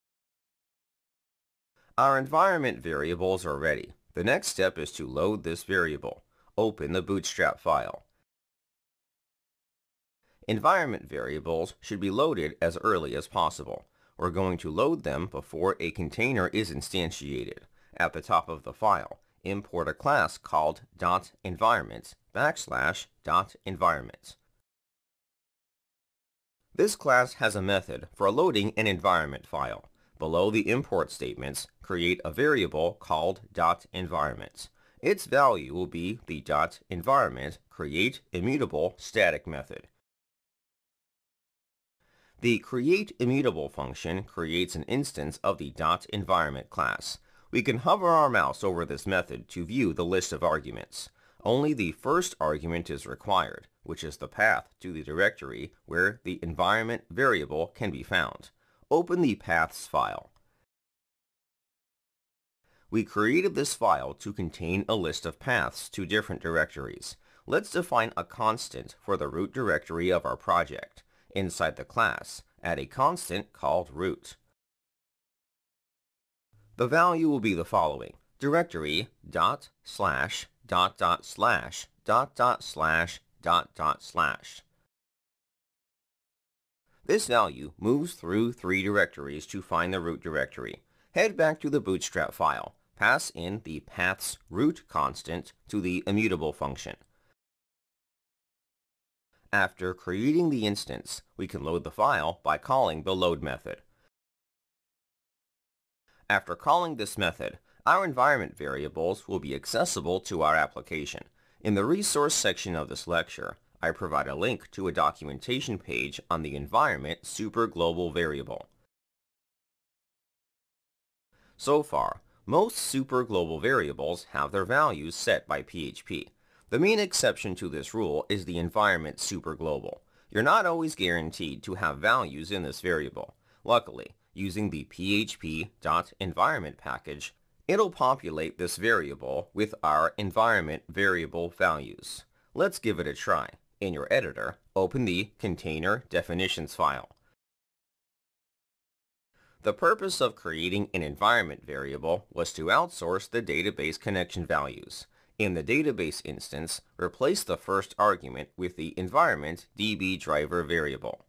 Our environment variables are ready. The next step is to load this variable. Open the Bootstrap file. Environment variables should be loaded as early as possible. We're going to load them before a container is instantiated. At the top of the file, import a class called .environment /.environment. This class has a method for loading an environment file. Below the import statements, create a variable called .environment. Its value will be the .environment create immutable static method. The create immutable function creates an instance of the .environment class. We can hover our mouse over this method to view the list of arguments. Only the first argument is required, which is the path to the directory where the environment variable can be found. Open the paths file. We created this file to contain a list of paths to different directories. Let's define a constant for the root directory of our project. Inside the class, add a constant called root. The value will be the following: directory // // This value moves through 3 directories to find the root directory. Head back to the Bootstrap file. Pass in the paths root constant to the immutable function. After creating the instance, we can load the file by calling the load method. After calling this method, our environment variables will be accessible to our application. In the resource section of this lecture, I provide a link to a documentation page on the environment superglobal variable. So far, most superglobal variables have their values set by PHP. The main exception to this rule is the environment superglobal. You're not always guaranteed to have values in this variable. Luckily, using the php.environment package, it'll populate this variable with our environment variable values. Let's give it a try. In your editor, open the Container Definitions file. The purpose of creating an environment variable was to outsource the database connection values. In the database instance, replace the first argument with the environment DB driver variable.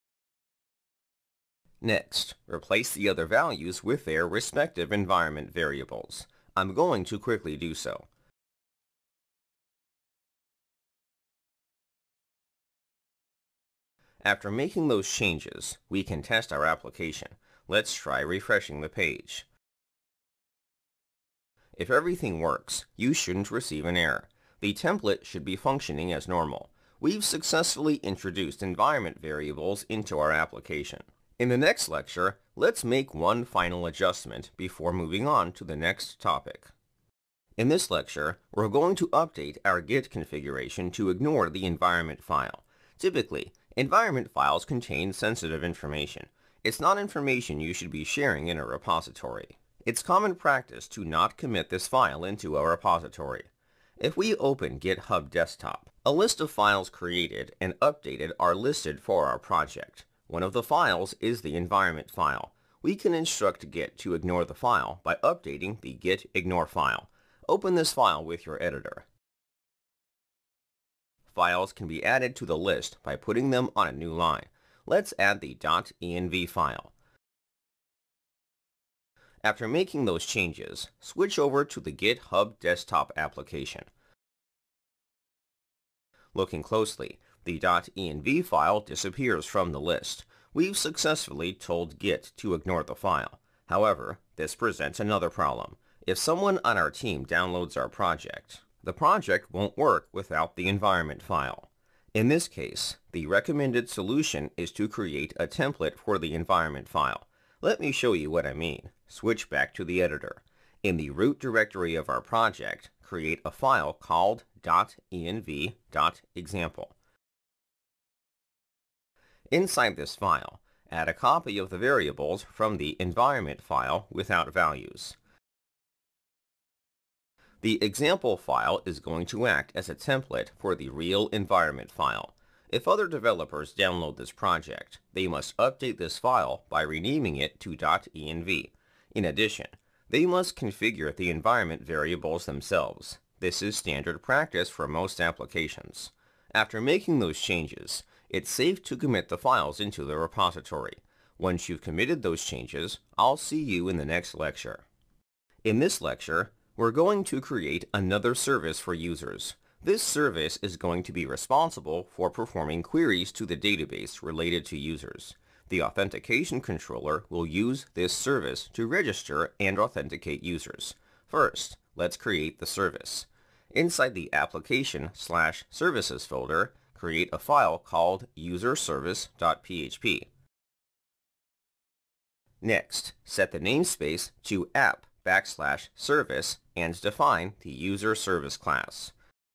Next, replace the other values with their respective environment variables. I'm going to quickly do so. After making those changes, we can test our application. Let's try refreshing the page. If everything works, you shouldn't receive an error. The template should be functioning as normal. We've successfully introduced environment variables into our application. In the next lecture, let's make one final adjustment before moving on to the next topic. In this lecture, we're going to update our Git configuration to ignore the environment file. Typically, environment files contain sensitive information. It's not information you should be sharing in a repository. It's common practice to not commit this file into a repository. If we open GitHub Desktop, a list of files created and updated are listed for our project. One of the files is the environment file. We can instruct Git to ignore the file by updating the git ignore file. Open this file with your editor. Files can be added to the list by putting them on a new line. Let's add the .env file. After making those changes, switch over to the GitHub Desktop application. Looking closely, the .env file disappears from the list. We've successfully told Git to ignore the file. However, this presents another problem. If someone on our team downloads our project, the project won't work without the environment file. In this case, the recommended solution is to create a template for the environment file. Let me show you what I mean. Switch back to the editor. In the root directory of our project, create a file called .env.example. Inside this file, add a copy of the variables from the environment file without values. The example file is going to act as a template for the real environment file. If other developers download this project, they must update this file by renaming it to .env. In addition, they must configure the environment variables themselves. This is standard practice for most applications. After making those changes, it's safe to commit the files into the repository. Once you've committed those changes, I'll see you in the next lecture. In this lecture, we're going to create another service for users. This service is going to be responsible for performing queries to the database related to users. The authentication controller will use this service to register and authenticate users. First, let's create the service. Inside the application/services folder, create a file called userservice.php. Next, set the namespace to app/service and define the user service class.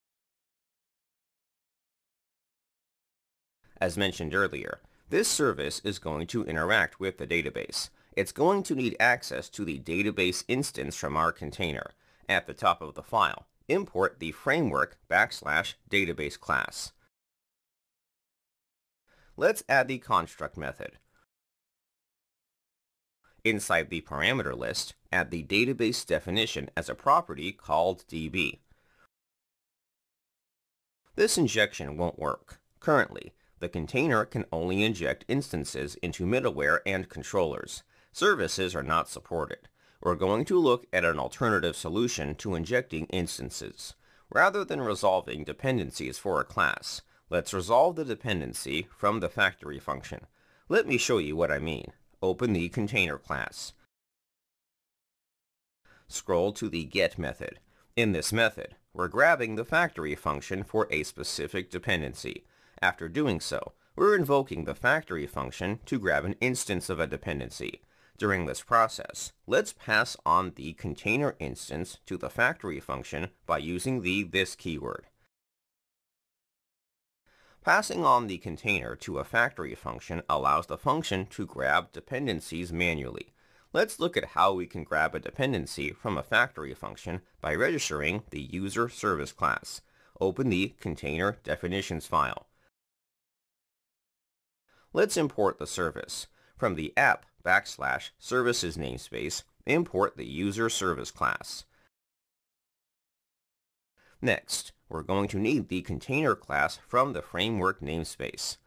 As mentioned earlier, this service is going to interact with the database. It's going to need access to the database instance from our container. At the top of the file, import the framework/database class. Let's add the construct method. Inside the parameter list, add the database definition as a property called db. This injection won't work. Currently, the container can only inject instances into middleware and controllers. Services are not supported. We're going to look at an alternative solution to injecting instances. Rather than resolving dependencies for a class, let's resolve the dependency from the factory function. Let me show you what I mean. Open the container class. Scroll to the get method. In this method, we're grabbing the factory function for a specific dependency. After doing so, we're invoking the factory function to grab an instance of a dependency. During this process, let's pass on the container instance to the factory function by using the this keyword. Passing on the container to a factory function allows the function to grab dependencies manually. Let's look at how we can grab a dependency from a factory function by registering the user service class. open the container definitions file. Let's import the service. From the app/services namespace, import the user service class. Next, we're going to need the container class from the framework namespace.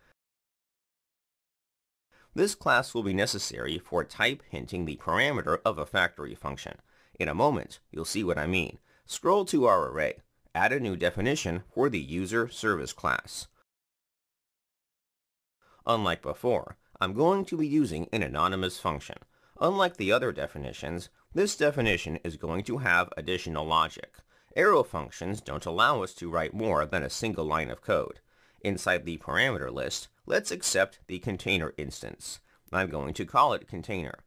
This class will be necessary for type hinting the parameter of a factory function. In a moment, you'll see what I mean. Scroll to our array. Add a new definition for the user service class. Unlike before, I'm going to be using an anonymous function. Unlike the other definitions, this definition is going to have additional logic. Arrow functions don't allow us to write more than a single line of code. Inside the parameter list, let's accept the container instance. I'm going to call it container.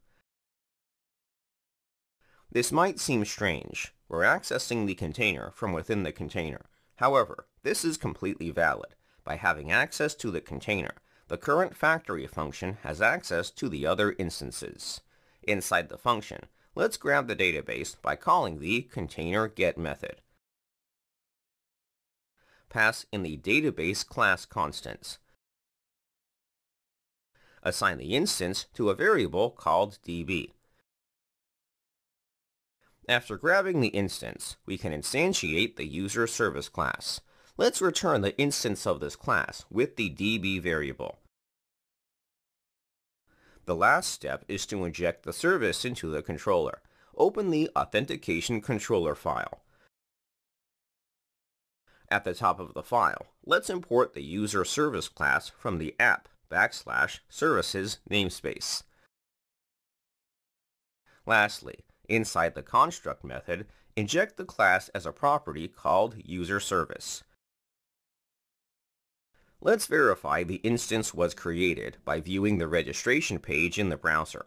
This might seem strange. We're accessing the container from within the container. However, this is completely valid. By having access to the container, the current factory function has access to the other instances. Inside the function, let's grab the database by calling the container get method. Pass in the database class constants. Assign the instance to a variable called db. After grabbing the instance, we can instantiate the user service class. Let's return the instance of this class with the db variable. The last step is to inject the service into the controller. Open the authentication controller file. At the top of the file, let's import the user service class from the app/services namespace. Lastly, inside the construct method, inject the class as a property called userService. Let's verify the instance was created by viewing the registration page in the browser.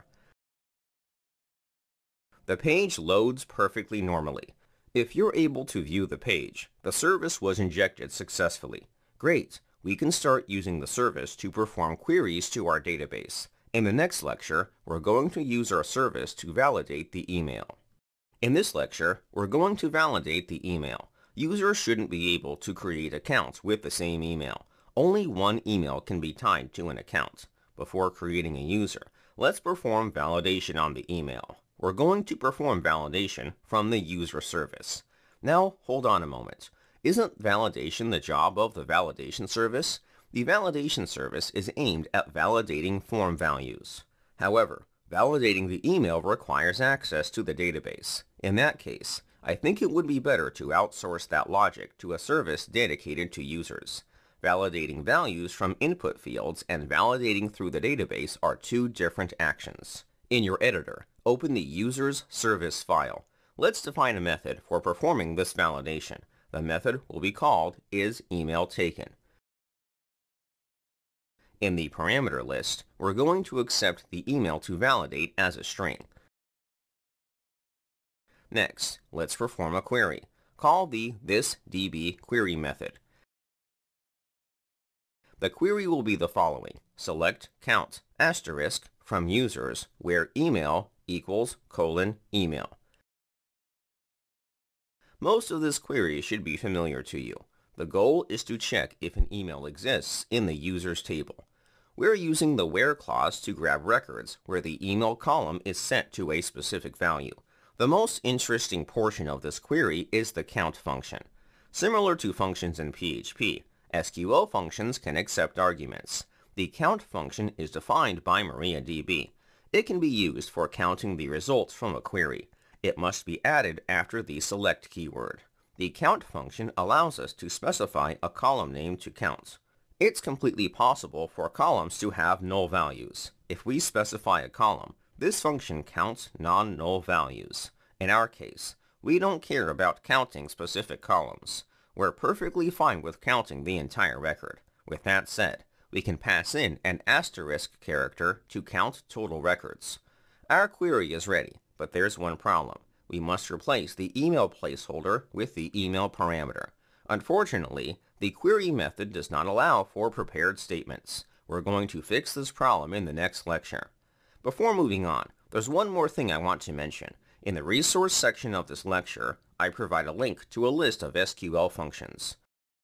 The page loads perfectly normally. If you're able to view the page, the service was injected successfully. Great! We can start using the service to perform queries to our database. In the next lecture, we're going to use our service to validate the email. In this lecture, we're going to validate the email. Users shouldn't be able to create accounts with the same email. Only one email can be tied to an account. Before creating a user, let's perform validation on the email. We're going to perform validation from the user service. Now, hold on a moment. Isn't validation the job of the validation service? The validation service is aimed at validating form values. However, validating the email requires access to the database. In that case, I think it would be better to outsource that logic to a service dedicated to users. Validating values from input fields and validating through the database are two different actions. In your editor, open the user's service file. Let's define a method for performing this validation. The method will be called isEmailTaken. In the parameter list, we're going to accept the email to validate as a string. Next, let's perform a query. Call the thisDBQuery method. The query will be the following. Select count asterisk from users where email equals :email. Most of this query should be familiar to you. The goal is to check if an email exists in the users table. We're using the where clause to grab records where the email column is set to a specific value. The most interesting portion of this query is the count function. Similar to functions in PHP, SQL functions can accept arguments. The count function is defined by MariaDB. It can be used for counting the results from a query. It must be added after the select keyword. The count function allows us to specify a column name to count. It's completely possible for columns to have null values. If we specify a column, this function counts non-null values. In our case, we don't care about counting specific columns. We're perfectly fine with counting the entire record. With that said, we can pass in an asterisk character to count total records. Our query is ready, but there's one problem. We must replace the email placeholder with the email parameter. Unfortunately, the query method does not allow for prepared statements. We're going to fix this problem in the next lecture. Before moving on, there's one more thing I want to mention. In the resource section of this lecture, I provide a link to a list of SQL functions.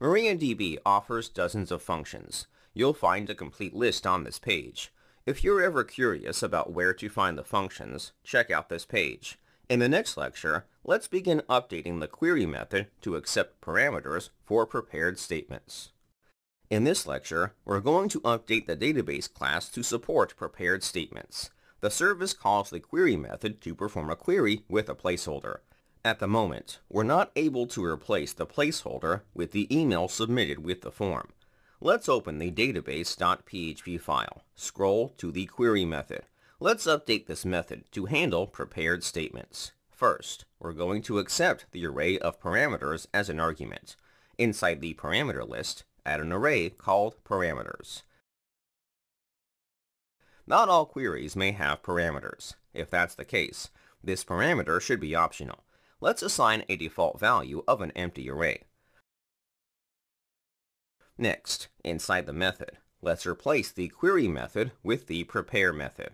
MariaDB offers dozens of functions. You'll find a complete list on this page. If you're ever curious about where to find the functions, check out this page. In the next lecture, let's begin updating the query method to accept parameters for prepared statements. In this lecture, we're going to update the database class to support prepared statements. The service calls the query method to perform a query with a placeholder. At the moment, we're not able to replace the placeholder with the email submitted with the form. Let's open the database.php file. Scroll to the query method. Let's update this method to handle prepared statements. First, we're going to accept the array of parameters as an argument. Inside the parameter list, add an array called parameters. Not all queries may have parameters. If that's the case, this parameter should be optional. Let's assign a default value of an empty array. Next, inside the method, let's replace the query method with the prepare method.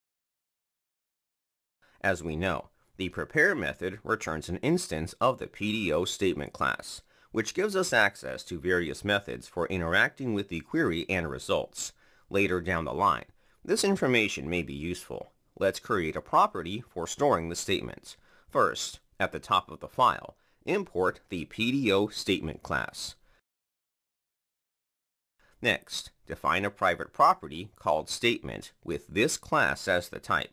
As we know, the prepare method returns an instance of the PDO statement class, which gives us access to various methods for interacting with the query and results. Later down the line, this information may be useful. Let's create a property for storing the statements. First, at the top of the file, import the PDO statement class. Next, define a private property called statement with this class as the type.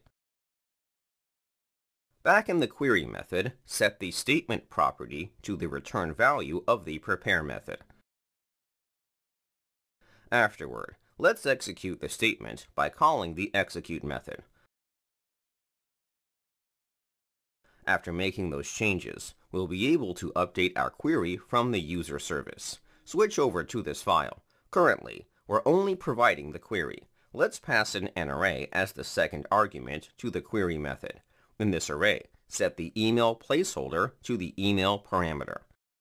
Back in the query method, set the statement property to the return value of the prepare method. Afterward, let's execute the statement by calling the execute method. After making those changes, we'll be able to update our query from the user service. Switch over to this file. Currently, we're only providing the query. Let's pass in an array as the second argument to the query method. In this array, set the email placeholder to the email parameter.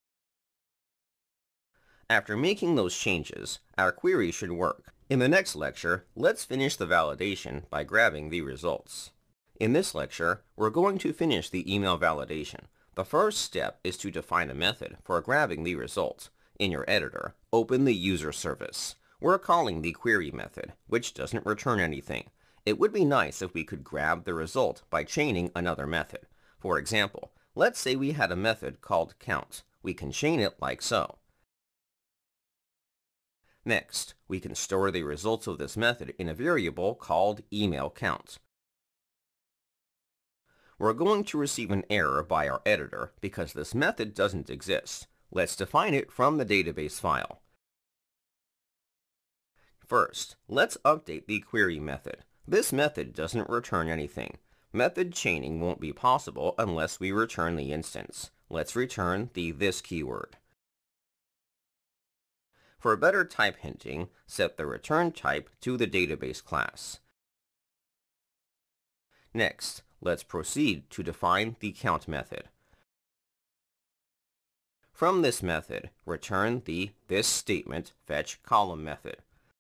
After making those changes, our query should work. In the next lecture, let's finish the validation by grabbing the results. In this lecture, we're going to finish the email validation. The first step is to define a method for grabbing the result. In your editor, open the user service. We're calling the query method, which doesn't return anything. It would be nice if we could grab the result by chaining another method. For example, let's say we had a method called count. We can chain it like so. Next, we can store the results of this method in a variable called email count. We're going to receive an error by our editor because this method doesn't exist. Let's define it from the database file. First, let's update the query method. This method doesn't return anything. Method chaining won't be possible unless we return the instance. Let's return the this keyword. For better type hinting, set the return type to the database class. Next, let's proceed to define the count method. From this method, return the this statement fetch column method.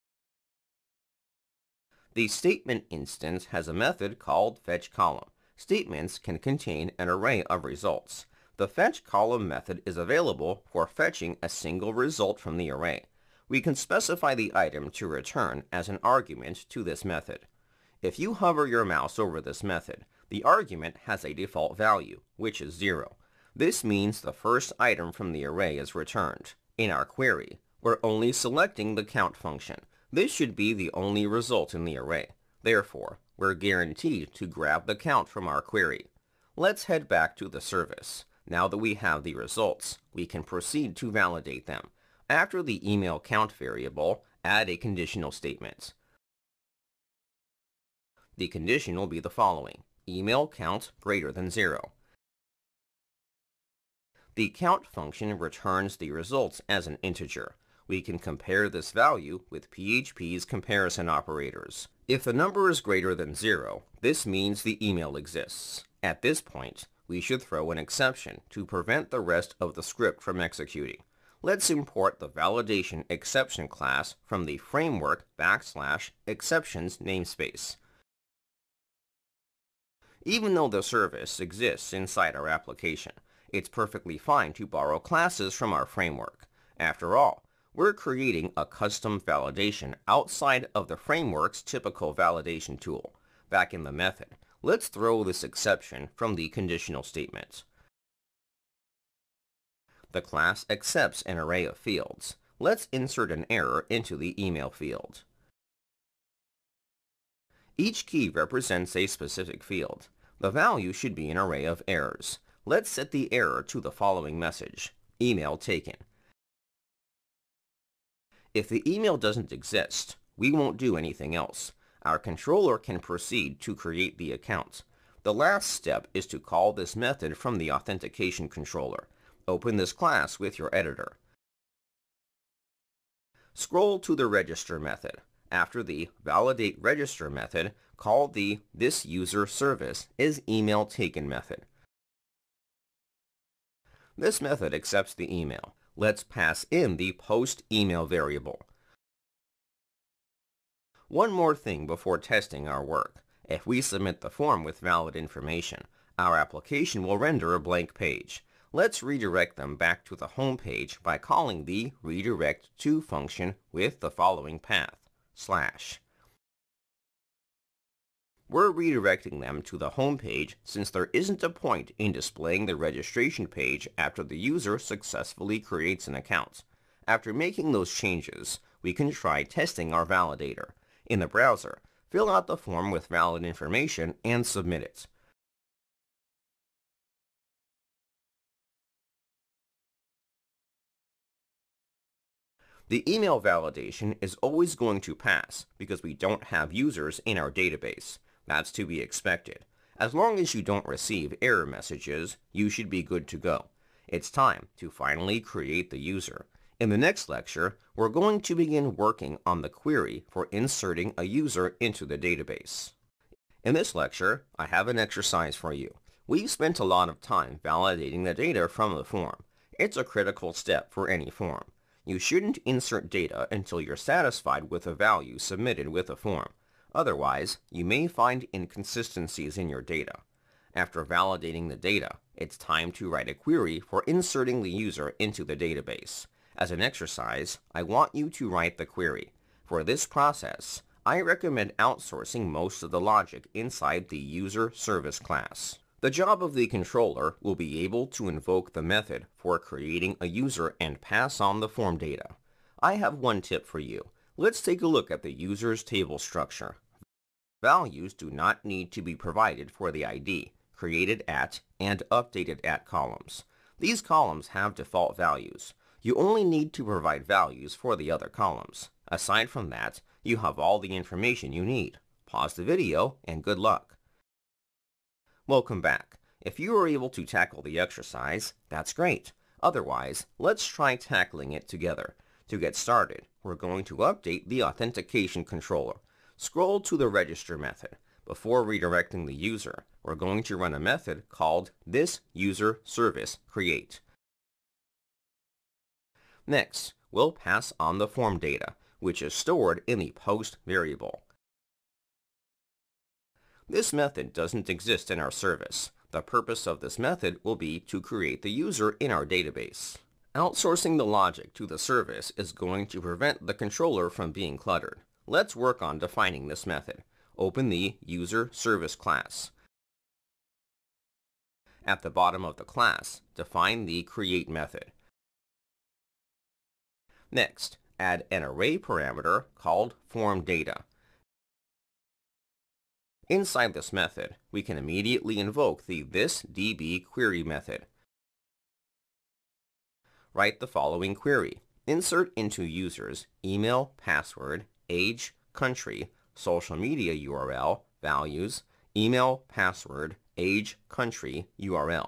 The statement instance has a method called fetchColumn. Statements can contain an array of results. The fetchColumn method is available for fetching a single result from the array. We can specify the item to return as an argument to this method. If you hover your mouse over this method, the argument has a default value, which is 0. This means the first item from the array is returned. In our query, we're only selecting the count function. This should be the only result in the array. Therefore, we're guaranteed to grab the count from our query. Let's head back to the service. Now that we have the results, we can proceed to validate them. After the email count variable, add a conditional statement. The condition will be the following: email count greater than 0. The count function returns the results as an integer. We can compare this value with PHP's comparison operators. If the number is greater than 0, this means the email exists. At this point, we should throw an exception to prevent the rest of the script from executing. Let's import the validation exception class from the framework \exceptions namespace. Even though the service exists inside our application, it's perfectly fine to borrow classes from our framework. After all, we're creating a custom validation outside of the framework's typical validation tool. Back in the method, let's throw this exception from the conditional statement. The class accepts an array of fields. Let's insert an error into the email field. Each key represents a specific field. The value should be an array of errors. Let's set the error to the following message: email taken. If the email doesn't exist, we won't do anything else. Our controller can proceed to create the account. The last step is to call this method from the authentication controller. Open this class with your editor. Scroll to the register method. After the validate register method, call the this user service is email taken method. This method accepts the email. Let's pass in the post email variable. One more thing before testing our work. If we submit the form with valid information, our application will render a blank page. Let's redirect them back to the home page by calling the redirect to function with the following path: /. We're redirecting them to the home page since there isn't a point in displaying the registration page after the user successfully creates an account. After making those changes, we can try testing our validator. In the browser, fill out the form with valid information and submit it. The email validation is always going to pass because we don't have users in our database. That's to be expected. As long as you don't receive error messages, you should be good to go. It's time to finally create the user. In the next lecture, we're going to begin working on the query for inserting a user into the database. In this lecture, I have an exercise for you. We've spent a lot of time validating the data from the form. It's a critical step for any form. You shouldn't insert data until you're satisfied with the value submitted with a form. Otherwise, you may find inconsistencies in your data. After validating the data, it's time to write a query for inserting the user into the database. As an exercise, I want you to write the query. For this process, I recommend outsourcing most of the logic inside the user service class. The job of the controller will be able to invoke the method for creating a user and pass on the form data. I have one tip for you. Let's take a look at the user's table structure. Values do not need to be provided for the ID, created at, and updated at columns. These columns have default values. You only need to provide values for the other columns. Aside from that, you have all the information you need. Pause the video and good luck. Welcome back. If you were able to tackle the exercise, that's great. Otherwise, let's try tackling it together. To get started, we're going to update the authentication controller. Scroll to the register method. Before redirecting the user, we're going to run a method called this user service create. Next, we'll pass on the form data, which is stored in the post variable. This method doesn't exist in our service. The purpose of this method will be to create the user in our database. Outsourcing the logic to the service is going to prevent the controller from being cluttered. Let's work on defining this method. Open the user service class. At the bottom of the class, define the create method. Next, add an array parameter called form data. Inside this method, we can immediately invoke the thisDBQuery method. Write the following query. Insert into users email, password, age, country, social media URL, values, email, password, age, country, URL.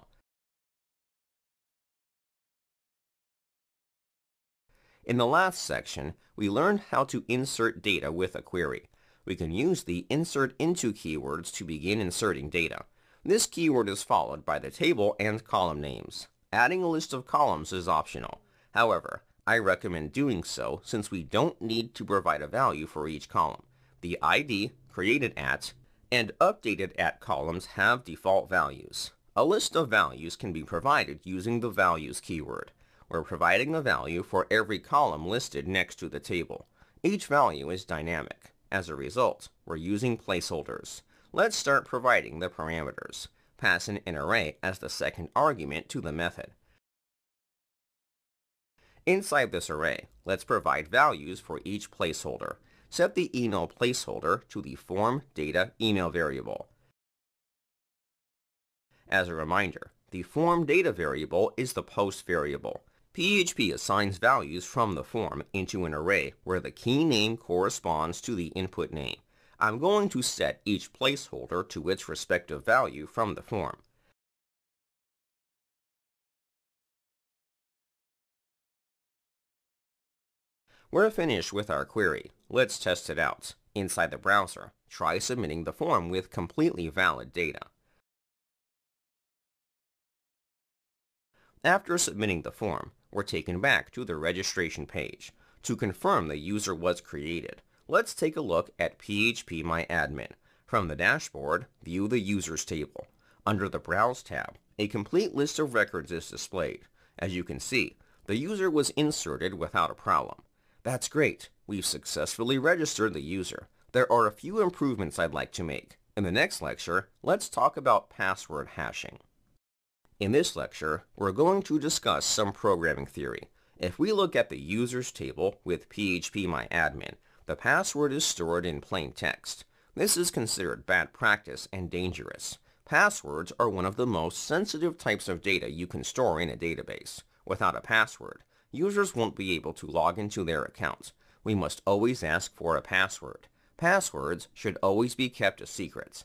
In the last section, we learned how to insert data with a query. We can use the insert into keywords to begin inserting data. This keyword is followed by the table and column names. Adding a list of columns is optional. However, I recommend doing so since we don't need to provide a value for each column. The ID, created at, and updated at columns have default values. A list of values can be provided using the values keyword. We're providing a value for every column listed next to the table. Each value is dynamic. As a result, we're using placeholders. Let's start providing the parameters. Pass in an array as the second argument to the method. Inside this array, let's provide values for each placeholder. Set the email placeholder to the form data email variable. As a reminder, the form data variable is the post variable. PHP assigns values from the form into an array where the key name corresponds to the input name. I'm going to set each placeholder to its respective value from the form. We're finished with our query. Let's test it out. Inside the browser, try submitting the form with completely valid data. After submitting the form, we're taken back to the registration page. To confirm the user was created, let's take a look at PHP-MyAdmin. From the dashboard, view the Users table. Under the Browse tab, a complete list of records is displayed. As you can see, the user was inserted without a problem. That's great. We've successfully registered the user. There are a few improvements I'd like to make. In the next lecture, let's talk about password hashing. In this lecture, we're going to discuss some programming theory. If we look at the Users table with PHP-MyAdmin, the password is stored in plain text. This is considered bad practice and dangerous. Passwords are one of the most sensitive types of data you can store in a database. Without a password, users won't be able to log into their account. We must always ask for a password. Passwords should always be kept a secret.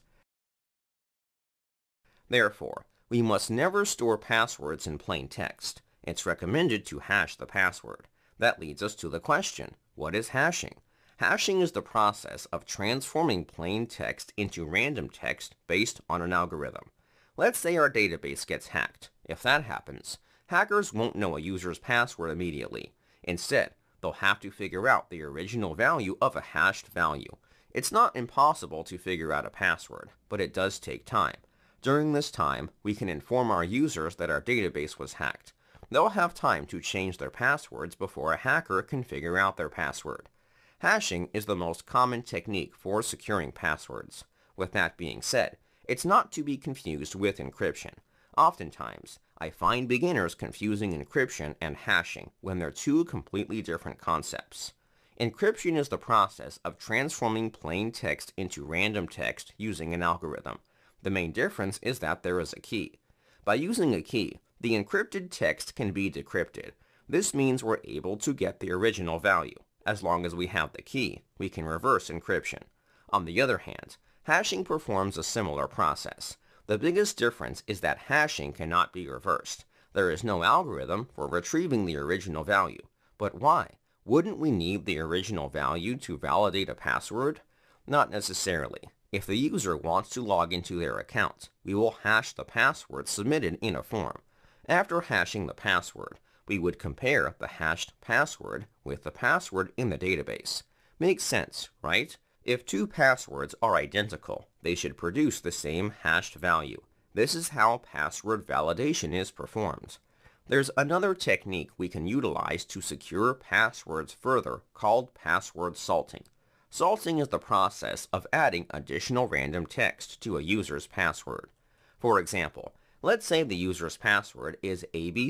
Therefore, we must never store passwords in plain text. It's recommended to hash the password. That leads us to the question, what is hashing? Hashing is the process of transforming plain text into random text based on an algorithm. Let's say our database gets hacked. If that happens, hackers won't know a user's password immediately. Instead, they'll have to figure out the original value of a hashed value. It's not impossible to figure out a password, but it does take time. During this time, we can inform our users that our database was hacked. They'll have time to change their passwords before a hacker can figure out their password. Hashing is the most common technique for securing passwords. With that being said, it's not to be confused with encryption. Oftentimes, I find beginners confusing encryption and hashing when they're two completely different concepts. Encryption is the process of transforming plain text into random text using an algorithm. The main difference is that there is a key. By using a key, the encrypted text can be decrypted. This means we're able to get the original value. As long as we have the key, we can reverse encryption. On the other hand, hashing performs a similar process. The biggest difference is that hashing cannot be reversed. There is no algorithm for retrieving the original value. But why? Wouldn't we need the original value to validate a password? Not necessarily. If the user wants to log into their account, we will hash the password submitted in a form. After hashing the password, we would compare the hashed password with the password in the database. Makes sense, right? If two passwords are identical, they should produce the same hashed value. This is how password validation is performed. There's another technique we can utilize to secure passwords further called password salting. Salting is the process of adding additional random text to a user's password. For example, let's say the user's password is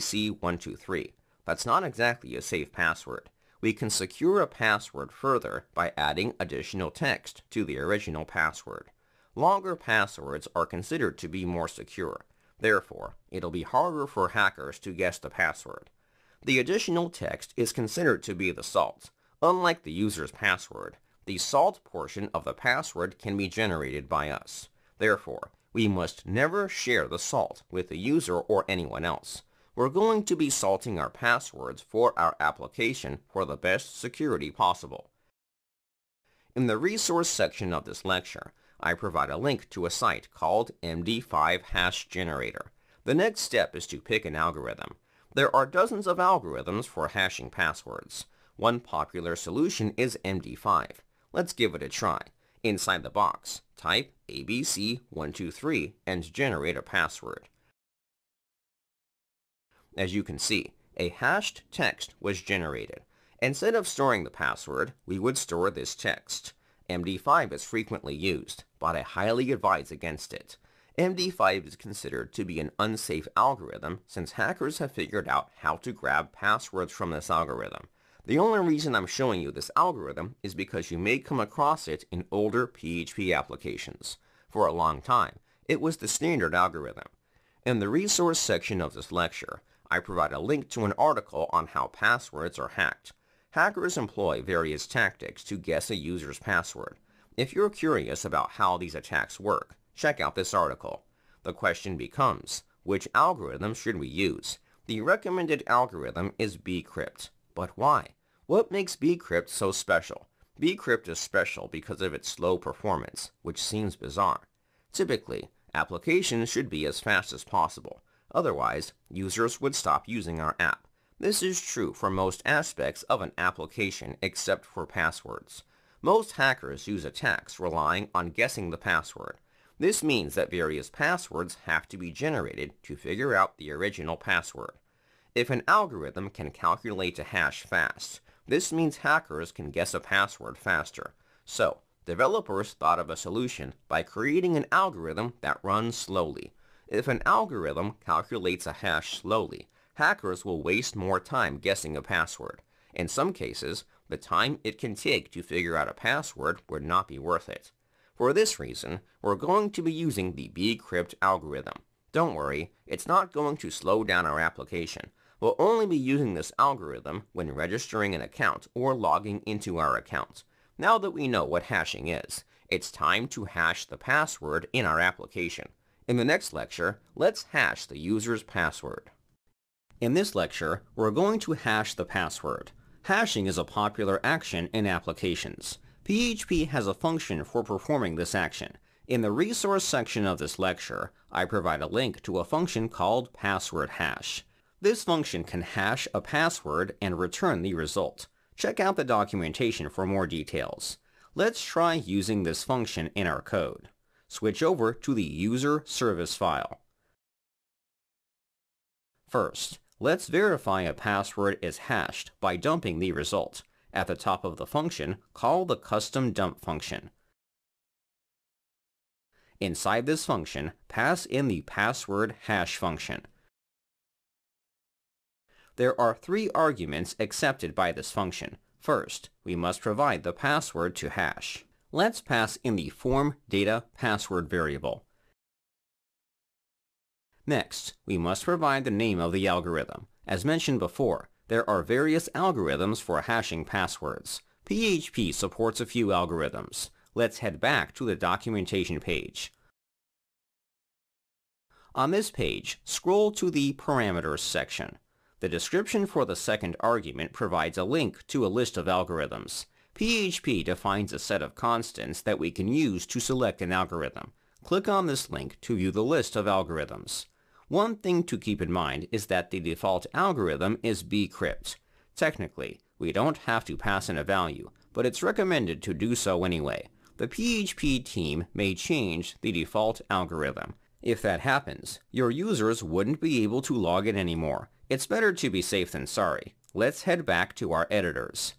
ABC123. That's not exactly a safe password. We can secure a password further by adding additional text to the original password. Longer passwords are considered to be more secure. Therefore, it'll be harder for hackers to guess the password. The additional text is considered to be the salt. Unlike the user's password, the salt portion of the password can be generated by us. Therefore, we must never share the salt with the user or anyone else. We're going to be salting our passwords for our application for the best security possible. In the resource section of this lecture, I provide a link to a site called MD5 Hash Generator. The next step is to pick an algorithm. There are dozens of algorithms for hashing passwords. One popular solution is MD5. Let's give it a try. Inside the box, type ABC123 and generate a password. As you can see, a hashed text was generated. Instead of storing the password, we would store this text. MD5 is frequently used, but I highly advise against it. MD5 is considered to be an unsafe algorithm since hackers have figured out how to grab passwords from this algorithm. The only reason I'm showing you this algorithm is because you may come across it in older PHP applications. For a long time, it was the standard algorithm. In the resource section of this lecture, I provide a link to an article on how passwords are hacked. Hackers employ various tactics to guess a user's password. If you're curious about how these attacks work, check out this article. The question becomes, which algorithm should we use? The recommended algorithm is bcrypt. But why? What makes bcrypt so special? Bcrypt is special because of its slow performance, which seems bizarre. Typically, applications should be as fast as possible. Otherwise, users would stop using our app. This is true for most aspects of an application except for passwords. Most hackers use attacks relying on guessing the password. This means that various passwords have to be generated to figure out the original password. If an algorithm can calculate a hash fast, this means hackers can guess a password faster. So, developers thought of a solution by creating an algorithm that runs slowly. If an algorithm calculates a hash slowly, hackers will waste more time guessing a password. In some cases, the time it can take to figure out a password would not be worth it. For this reason, we're going to be using the bcrypt algorithm. Don't worry, it's not going to slow down our application. We'll only be using this algorithm when registering an account or logging into our account. Now that we know what hashing is, it's time to hash the password in our application. In the next lecture, let's hash the user's password. In this lecture, we're going to hash the password. Hashing is a popular action in applications. PHP has a function for performing this action. In the resource section of this lecture, I provide a link to a function called password hash. This function can hash a password and return the result. Check out the documentation for more details. Let's try using this function in our code. Switch over to the user service file. First, let's verify a password is hashed by dumping the result. At the top of the function, call the custom dump function. Inside this function, pass in the password hash function. There are 3 arguments accepted by this function. First, we must provide the password to hash. Let's pass in the form data password variable. Next, we must provide the name of the algorithm. As mentioned before, there are various algorithms for hashing passwords. PHP supports a few algorithms. Let's head back to the documentation page. On this page, scroll to the parameters section. The description for the second argument provides a link to a list of algorithms. PHP defines a set of constants that we can use to select an algorithm. Click on this link to view the list of algorithms. One thing to keep in mind is that the default algorithm is bcrypt. Technically, we don't have to pass in a value, but it's recommended to do so anyway. The PHP team may change the default algorithm. If that happens, your users wouldn't be able to log in anymore. It's better to be safe than sorry. Let's head back to our editors.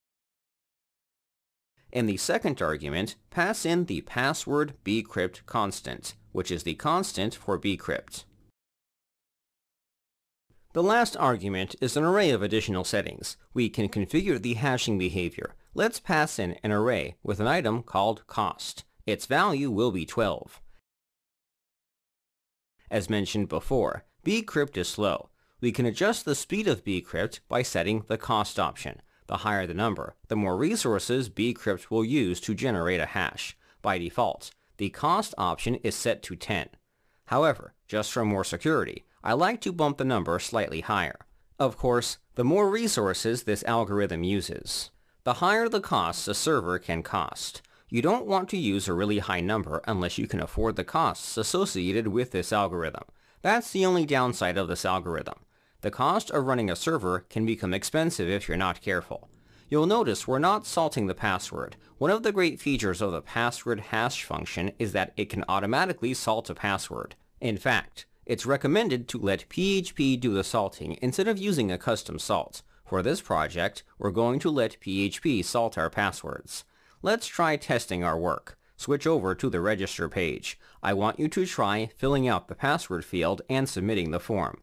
In the second argument, pass in the password bcrypt constant, which is the constant for bcrypt. The last argument is an array of additional settings. We can configure the hashing behavior. Let's pass in an array with an item called cost. Its value will be 12. As mentioned before, bcrypt is slow. We can adjust the speed of bcrypt by setting the cost option. The higher the number, the more resources bcrypt will use to generate a hash. By default, the cost option is set to 10. However, just for more security, I like to bump the number slightly higher. Of course, the more resources this algorithm uses, the higher the costs a server can cost. You don't want to use a really high number unless you can afford the costs associated with this algorithm. That's the only downside of this algorithm. The cost of running a server can become expensive if you're not careful. You'll notice we're not salting the password. One of the great features of the password hash function is that it can automatically salt a password. In fact, It's recommended to let PHP do the salting instead of using a custom salt. For this project, we're going to let PHP salt our passwords. Let's try testing our work. Switch over to the register page. I want you to try filling out the password field and submitting the form.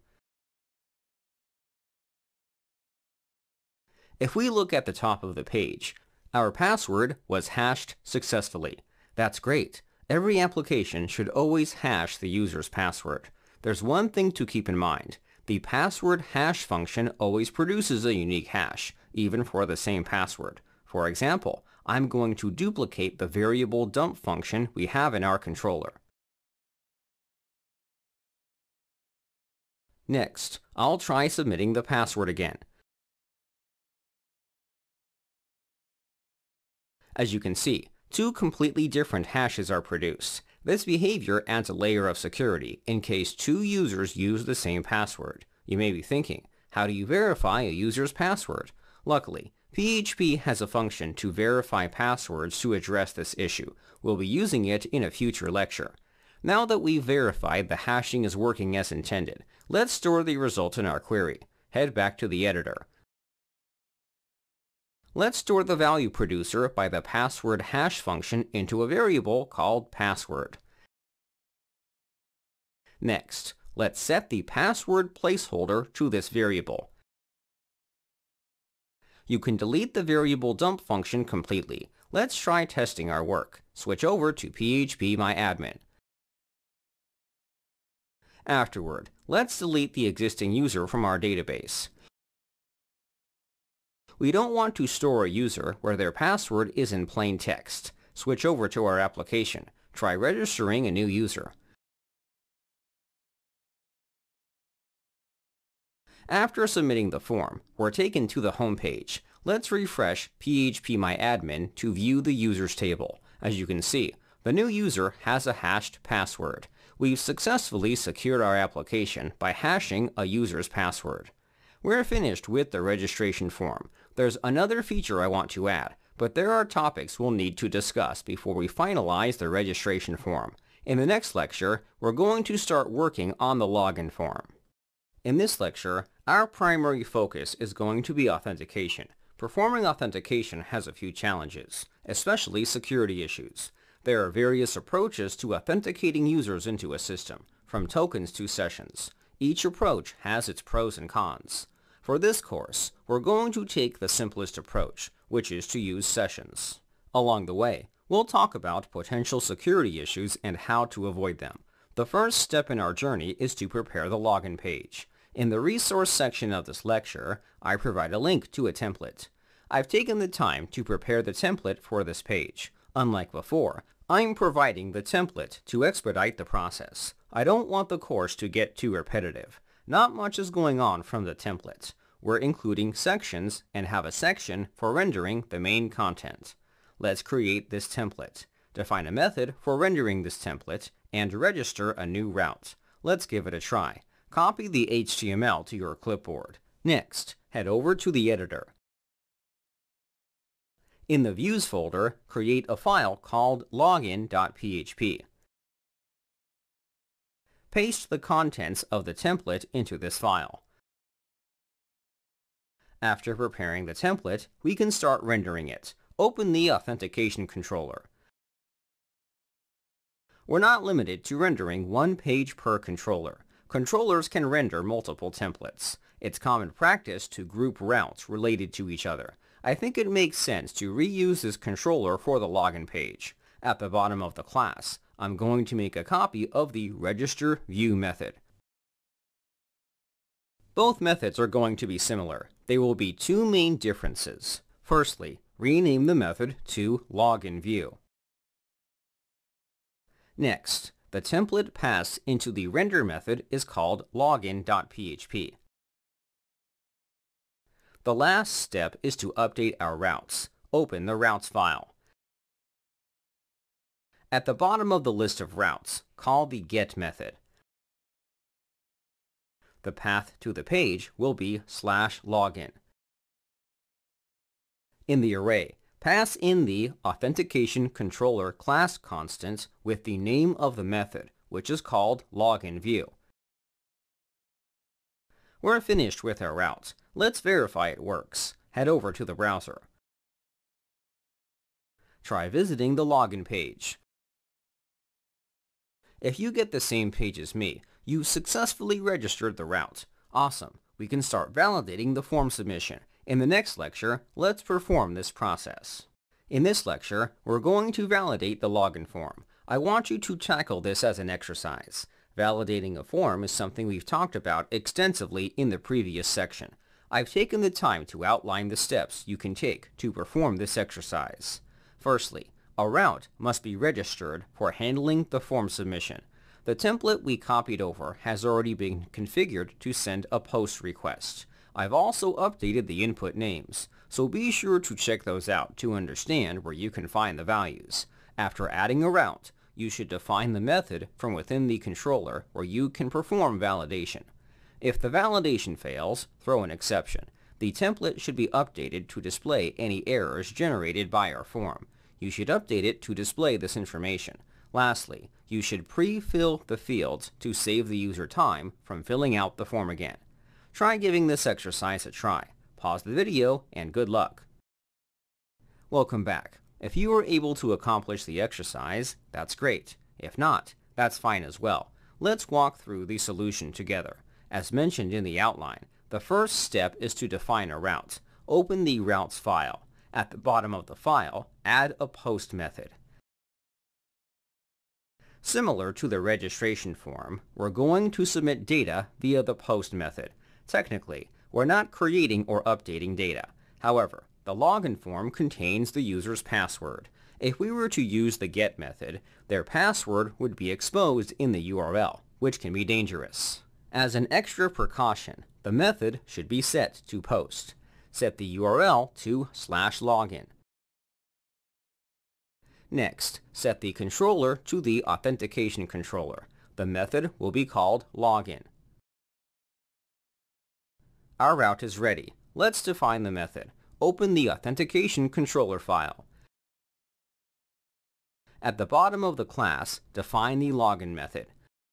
If we look at the top of the page, our password was hashed successfully. That's great. Every application should always hash the user's password. There's one thing to keep in mind. The password hash function always produces a unique hash, even for the same password. For example, I'm going to duplicate the variable dump function we have in our controller. Next, I'll try submitting the password again. As you can see, two completely different hashes are produced. This behavior adds a layer of security in case two users use the same password. You may be thinking, how do you verify a user's password? Luckily, PHP has a function to verify passwords to address this issue. We'll be using it in a future lecture. Now that we've verified the hashing is working as intended, let's store the result in our query. Head back to the editor. Let's store the value producer by the password hash function into a variable called password. Next, let's set the password placeholder to this variable. You can delete the variable dump function completely. Let's try testing our work. Switch over to phpMyAdmin. Afterward, let's delete the existing user from our database. We don't want to store a user where their password is in plain text. Switch over to our application. Try registering a new user. After submitting the form, we're taken to the home page. Let's refresh phpMyAdmin to view the users table. As you can see, the new user has a hashed password. We've successfully secured our application by hashing a user's password. We're finished with the registration form. There's another feature I want to add, but there are topics we'll need to discuss before we finalize the registration form. In the next lecture, we're going to start working on the login form. In this lecture, our primary focus is going to be authentication. Performing authentication has a few challenges, especially security issues. There are various approaches to authenticating users into a system, from tokens to sessions. Each approach has its pros and cons. For this course, we're going to take the simplest approach, which is to use sessions. Along the way, we'll talk about potential security issues and how to avoid them. The first step in our journey is to prepare the login page. In the resource section of this lecture, I provide a link to a template. I've taken the time to prepare the template for this page. Unlike before, I'm providing the template to expedite the process. I don't want the course to get too repetitive. Not much is going on from the template. We're including sections and have a section for rendering the main content. Let's create this template. Define a method for rendering this template and register a new route. Let's give it a try. Copy the HTML to your clipboard. Next, head over to the editor. In the Views folder, create a file called login.php. Paste the contents of the template into this file. After preparing the template, we can start rendering it. Open the authentication controller. We're not limited to rendering one page per controller. Controllers can render multiple templates. It's common practice to group routes related to each other. I think it makes sense to reuse this controller for the login page. At the bottom of the class, I'm going to make a copy of the register view method. Both methods are going to be similar. There will be two main differences. Firstly, rename the method to loginView. Next, the template passed into the render method is called login.php. The last step is to update our routes. Open the routes file. At the bottom of the list of routes, call the get method. The path to the page will be /login. In the array, pass in the authentication controller class constant with the name of the method, which is called loginView. We're finished with our route. Let's verify it works. Head over to the browser. Try visiting the login page. If you get the same page as me, you successfully registered the route. Awesome. We can start validating the form submission. In the next lecture, let's perform this process. In this lecture, we're going to validate the login form. I want you to tackle this as an exercise. Validating a form is something we've talked about extensively in the previous section. I've taken the time to outline the steps you can take to perform this exercise. Firstly, a route must be registered for handling the form submission. The template we copied over has already been configured to send a post request. I've also updated the input names, so be sure to check those out to understand where you can find the values. After adding a route, you should define the method from within the controller where you can perform validation. If the validation fails, throw an exception. The template should be updated to display any errors generated by our form. You should update it to display this information. Lastly, you should pre-fill the fields to save the user time from filling out the form again. Try giving this exercise a try. Pause the video and good luck. Welcome back. If you were able to accomplish the exercise, that's great. If not, that's fine as well. Let's walk through the solution together. As mentioned in the outline, the first step is to define a route. Open the routes file. At the bottom of the file, add a post method. Similar to the registration form, we're going to submit data via the post method. Technically, we're not creating or updating data. However, the login form contains the user's password. If we were to use the get method, their password would be exposed in the URL, which can be dangerous. As an extra precaution, the method should be set to post. Set the URL to /login. Next, set the controller to the authentication controller. The method will be called login. Our route is ready. Let's define the method. Open the authentication controller file. At the bottom of the class, define the login method.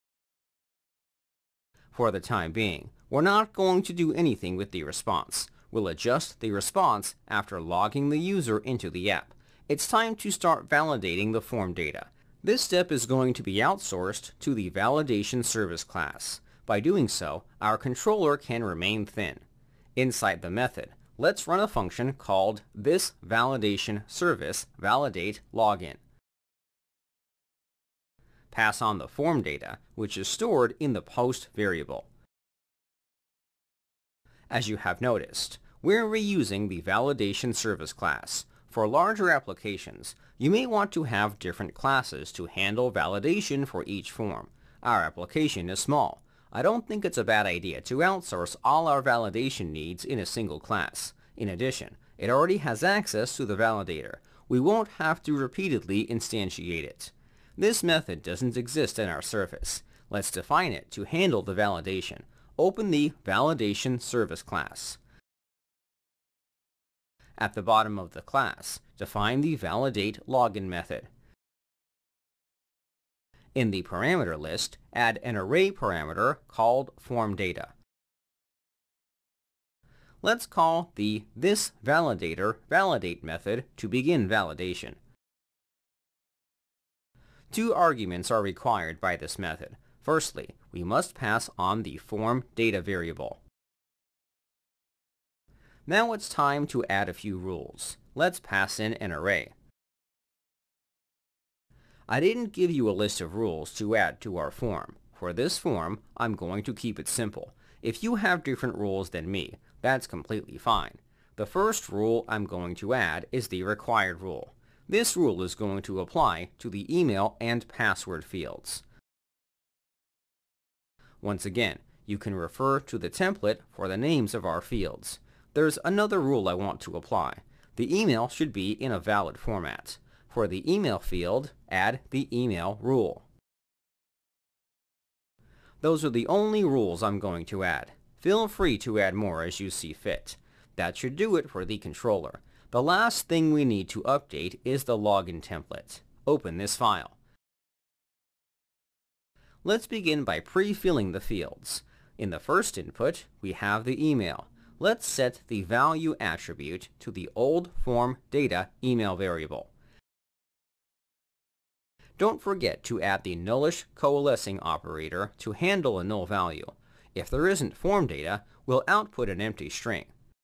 For the time being, we're not going to do anything with the response. We'll adjust the response after logging the user into the app. It's time to start validating the form data. This step is going to be outsourced to the validation service class. By doing so, our controller can remain thin. Inside the method, let's run a function called this validation service validate login. Pass on the form data, which is stored in the post variable. As you have noticed, we're reusing the validation service class. For larger applications, you may want to have different classes to handle validation for each form. Our application is small. I don't think it's a bad idea to outsource all our validation needs in a single class. In addition, it already has access to the validator. We won't have to repeatedly instantiate it. This method doesn't exist in our service. Let's define it to handle the validation. Open the validation service class. At the bottom of the class, define the validate login method. In the parameter list, add an array parameter called form data. Let's call the this validator validate method to begin validation. Two arguments are required by this method. Firstly, we must pass on the form data variable. Now it's time to add a few rules. Let's pass in an array. I didn't give you a list of rules to add to our form. For this form, I'm going to keep it simple. If you have different rules than me, that's completely fine. The first rule I'm going to add is the required rule. This rule is going to apply to the email and password fields. Once again, you can refer to the template for the names of our fields. There's another rule I want to apply. The email should be in a valid format. For the email field, add the email rule. Those are the only rules I'm going to add. Feel free to add more as you see fit. That should do it for the controller. The last thing we need to update is the login template. Open this file. Let's begin by pre-filling the fields. In the first input, we have the email. Let's set the value attribute to the old form data email variable. Don't forget to add the nullish coalescing operator to handle a null value. If there isn't form data, we'll output an empty string.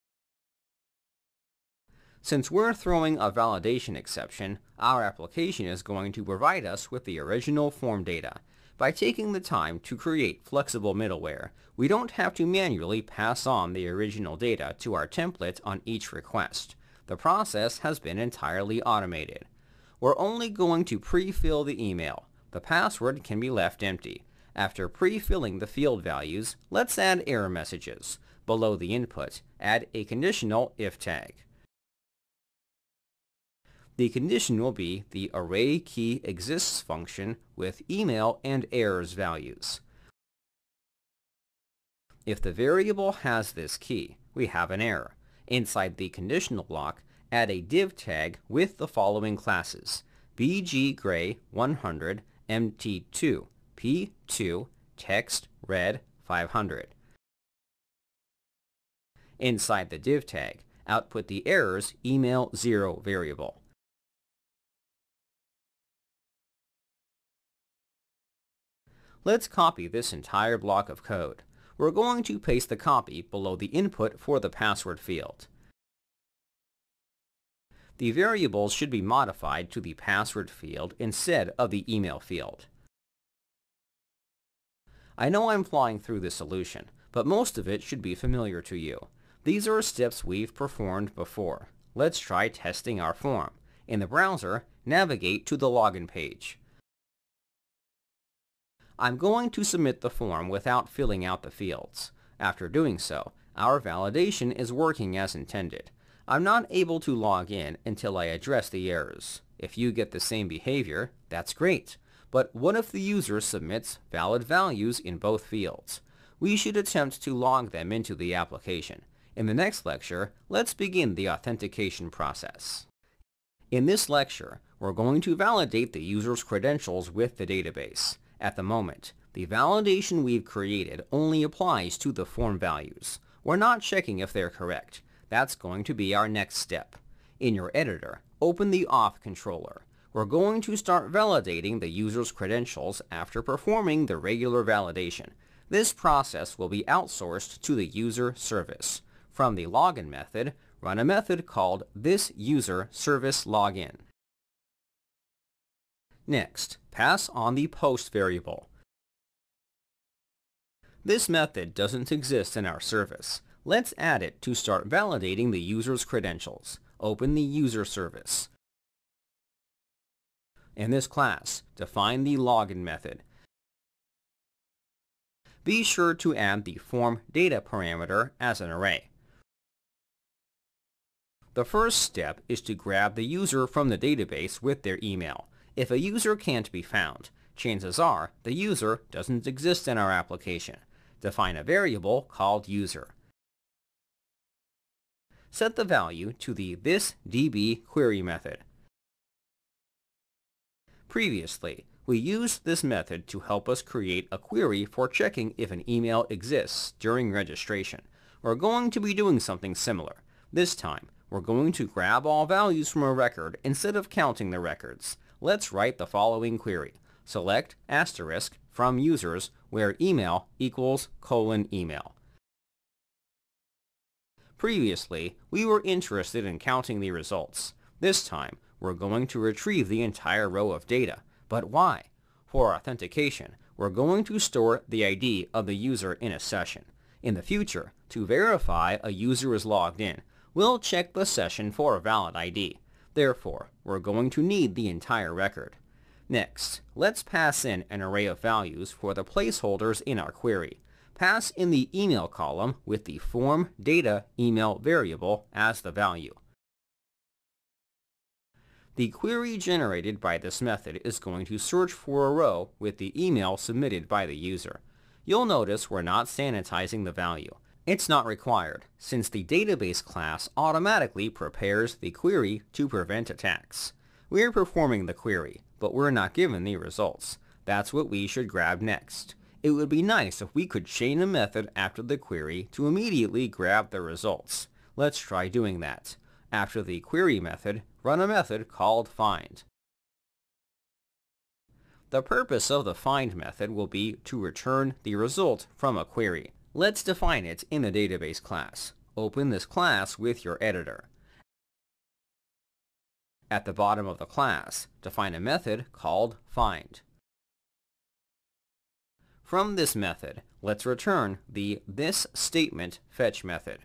Since we're throwing a validation exception, our application is going to provide us with the original form data. By taking the time to create flexible middleware, we don't have to manually pass on the original data to our template on each request. The process has been entirely automated. We're only going to pre-fill the email. The password can be left empty. After pre-filling the field values, let's add error messages. Below the input, add a conditional if tag. The condition will be the arrayKeyExists function with email and errors values. If the variable has this key, we have an error. Inside the conditional block, add a div tag with the following classes: bggray100, mt2, p2, text red 500. Inside the div tag, output the error's email0 variable. Let's copy this entire block of code. We're going to paste the copy below the input for the password field. The variables should be modified to the password field instead of the email field. I know I'm flying through this solution, but most of it should be familiar to you. These are steps we've performed before. Let's try testing our form. In the browser, navigate to the login page. I'm going to submit the form without filling out the fields. After doing so, our validation is working as intended. I'm not able to log in until I address the errors. If you get the same behavior, that's great. But what if the user submits valid values in both fields? We should attempt to log them into the application. In the next lecture, let's begin the authentication process. In this lecture, we're going to validate the user's credentials with the database. At the moment, the validation we've created only applies to the form values. We're not checking if they're correct. That's going to be our next step. In your editor, open the auth controller. We're going to start validating the user's credentials after performing the regular validation. This process will be outsourced to the user service. From the login method, run a method called thisUserServiceLogin. Next, pass on the post variable. This method doesn't exist in our service. Let's add it to start validating the user's credentials. Open the user service. In this class, define the login method. Be sure to add the form data parameter as an array. The first step is to grab the user from the database with their email. If a user can't be found, chances are the user doesn't exist in our application. Define a variable called user. Set the value to the thisDBQuery method. Previously, we used this method to help us create a query for checking if an email exists during registration. We're going to be doing something similar. This time, we're going to grab all values from a record instead of counting the records. Let's write the following query. Select asterisk from users where email equals :email. Previously, we were interested in counting the results. This time, we're going to retrieve the entire row of data. But why? For authentication, we're going to store the ID of the user in a session. In the future, to verify a user is logged in, we'll check the session for a valid ID. Therefore, we're going to need the entire record. Next, let's pass in an array of values for the placeholders in our query. Pass in the email column with the form data email variable as the value. The query generated by this method is going to search for a row with the email submitted by the user. You'll notice we're not sanitizing the value. It's not required, since the database class automatically prepares the query to prevent attacks. We're performing the query, but we're not given the results. That's what we should grab next. It would be nice if we could chain a method after the query to immediately grab the results. Let's try doing that. After the query method, run a method called find. The purpose of the find method will be to return the result from a query. Let's define it in the database class. Open this class with your editor. At the bottom of the class, define a method called find. From this method, let's return the this statement fetch method.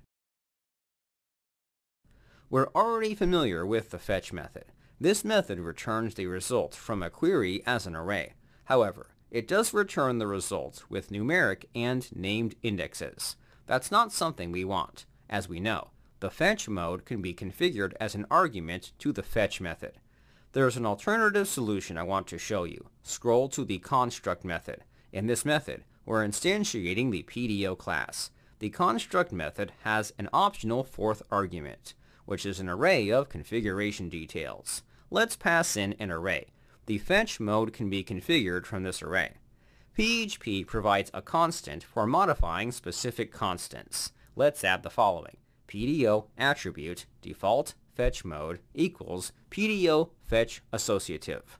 We're already familiar with the fetch method. This method returns the result from a query as an array. However, it does return the results with numeric and named indexes. That's not something we want. As we know, the fetch mode can be configured as an argument to the fetch method. There's an alternative solution I want to show you. Scroll to the construct method. In this method, we're instantiating the PDO class. The construct method has an optional fourth argument, which is an array of configuration details. Let's pass in an array. The fetch mode can be configured from this array. PHP provides a constant for modifying specific constants. Let's add the following. PDO attribute default fetch mode equals PDO fetch associative.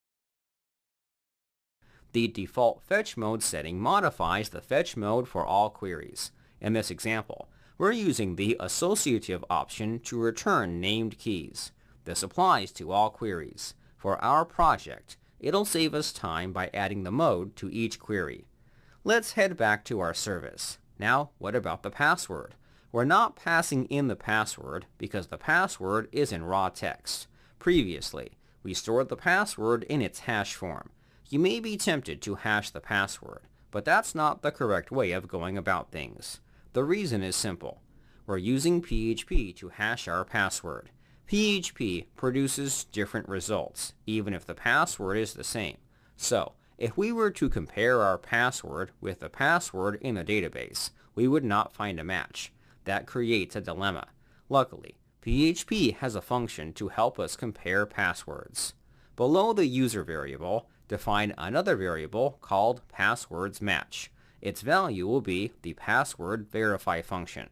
The default fetch mode setting modifies the fetch mode for all queries. In this example, we're using the associative option to return named keys. This applies to all queries. For our project, it'll save us time by adding the mode to each query. Let's head back to our service. Now, what about the password? We're not passing in the password because the password is in raw text. Previously, we stored the password in its hash form. You may be tempted to hash the password, but that's not the correct way of going about things. The reason is simple. We're using PHP to hash our password. PHP produces different results, even if the password is the same. So, if we were to compare our password with the password in the database, we would not find a match. That creates a dilemma. Luckily, PHP has a function to help us compare passwords. Below the user variable, define another variable called passwordsMatch. Its value will be the password verify function.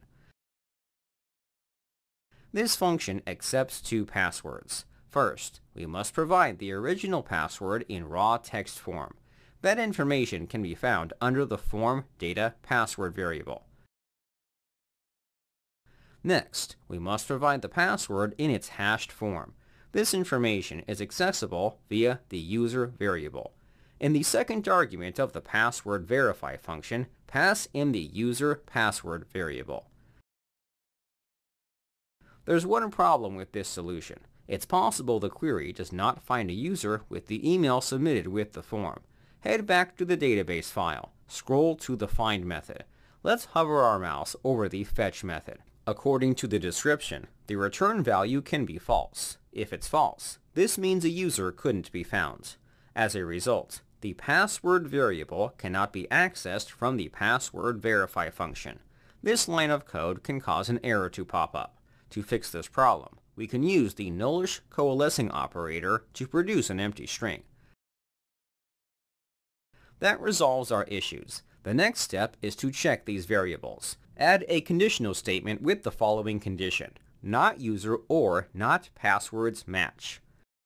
This function accepts two passwords. First, we must provide the original password in raw text form. That information can be found under the form data password variable. Next, we must provide the password in its hashed form. This information is accessible via the user variable. In the second argument of the password verify function, pass in the user password variable. There's one problem with this solution. It's possible the query does not find a user with the email submitted with the form. Head back to the database file. Scroll to the find method. Let's hover our mouse over the fetch method. According to the description, the return value can be false. If it's false, this means a user couldn't be found. As a result, the password variable cannot be accessed from the password verify function. This line of code can cause an error to pop up. To fix this problem, we can use the nullish coalescing operator to produce an empty string. That resolves our issues. The next step is to check these variables. Add a conditional statement with the following condition: not user or not passwords match.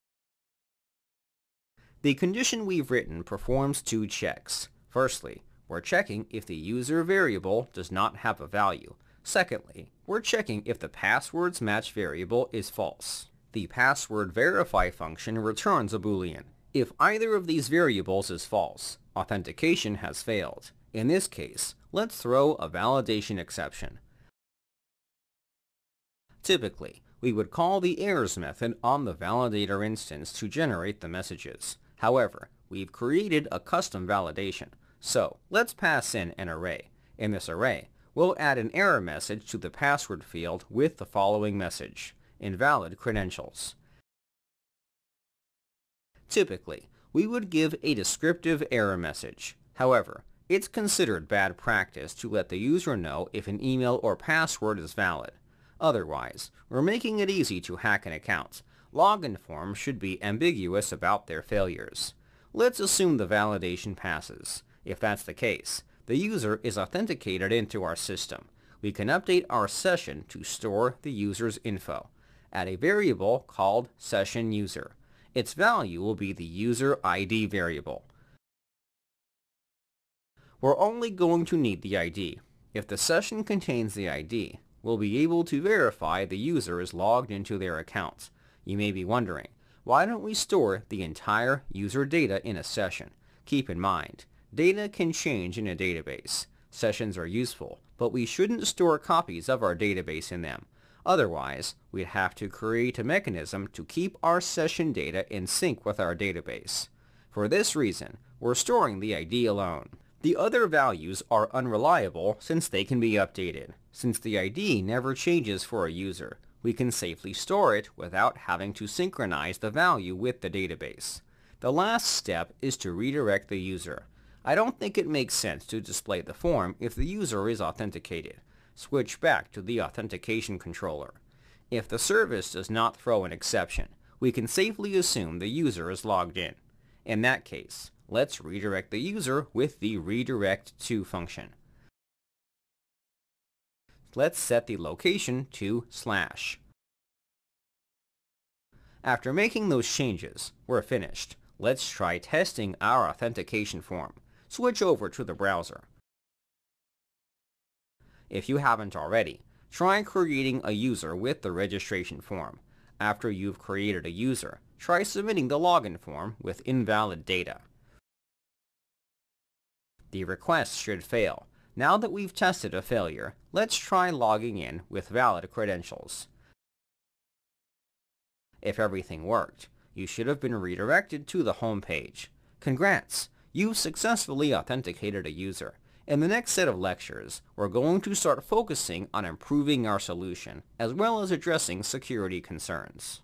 The condition we've written performs two checks. Firstly, we're checking if the user variable does not have a value. Secondly, we're checking if the passwords match variable is false. The password verify function returns a boolean. If either of these variables is false, authentication has failed. In this case, let's throw a validation exception. Typically, we would call the errors method on the validator instance to generate the messages. However, we've created a custom validation. So, let's pass in an array. In this array, we'll add an error message to the password field with the following message: invalid credentials. Typically, we would give a descriptive error message. However, it's considered bad practice to let the user know if an email or password is valid. Otherwise, we're making it easy to hack an account. Login forms should be ambiguous about their failures. Let's assume the validation passes. If that's the case, the user is authenticated into our system. We can update our session to store the user's info. Add a variable called session user. Its value will be the user ID variable. We're only going to need the ID. If the session contains the ID, we'll be able to verify the user is logged into their account. You may be wondering, why don't we store the entire user data in a session? Keep in mind, data can change in a database. Sessions are useful, but we shouldn't store copies of our database in them. Otherwise, we'd have to create a mechanism to keep our session data in sync with our database. For this reason, we're storing the ID alone. The other values are unreliable since they can be updated. Since the ID never changes for a user, we can safely store it without having to synchronize the value with the database. The last step is to redirect the user. I don't think it makes sense to display the form if the user is authenticated. Switch back to the authentication controller. If the service does not throw an exception, we can safely assume the user is logged in. In that case, let's redirect the user with the redirect to function. Let's set the location to /. After making those changes, we're finished. Let's try testing our authentication form. Switch over to the browser. If you haven't already, try creating a user with the registration form. After you've created a user, try submitting the login form with invalid data. The request should fail. Now that we've tested a failure, let's try logging in with valid credentials. If everything worked, you should have been redirected to the home page. Congrats! You've successfully authenticated a user. In the next set of lectures, we're going to start focusing on improving our solution, as well as addressing security concerns.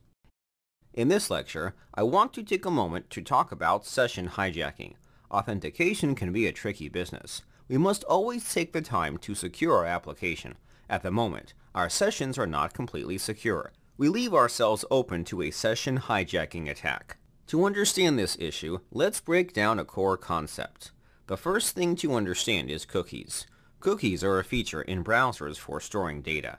In this lecture, I want to take a moment to talk about session hijacking. Authentication can be a tricky business. We must always take the time to secure our application. At the moment, our sessions are not completely secure. We leave ourselves open to a session hijacking attack. To understand this issue, let's break down a core concept. The first thing to understand is cookies. Cookies are a feature in browsers for storing data.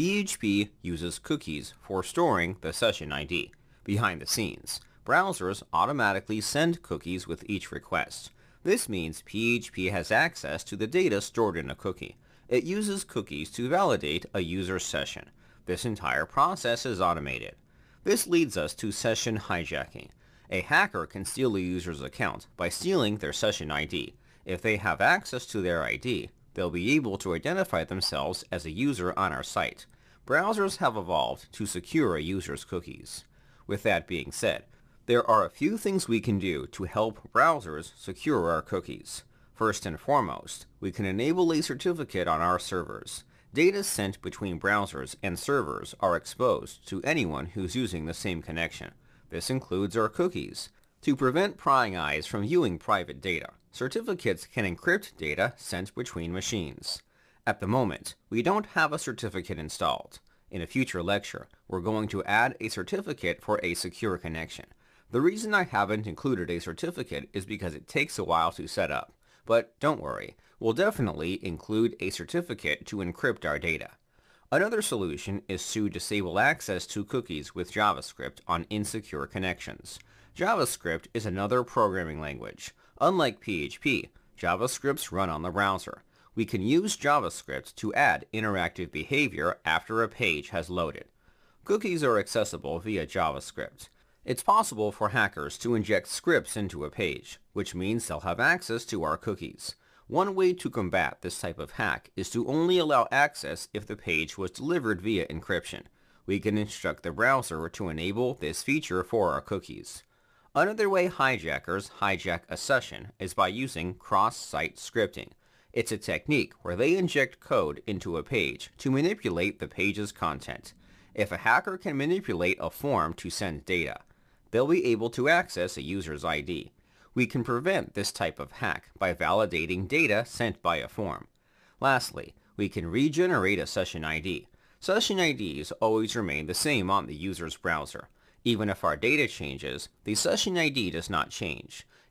PHP uses cookies for storing the session ID. Behind the scenes, browsers automatically send cookies with each request. This means PHP has access to the data stored in a cookie. It uses cookies to validate a user's session. This entire process is automated. This leads us to session hijacking. A hacker can steal a user's account by stealing their session ID. If they have access to their ID, they'll be able to identify themselves as a user on our site. Browsers have evolved to secure a user's cookies. With that being said, there are a few things we can do to help browsers secure our cookies. First and foremost, we can enable a certificate on our servers. Data sent between browsers and servers are exposed to anyone who's using the same connection. This includes our cookies. To prevent prying eyes from viewing private data, certificates can encrypt data sent between machines. At the moment, we don't have a certificate installed. In a future lecture, we're going to add a certificate for a secure connection. The reason I haven't included a certificate is because it takes a while to set up. But don't worry, we'll definitely include a certificate to encrypt our data. Another solution is to disable access to cookies with JavaScript on insecure connections. JavaScript is another programming language. Unlike PHP, JavaScripts run on the browser. We can use JavaScript to add interactive behavior after a page has loaded. Cookies are accessible via JavaScript. It's possible for hackers to inject scripts into a page, which means they'll have access to our cookies. One way to combat this type of hack is to only allow access if the page was delivered via encryption. We can instruct the browser to enable this feature for our cookies. Another way hijackers hijack a session is by using cross-site scripting. It's a technique where they inject code into a page to manipulate the page's content. If a hacker can manipulate a form to send data, they'll be able to access a user's ID. We can prevent this type of hack by validating data sent by a form. Lastly, we can regenerate a session ID. Session IDs always remain the same on the user's browser. Even if our data changes, the session ID does not change.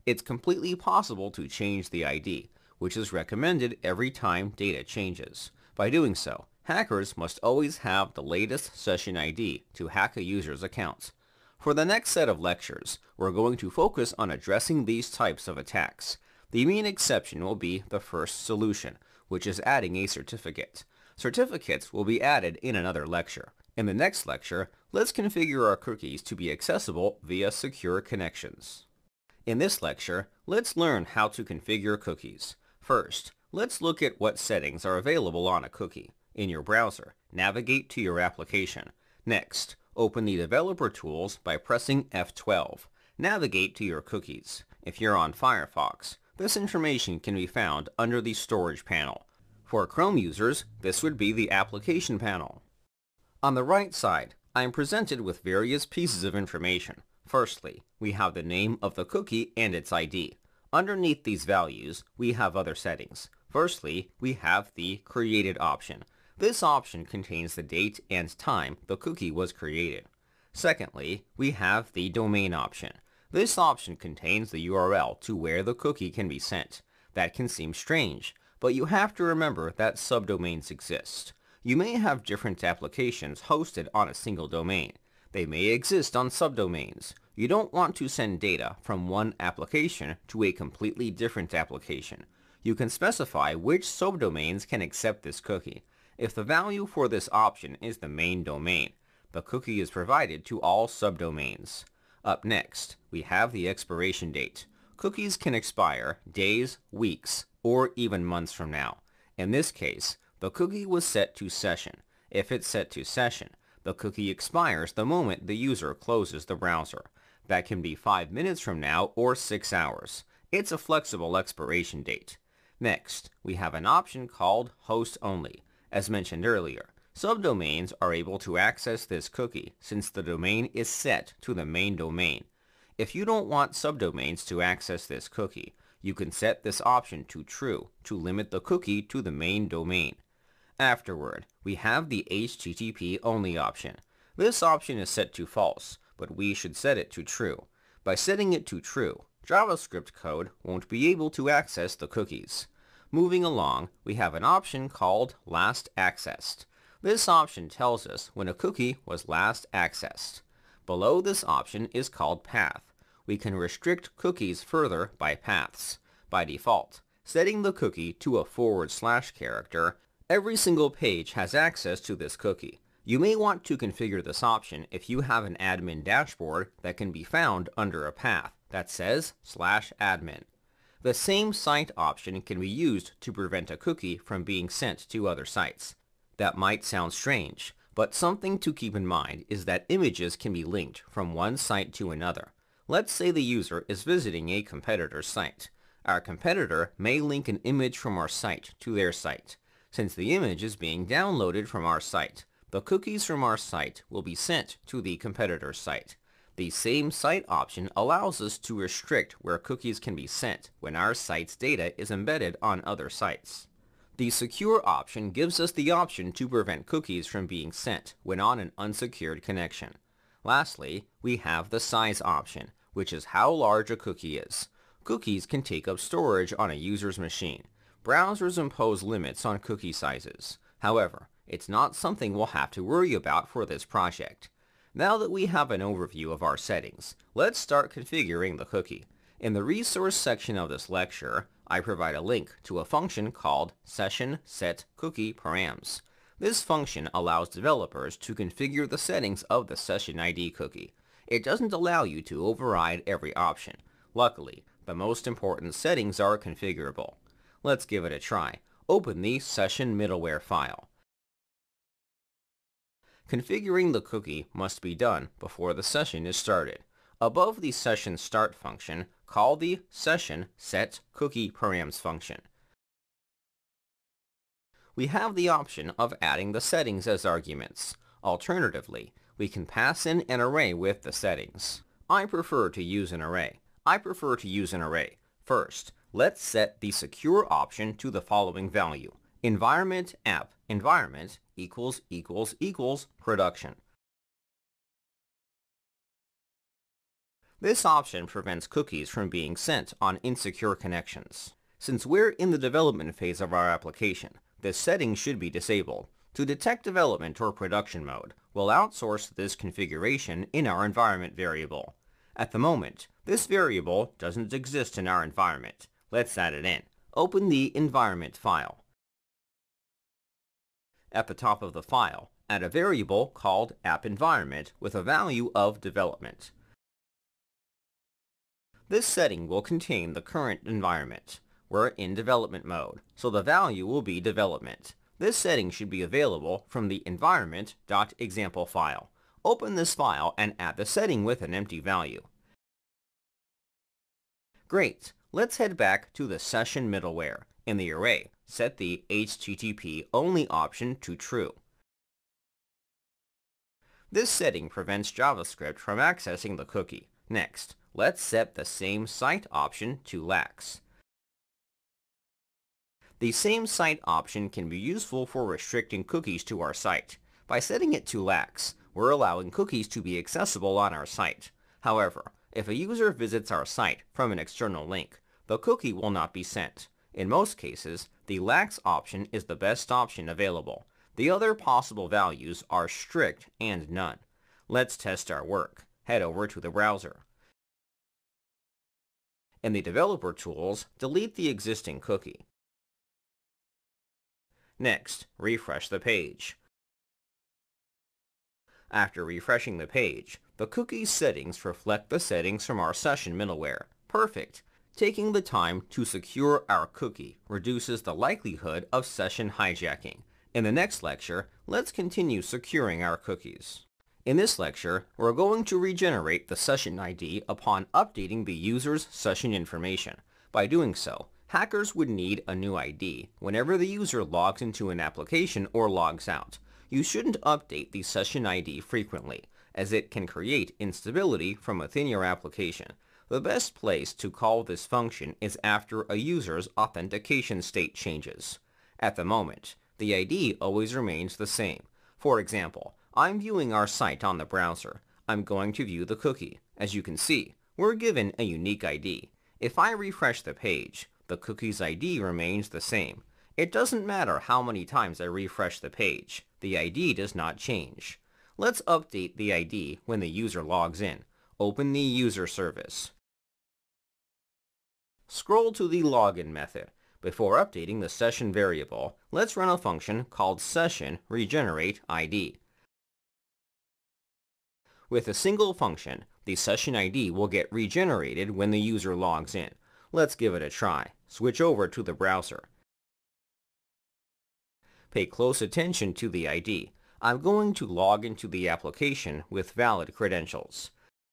It's completely possible to change the ID, which is recommended every time data changes. By doing so, hackers must always have the latest session ID to hack a user's account. For the next set of lectures, we're going to focus on addressing these types of attacks. The main exception will be the first solution, which is adding a certificate. Certificates will be added in another lecture. In the next lecture, let's configure our cookies to be accessible via secure connections. In this lecture, let's learn how to configure cookies. First, let's look at what settings are available on a cookie. In your browser, navigate to your application. Next, open the developer tools by pressing F12. Navigate to your cookies. If you're on Firefox, this information can be found under the Storage panel. For Chrome users, this would be the Application panel. On the right side, I am presented with various pieces of information. Firstly, we have the name of the cookie and its ID. Underneath these values, we have other settings. Firstly, we have the Created option. This option contains the date and time the cookie was created. Secondly, we have the Domain option. This option contains the URL to where the cookie can be sent. That can seem strange, but you have to remember that subdomains exist. You may have different applications hosted on a single domain. They may exist on subdomains. You don't want to send data from one application to a completely different application. You can specify which subdomains can accept this cookie. If the value for this option is the main domain, the cookie is provided to all subdomains. Up next, we have the expiration date. Cookies can expire days, weeks, or even months from now. In this case, the cookie was set to session. If it's set to session, the cookie expires the moment the user closes the browser. That can be 5 minutes from now or 6 hours. It's a flexible expiration date. Next, we have an option called Host Only. As mentioned earlier, subdomains are able to access this cookie since the domain is set to the main domain. If you don't want subdomains to access this cookie, you can set this option to True to limit the cookie to the main domain. Afterward, we have the HTTP only option. This option is set to false, but we should set it to true. By setting it to true, JavaScript code won't be able to access the cookies. Moving along, we have an option called Last Accessed. This option tells us when a cookie was last accessed. Below this option is called Path. We can restrict cookies further by paths. By default, setting the cookie to a / character, every single page has access to this cookie. You may want to configure this option if you have an admin dashboard that can be found under a path that says /admin. The same site option can be used to prevent a cookie from being sent to other sites. That might sound strange, but something to keep in mind is that images can be linked from one site to another. Let's say the user is visiting a competitor's site. Our competitor may link an image from our site to their site. Since the image is being downloaded from our site, the cookies from our site will be sent to the competitor's site. The same site option allows us to restrict where cookies can be sent when our site's data is embedded on other sites. The Secure option gives us the option to prevent cookies from being sent when on an unsecured connection. Lastly, we have the Size option, which is how large a cookie is. Cookies can take up storage on a user's machine. Browsers impose limits on cookie sizes. However, it's not something we'll have to worry about for this project. Now that we have an overview of our settings, let's start configuring the cookie. In the resource section of this lecture, I provide a link to a function called session_set_cookie_params. This function allows developers to configure the settings of the session ID cookie. It doesn't allow you to override every option. Luckily, the most important settings are configurable. Let's give it a try. Open the session middleware file. Configuring the cookie must be done before the session is started. Above the session start function, call the session set cookie params function. We have the option of adding the settings as arguments. Alternatively, we can pass in an array with the settings. I prefer to use an array. First, let's set the secure option to the following value. Environment app environment == production. This option prevents cookies from being sent on insecure connections. Since we're in the development phase of our application, this setting should be disabled. To detect development or production mode, we'll outsource this configuration in our environment variable. At the moment, this variable doesn't exist in our environment. Let's add it in. Open the environment file. At the top of the file, add a variable called AppEnvironment with a value of development. This setting will contain the current environment. We're in development mode, so the value will be development. This setting should be available from the environment.example file. Open this file and add the setting with an empty value. Great! Let's head back to the session middleware. In the array, set the HTTP only option to true. This setting prevents JavaScript from accessing the cookie. Next, let's set the same site option to lax. The same site option can be useful for restricting cookies to our site. By setting it to lax, we're allowing cookies to be accessible on our site. However, if a user visits our site from an external link, the cookie will not be sent. In most cases, the lax option is the best option available. The other possible values are strict and none. Let's test our work. Head over to the browser. In the developer tools, delete the existing cookie. Next, refresh the page. After refreshing the page, the cookie settings reflect the settings from our session middleware. Perfect! Taking the time to secure our cookie reduces the likelihood of session hijacking. In the next lecture, let's continue securing our cookies. In this lecture, we're going to regenerate the session ID upon updating the user's session information. By doing so, hackers would need a new ID whenever the user logs into an application or logs out. You shouldn't update the session ID frequently, as it can create instability from within your application. The best place to call this function is after a user's authentication state changes. At the moment, the ID always remains the same. For example, I'm viewing our site on the browser. I'm going to view the cookie. As you can see, we're given a unique ID. If I refresh the page, the cookie's ID remains the same. It doesn't matter how many times I refresh the page. The ID does not change. Let's update the ID when the user logs in. Open the user service. Scroll to the login method. Before updating the session variable, let's run a function called session regenerate ID. With a single function, the session ID will get regenerated when the user logs in. Let's give it a try. Switch over to the browser. Pay close attention to the ID. I'm going to log into the application with valid credentials.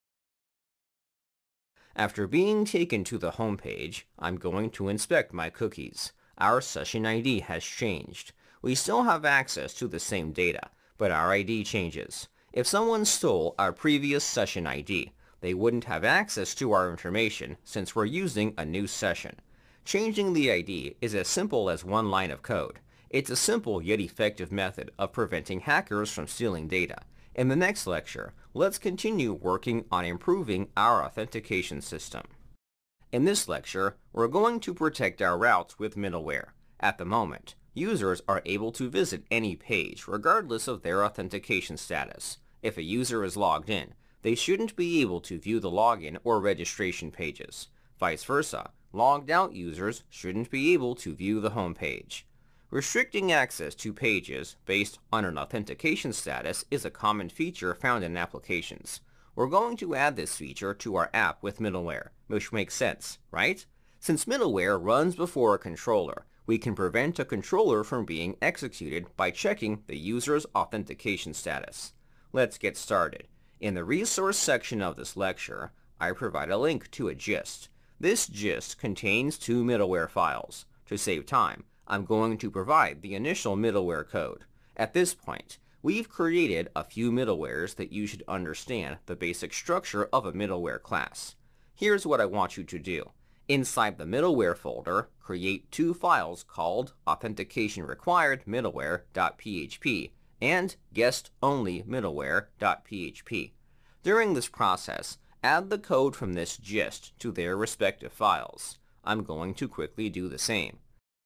After being taken to the home page, I'm going to inspect my cookies. Our session ID has changed. We still have access to the same data, but our ID changes. If someone stole our previous session ID, they wouldn't have access to our information since we're using a new session. Changing the ID is as simple as one line of code. It's a simple yet effective method of preventing hackers from stealing data. In the next lecture, let's continue working on improving our authentication system. In this lecture, we're going to protect our routes with middleware. At the moment, users are able to visit any page regardless of their authentication status. If a user is logged in, they shouldn't be able to view the login or registration pages. Vice versa, logged out users shouldn't be able to view the home page. Restricting access to pages based on an authentication status is a common feature found in applications. We're going to add this feature to our app with middleware, which makes sense, right? Since middleware runs before a controller, we can prevent a controller from being executed by checking the user's authentication status. Let's get started. In the resource section of this lecture, I provide a link to a gist. This gist contains 2 middleware files. To save time, I'm going to provide the initial middleware code. At this point, we've created a few middlewares that you should understand the basic structure of a middleware class. Here's what I want you to do. Inside the middleware folder, create 2 files called authenticationrequired_middleware.php and guest-only middleware.php. During this process, add the code from this gist to their respective files. I'm going to quickly do the same.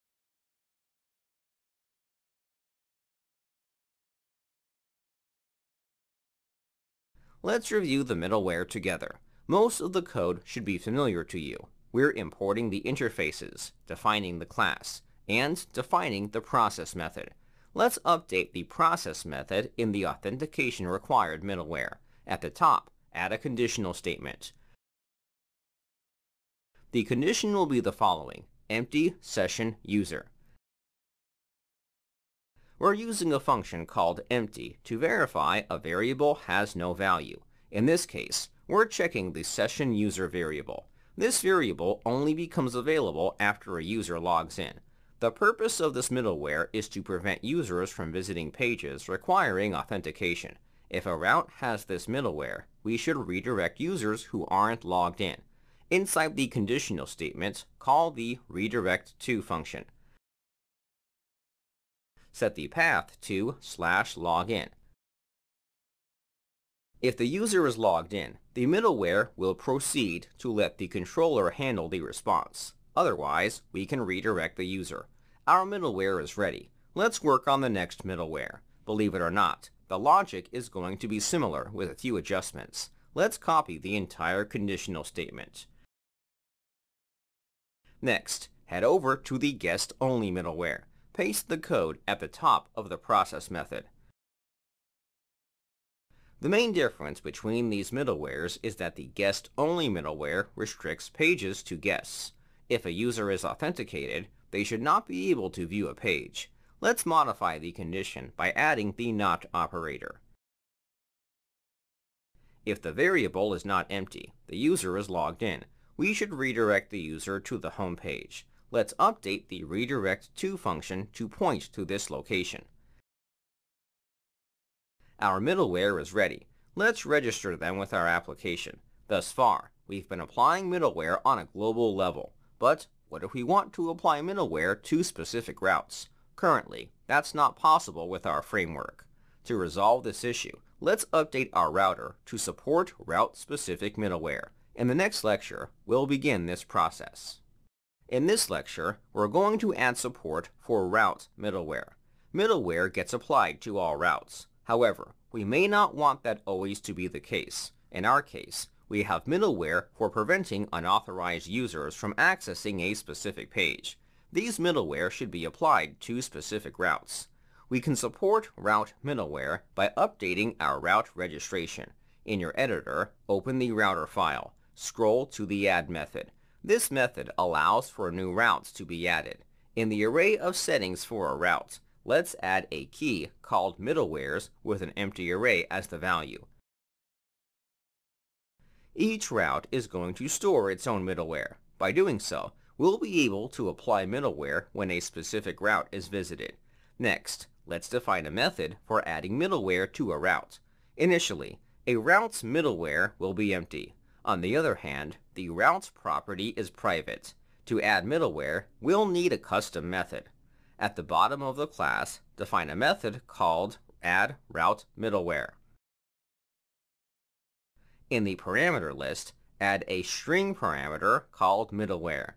Let's review the middleware together. Most of the code should be familiar to you. We're importing the interfaces, defining the class, and defining the process method. Let's update the process method in the authentication required middleware. At the top, add a conditional statement. The condition will be the following: empty session user. We're using a function called empty to verify a variable has no value. In this case, we're checking the session user variable. This variable only becomes available after a user logs in. The purpose of this middleware is to prevent users from visiting pages requiring authentication. If a route has this middleware, we should redirect users who aren't logged in. Inside the conditional statement, call the redirect to function. Set the path to /login. If the user is logged in, the middleware will proceed to let the controller handle the response. Otherwise, we can redirect the user. Our middleware is ready. Let's work on the next middleware. Believe it or not, the logic is going to be similar with a few adjustments. Let's copy the entire conditional statement. Next, head over to the guest-only middleware. Paste the code at the top of the process method. The main difference between these middlewares is that the guest-only middleware restricts pages to guests. If a user is authenticated, they should not be able to view a page. Let's modify the condition by adding the not operator. If the variable is not empty, the user is logged in. We should redirect the user to the home page. Let's update the redirect to function to point to this location. Our middleware is ready. Let's register them with our application. Thus far, we've been applying middleware on a global level. But what if we want to apply middleware to specific routes? Currently, that's not possible with our framework. To resolve this issue, let's update our router to support route-specific middleware. In the next lecture, we'll begin this process. In this lecture, we're going to add support for route middleware. Middleware gets applied to all routes. However, we may not want that always to be the case. In our case, we have middleware for preventing unauthorized users from accessing a specific page. These middleware should be applied to specific routes. We can support route middleware by updating our route registration. In your editor, open the router file. Scroll to the add method. This method allows for new routes to be added. In the array of settings for a route, let's add a key called middlewares with an empty array as the value. Each route is going to store its own middleware. By doing so, we'll be able to apply middleware when a specific route is visited. Next, let's define a method for adding middleware to a route. Initially, a route's middleware will be empty. On the other hand, the route's property is private. To add middleware, we'll need a custom method. At the bottom of the class, define a method called addRouteMiddleware. In the parameter list, add a string parameter called middleware.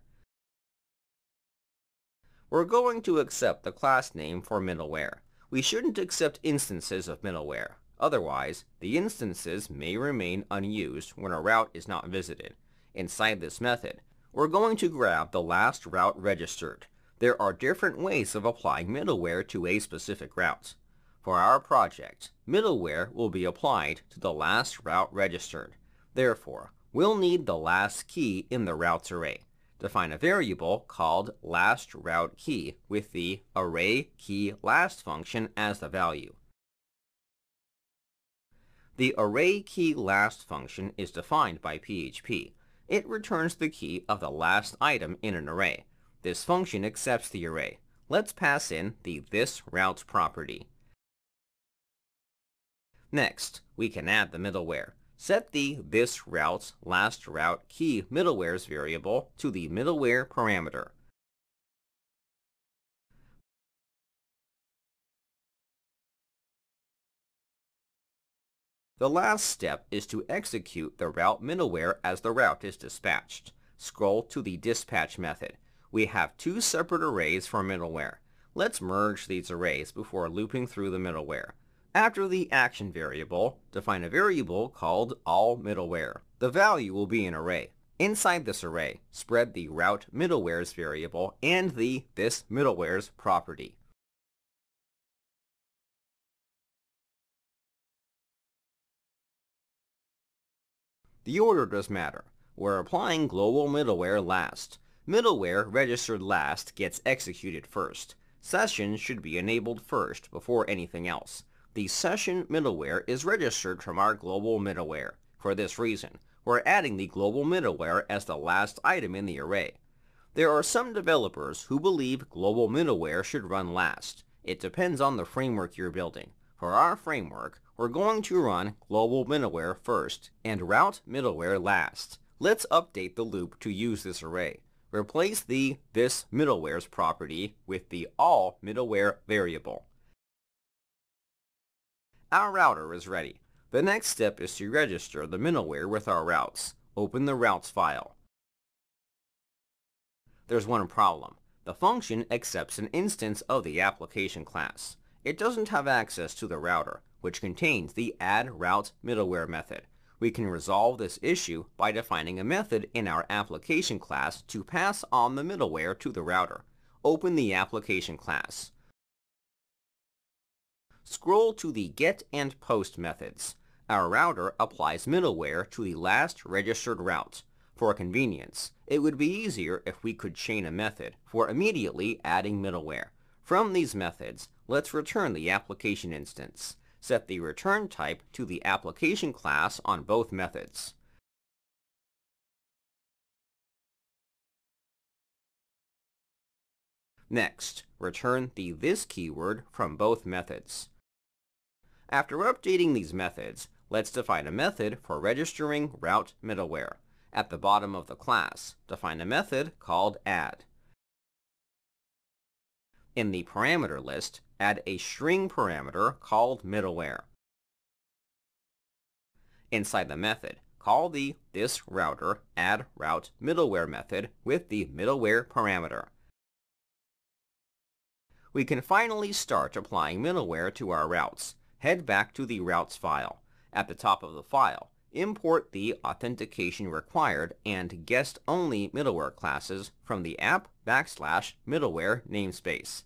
We're going to accept the class name for middleware. We shouldn't accept instances of middleware. Otherwise, the instances may remain unused when a route is not visited. Inside this method, we're going to grab the last route registered. There are different ways of applying middleware to a specific route. For our project, middleware will be applied to the last route registered. Therefore, we'll need the last key in the routes array. Define a variable called lastRouteKey with the arrayKeyLast function as the value. The arrayKeyLast function is defined by PHP. It returns the key of the last item in an array. This function accepts the array. Let's pass in the thisRoute property. Next, we can add the middleware. Set the thisRoute's lastRouteKey middlewares variable to the middleware parameter. The last step is to execute the route middleware as the route is dispatched. Scroll to the dispatch method. We have two separate arrays for middleware. Let's merge these arrays before looping through the middleware. After the action variable, define a variable called allMiddleware. The value will be an array. Inside this array, spread the route middlewares variable and the this middlewares property. The order does matter. We're applying global middleware last. Middleware registered last gets executed first. Sessions should be enabled first before anything else. The session middleware is registered from our global middleware. For this reason, we're adding the global middleware as the last item in the array. There are some developers who believe global middleware should run last. It depends on the framework you're building. For our framework, we're going to run global middleware first and route middleware last. Let's update the loop to use this array. Replace the this middlewares property with the all middleware variable. Our router is ready. The next step is to register the middleware with our routes. Open the routes file. There's one problem. The function accepts an instance of the application class. It doesn't have access to the router, which contains the addRouteMiddleware method. We can resolve this issue by defining a method in our application class to pass on the middleware to the router. Open the application class. Scroll to the get and post methods. Our router applies middleware to the last registered route. For convenience, it would be easier if we could chain a method for immediately adding middleware. From these methods, let's return the application instance. Set the return type to the application class on both methods. Next, return the this keyword from both methods. After updating these methods, let's define a method for registering route middleware. At the bottom of the class, define a method called add. In the parameter list, add a string parameter called middleware. Inside the method, call the thisRouter addRouteMiddleware method with the middleware parameter. We can finally start applying middleware to our routes. Head back to the routes file. At the top of the file, import the authentication required and guest-only middleware classes from the app/middleware namespace.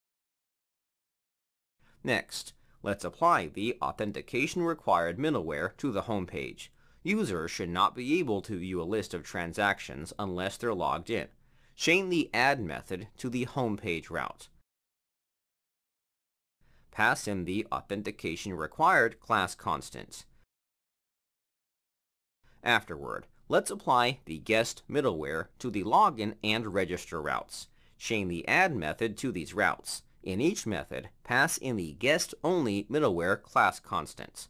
Next, let's apply the authentication required middleware to the home page. Users should not be able to view a list of transactions unless they're logged in. Chain the add method to the home page route. Pass in the authentication required class constant. Afterward, let's apply the guest middleware to the login and register routes. Chain the add method to these routes. In each method, pass in the guest-only middleware class constant.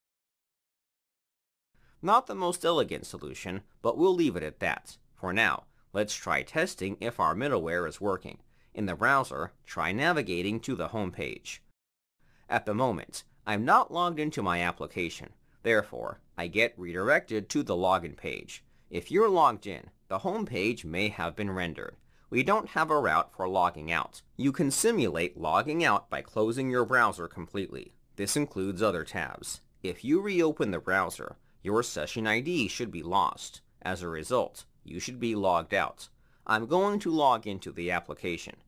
Not the most elegant solution, but we'll leave it at that. For now, let's try testing if our middleware is working. In the browser, try navigating to the home page. At the moment, I'm not logged into my application. Therefore, I get redirected to the login page. If you're logged in, the home page may have been rendered. We don't have a route for logging out. You can simulate logging out by closing your browser completely. This includes other tabs. If you reopen the browser, your session ID should be lost. As a result, you should be logged out. I'm going to log into the application.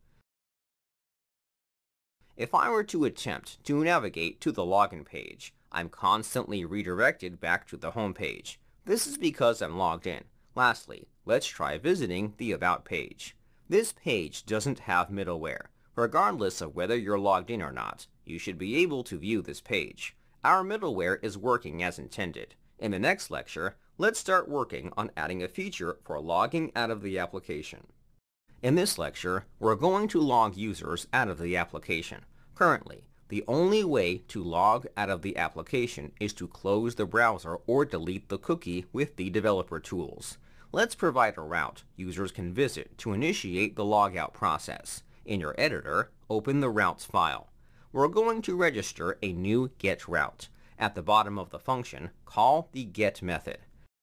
If I were to attempt to navigate to the login page, I'm constantly redirected back to the home page. This is because I'm logged in. Lastly, let's try visiting the About page. This page doesn't have middleware. Regardless of whether you're logged in or not, you should be able to view this page. Our middleware is working as intended. In the next lecture, let's start working on adding a feature for logging out of the application. In this lecture, we're going to log users out of the application. Currently, the only way to log out of the application is to close the browser or delete the cookie with the developer tools. Let's provide a route users can visit to initiate the logout process. In your editor, open the routes file. We're going to register a new get route. At the bottom of the function, call the get method.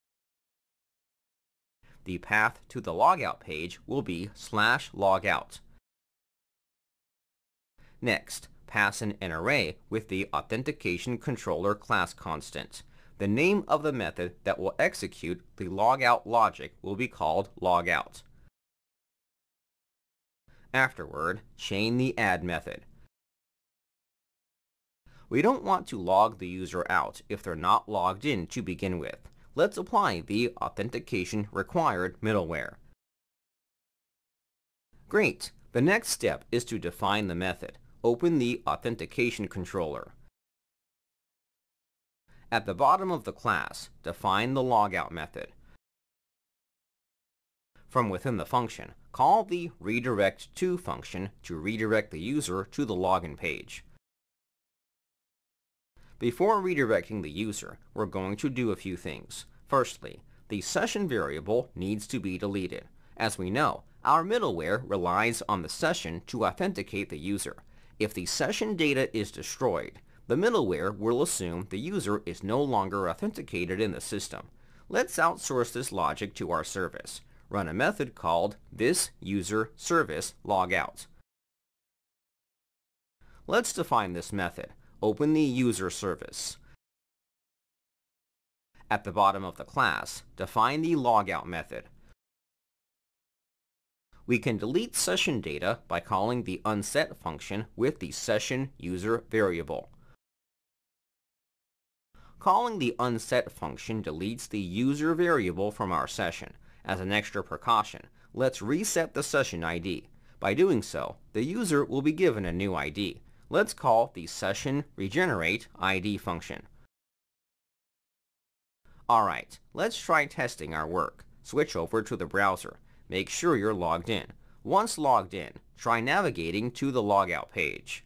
The path to the logout page will be /logout. Next, pass in an array with the authentication controller class constant. The name of the method that will execute the logout logic will be called logout. Afterward, chain the add method. We don't want to log the user out if they're not logged in to begin with. Let's apply the authentication required middleware. Great! The next step is to define the method. Open the authentication controller. At the bottom of the class, define the logout method. From within the function, call the redirect to function to redirect the user to the login page. Before redirecting the user, we're going to do a few things. Firstly, the session variable needs to be deleted. As we know, our middleware relies on the session to authenticate the user. If the session data is destroyed, the middleware will assume the user is no longer authenticated in the system. Let's outsource this logic to our service. Run a method called thisUserServiceLogout. Let's define this method. Open the user service. At the bottom of the class, define the logout method. We can delete session data by calling the unset function with the session user variable. Calling the unset function deletes the user variable from our session. As an extra precaution, let's reset the session ID. By doing so, the user will be given a new ID. Let's call the session regenerate ID function. Alright, let's try testing our work. Switch over to the browser. Make sure you're logged in. Once logged in, try navigating to the logout page.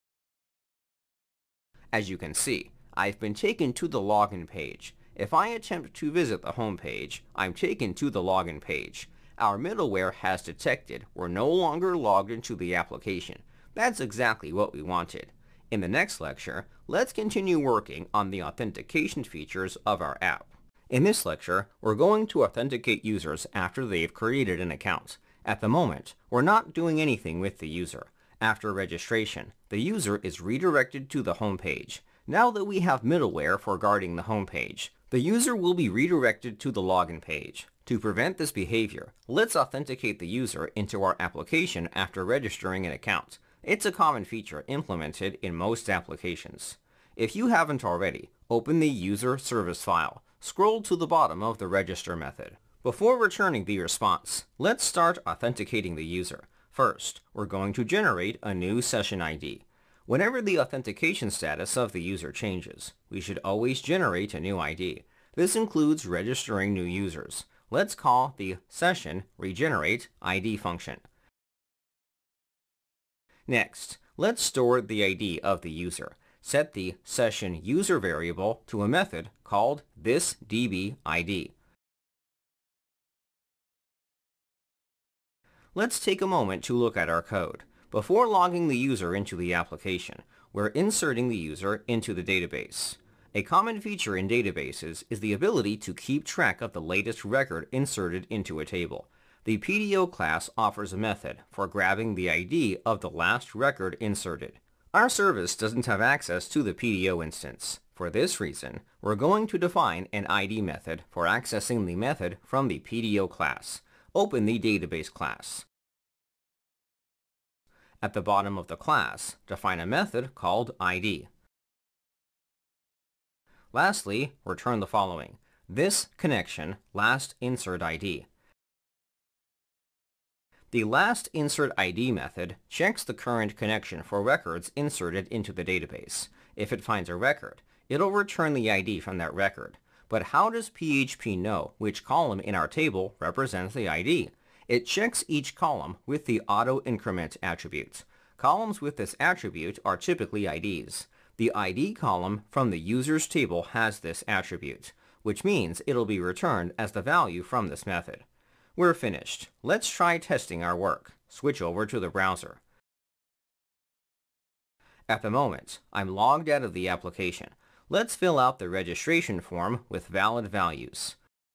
As you can see, I've been taken to the login page. If I attempt to visit the home page, I'm taken to the login page. Our middleware has detected we're no longer logged into the application. That's exactly what we wanted. In the next lecture, let's continue working on the authentication features of our app. In this lecture, we're going to authenticate users after they've created an account. At the moment, we're not doing anything with the user. After registration, the user is redirected to the home page. Now that we have middleware for guarding the home page, the user will be redirected to the login page. To prevent this behavior, let's authenticate the user into our application after registering an account. It's a common feature implemented in most applications. If you haven't already, open the user service file. Scroll to the bottom of the register method. Before returning the response, let's start authenticating the user. First, we're going to generate a new session ID. Whenever the authentication status of the user changes, we should always generate a new ID. This includes registering new users. Let's call the session regenerate ID function. Next, let's store the ID of the user. Set the session user variable to a method called thisDBID. Let's take a moment to look at our code. Before logging the user into the application, we're inserting the user into the database. A common feature in databases is the ability to keep track of the latest record inserted into a table. The PDO class offers a method for grabbing the ID of the last record inserted. Our service doesn't have access to the PDO instance. For this reason, we're going to define an ID method for accessing the method from the PDO class. Open the database class. At the bottom of the class, define a method called ID. Lastly, return the following: this connection last insert ID. The last insert ID method checks the current connection for records inserted into the database. If it finds a record, it'll return the ID from that record. But how does PHP know which column in our table represents the ID? It checks each column with the auto-increment attribute. Columns with this attribute are typically IDs. The ID column from the user's table has this attribute, which means it'll be returned as the value from this method. We're finished. Let's try testing our work. Switch over to the browser. At the moment, I'm logged out of the application. Let's fill out the registration form with valid values.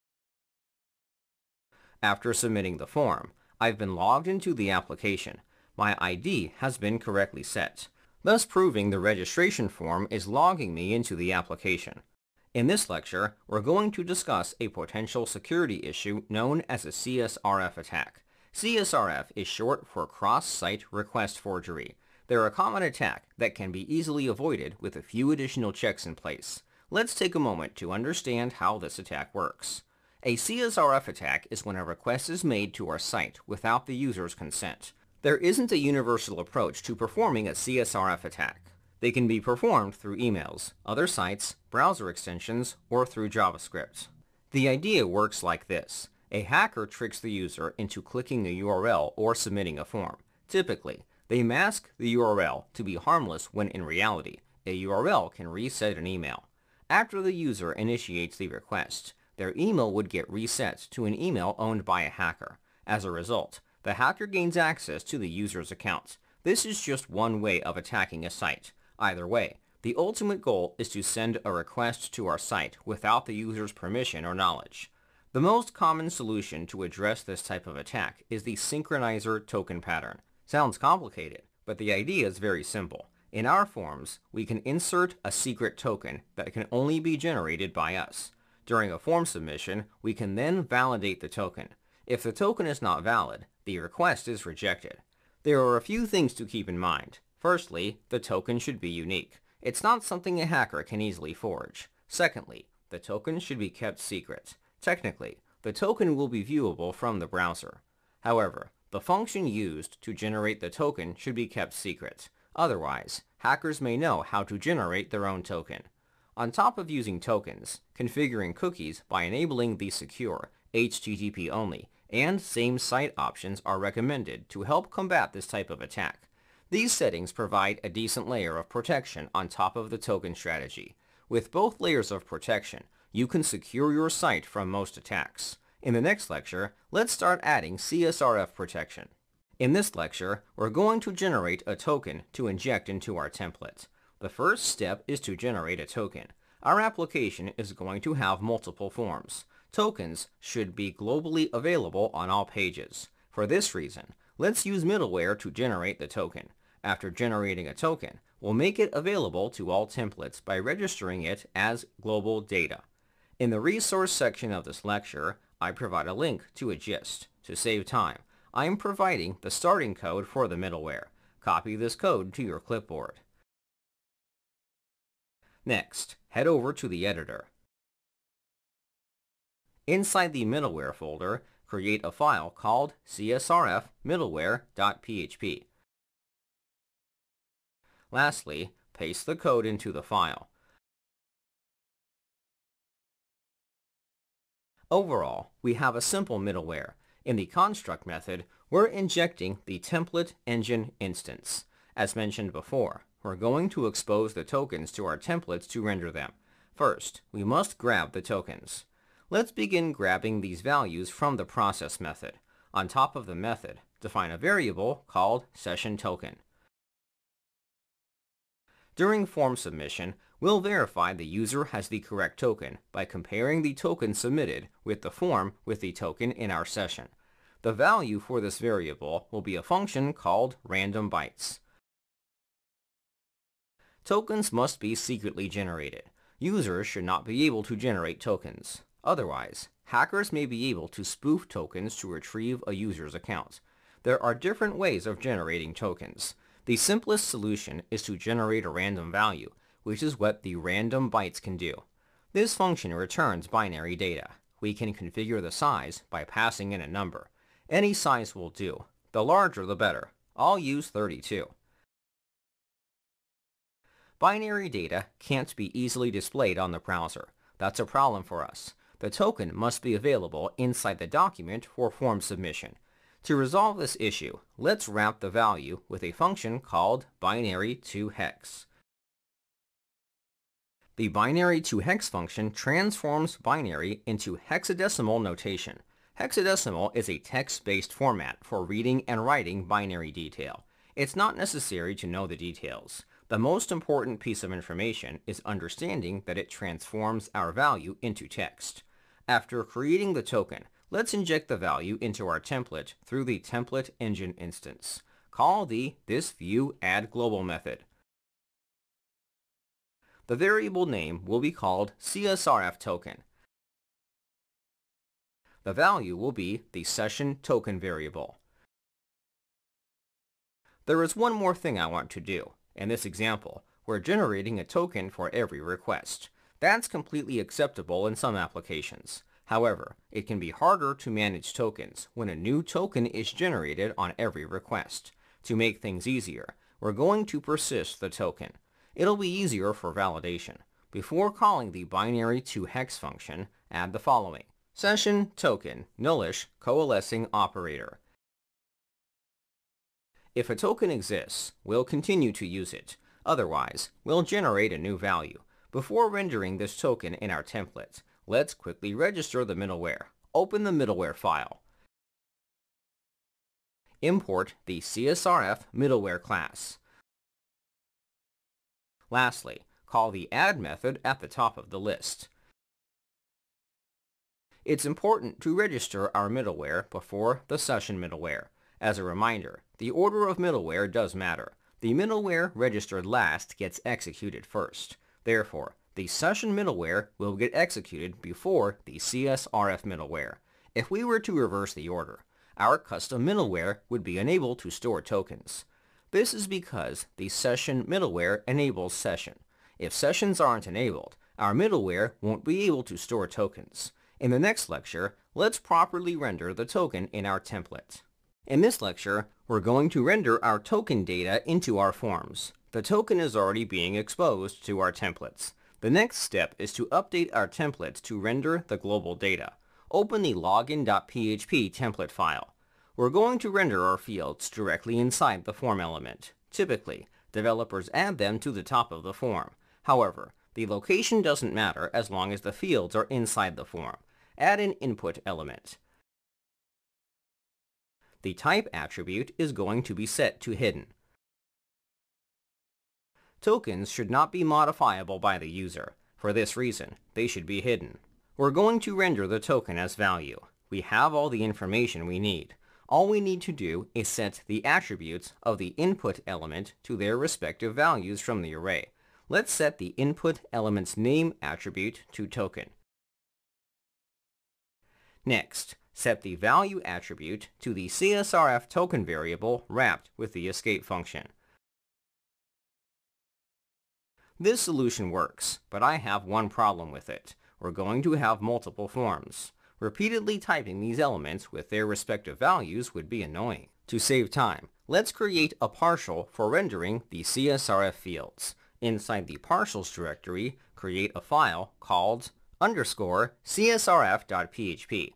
After submitting the form, I've been logged into the application. My ID has been correctly set, thus proving the registration form is logging me into the application. In this lecture, we're going to discuss a potential security issue known as a CSRF attack. CSRF is short for cross-site request forgery. They're a common attack that can be easily avoided with a few additional checks in place. Let's take a moment to understand how this attack works. A CSRF attack is when a request is made to our site without the user's consent. There isn't a universal approach to performing a CSRF attack. They can be performed through emails, other sites, browser extensions, or through JavaScript. The idea works like this. A hacker tricks the user into clicking a URL or submitting a form. Typically, they mask the URL to be harmless when in reality, a URL can reset an email. After the user initiates the request, their email would get reset to an email owned by a hacker. As a result, the hacker gains access to the user's account. This is just one way of attacking a site. Either way, the ultimate goal is to send a request to our site without the user's permission or knowledge. The most common solution to address this type of attack is the synchronizer token pattern. Sounds complicated, but the idea is very simple. In our forms, we can insert a secret token that can only be generated by us. During a form submission, we can then validate the token. If the token is not valid, the request is rejected. There are a few things to keep in mind. Firstly, the token should be unique. It's not something a hacker can easily forge. Secondly, the token should be kept secret. Technically, the token will be viewable from the browser. However, the function used to generate the token should be kept secret. Otherwise, hackers may know how to generate their own token. On top of using tokens, configuring cookies by enabling the secure HTTP only and same site options are recommended to help combat this type of attack. These settings provide a decent layer of protection on top of the token strategy. With both layers of protection, you can secure your site from most attacks. In the next lecture, let's start adding CSRF protection. In this lecture, we're going to generate a token to inject into our template. The first step is to generate a token. Our application is going to have multiple forms. Tokens should be globally available on all pages. For this reason, let's use middleware to generate the token. After generating a token, we'll make it available to all templates by registering it as global data. In the resource section of this lecture, I provide a link to a gist. To save time, I am providing the starting code for the middleware. Copy this code to your clipboard. Next, head over to the editor. Inside the middleware folder, create a file called csrf_middleware.php. Lastly, paste the code into the file. Overall, we have a simple middleware. In the construct method, we're injecting the template engine instance. As mentioned before, we're going to expose the tokens to our templates to render them. First, we must grab the tokens. Let's begin grabbing these values from the process method. On top of the method, define a variable called sessionToken. During form submission, we'll verify the user has the correct token by comparing the token submitted with the form with the token in our session. The value for this variable will be a function called randomBytes. Tokens must be secretly generated. Users should not be able to generate tokens. Otherwise, hackers may be able to spoof tokens to retrieve a user's account. There are different ways of generating tokens. The simplest solution is to generate a random value, which is what the randomBytes can do. This function returns binary data. We can configure the size by passing in a number. Any size will do. The larger the better. I'll use 32. Binary data can't be easily displayed on the browser. That's a problem for us. The token must be available inside the document for form submission. To resolve this issue, let's wrap the value with a function called binary2hex. The binary2hex function transforms binary into hexadecimal notation. Hexadecimal is a text-based format for reading and writing binary detail. It's not necessary to know the details. The most important piece of information is understanding that it transforms our value into text. After creating the token, let's inject the value into our template through the template engine instance. Call the thisViewAddGlobal method. The variable name will be called CSRF token. The value will be the session token variable. There is one more thing I want to do. In this example, we're generating a token for every request. That's completely acceptable in some applications. However, it can be harder to manage tokens when a new token is generated on every request. To make things easier, we're going to persist the token. It'll be easier for validation. Before calling the binary to hex function, add the following: session token nullish coalescing operator. If a token exists, we'll continue to use it. Otherwise, we'll generate a new value. Before rendering this token in our template, let's quickly register the middleware. Open the middleware file. Import the CSRF middleware class. Lastly, call the add method at the top of the list. It's important to register our middleware before the session middleware. As a reminder, the order of middleware does matter. The middleware registered last gets executed first. Therefore, the session middleware will get executed before the CSRF middleware. If we were to reverse the order, our custom middleware would be unable to store tokens. This is because the session middleware enables session. If sessions aren't enabled, our middleware won't be able to store tokens. In the next lecture, let's properly render the token in our template. In this lecture, we're going to render our token data into our forms. The token is already being exposed to our templates. The next step is to update our templates to render the global data. Open the login.php template file. We're going to render our fields directly inside the form element. Typically, developers add them to the top of the form. However, the location doesn't matter as long as the fields are inside the form. Add an input element. The type attribute is going to be set to hidden. Tokens should not be modifiable by the user. For this reason, they should be hidden. We're going to render the token as value. We have all the information we need. All we need to do is set the attributes of the input element to their respective values from the array. Let's set the input element's name attribute to token. Next, set the value attribute to the CSRF token variable wrapped with the escape function. This solution works, but I have one problem with it. We're going to have multiple forms. Repeatedly typing these elements with their respective values would be annoying. To save time, let's create a partial for rendering the CSRF fields. Inside the partials directory, create a file called _csrf.php.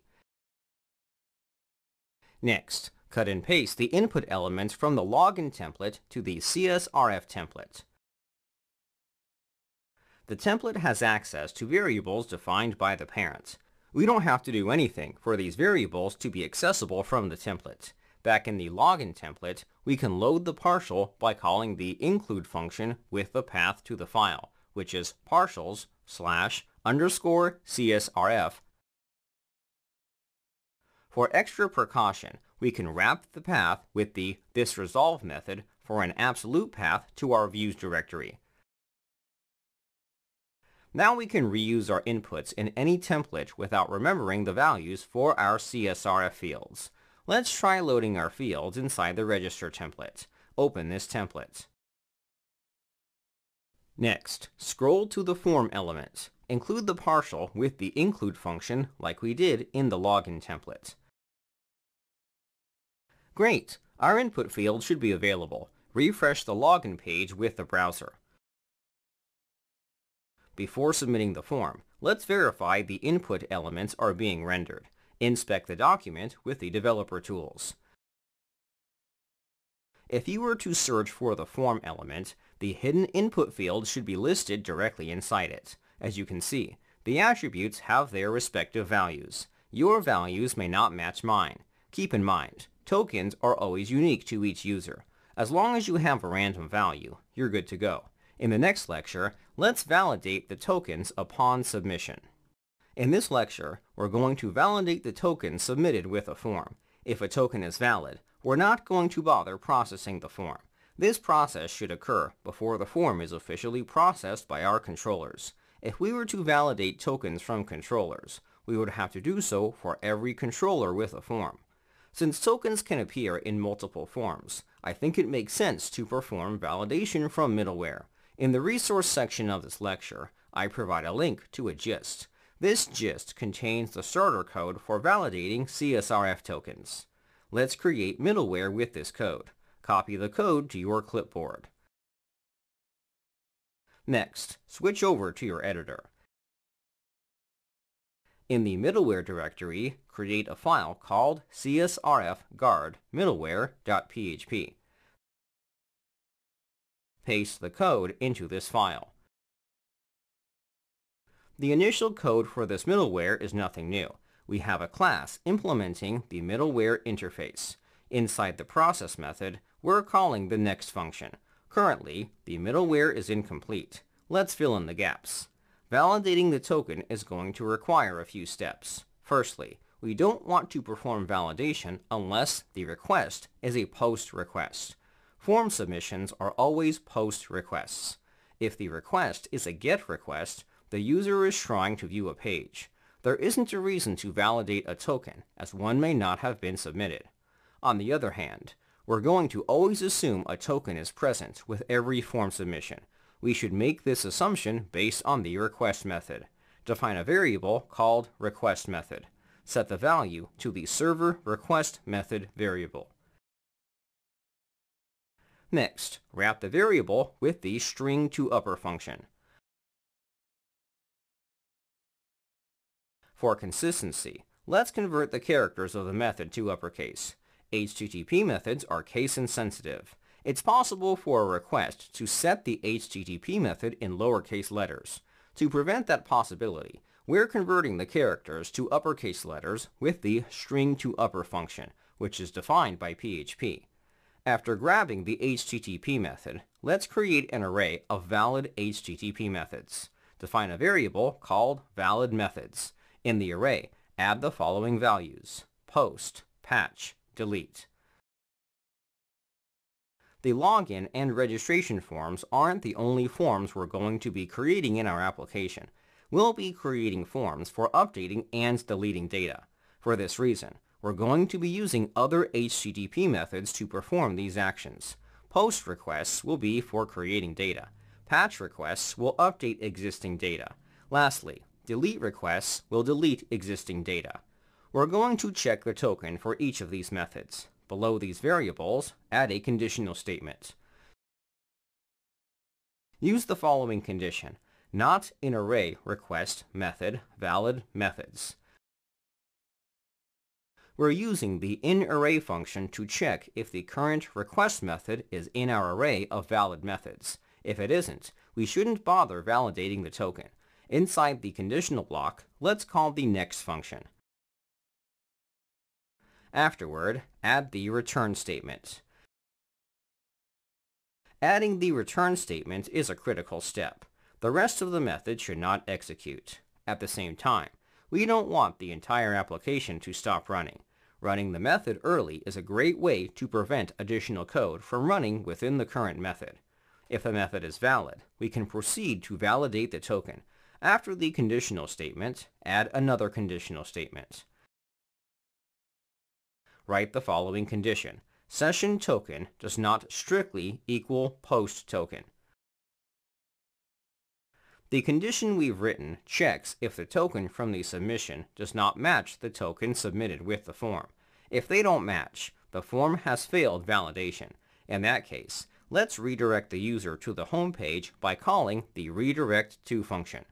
Next, cut and paste the input elements from the login template to the CSRF template. The template has access to variables defined by the parent. We don't have to do anything for these variables to be accessible from the template. Back in the login template, we can load the partial by calling the include function with the path to the file, which is partials/_csrf. For extra precaution, we can wrap the path with the thisResolve method for an absolute path to our views directory. Now we can reuse our inputs in any template without remembering the values for our CSRF fields. Let's try loading our fields inside the register template. Open this template. Next, scroll to the form element. Include the partial with the include function like we did in the login template. Great! Our input field should be available. Refresh the login page with the browser. Before submitting the form, let's verify the input elements are being rendered. Inspect the document with the developer tools. If you were to search for the form element, the hidden input field should be listed directly inside it. As you can see, the attributes have their respective values. Your values may not match mine. Keep in mind, tokens are always unique to each user. As long as you have a random value, you're good to go. In the next lecture, let's validate the tokens upon submission. In this lecture, we're going to validate the tokens submitted with a form. If a token is valid, we're not going to bother processing the form. This process should occur before the form is officially processed by our controllers. If we were to validate tokens from controllers, we would have to do so for every controller with a form. Since tokens can appear in multiple forms, I think it makes sense to perform validation from middleware. In the resource section of this lecture, I provide a link to a gist. This gist contains the starter code for validating CSRF tokens. Let's create middleware with this code. Copy the code to your clipboard. Next, switch over to your editor. In the middleware directory, create a file called csrfguard middleware.php. Paste the code into this file. The initial code for this middleware is nothing new. We have a class implementing the middleware interface. Inside the process method, we're calling the next function. Currently, the middleware is incomplete. Let's fill in the gaps. Validating the token is going to require a few steps. Firstly, we don't want to perform validation unless the request is a POST request. Form submissions are always POST requests. If the request is a GET request, the user is trying to view a page. There isn't a reason to validate a token, as one may not have been submitted. On the other hand, we're going to always assume a token is present with every form submission. We should make this assumption based on the request method. Define a variable called request method. Set the value to the server request method variable. Next, wrap the variable with the string to upper function. For consistency, let's convert the characters of the method to uppercase. HTTP methods are case insensitive. It's possible for a request to set the HTTP method in lowercase letters. To prevent that possibility, we're converting the characters to uppercase letters with the string to upper function, which is defined by PHP. After grabbing the HTTP method, let's create an array of valid HTTP methods. Define a variable called valid methods. In the array, add the following values: post, patch, delete. The login and registration forms aren't the only forms we're going to be creating in our application. We'll be creating forms for updating and deleting data. For this reason, we're going to be using other HTTP methods to perform these actions. Post requests will be for creating data. Patch requests will update existing data. Lastly, delete requests will delete existing data. We're going to check the token for each of these methods. Below these variables, add a conditional statement. Use the following condition: not in array request method valid methods. We're using the inArray function to check if the current request method is in our array of valid methods. If it isn't, we shouldn't bother validating the token. Inside the conditional block, let's call the next function. Afterward, add the return statement. Adding the return statement is a critical step. The rest of the method should not execute. At the same time, we don't want the entire application to stop running. Running the method early is a great way to prevent additional code from running within the current method. If the method is valid, we can proceed to validate the token. After the conditional statement, add another conditional statement. Write the following condition: session token does not strictly equal post token. The condition we've written checks if the token from the submission does not match the token submitted with the form. If they don't match, the form has failed validation. In that case, let's redirect the user to the home page by calling the redirect to function.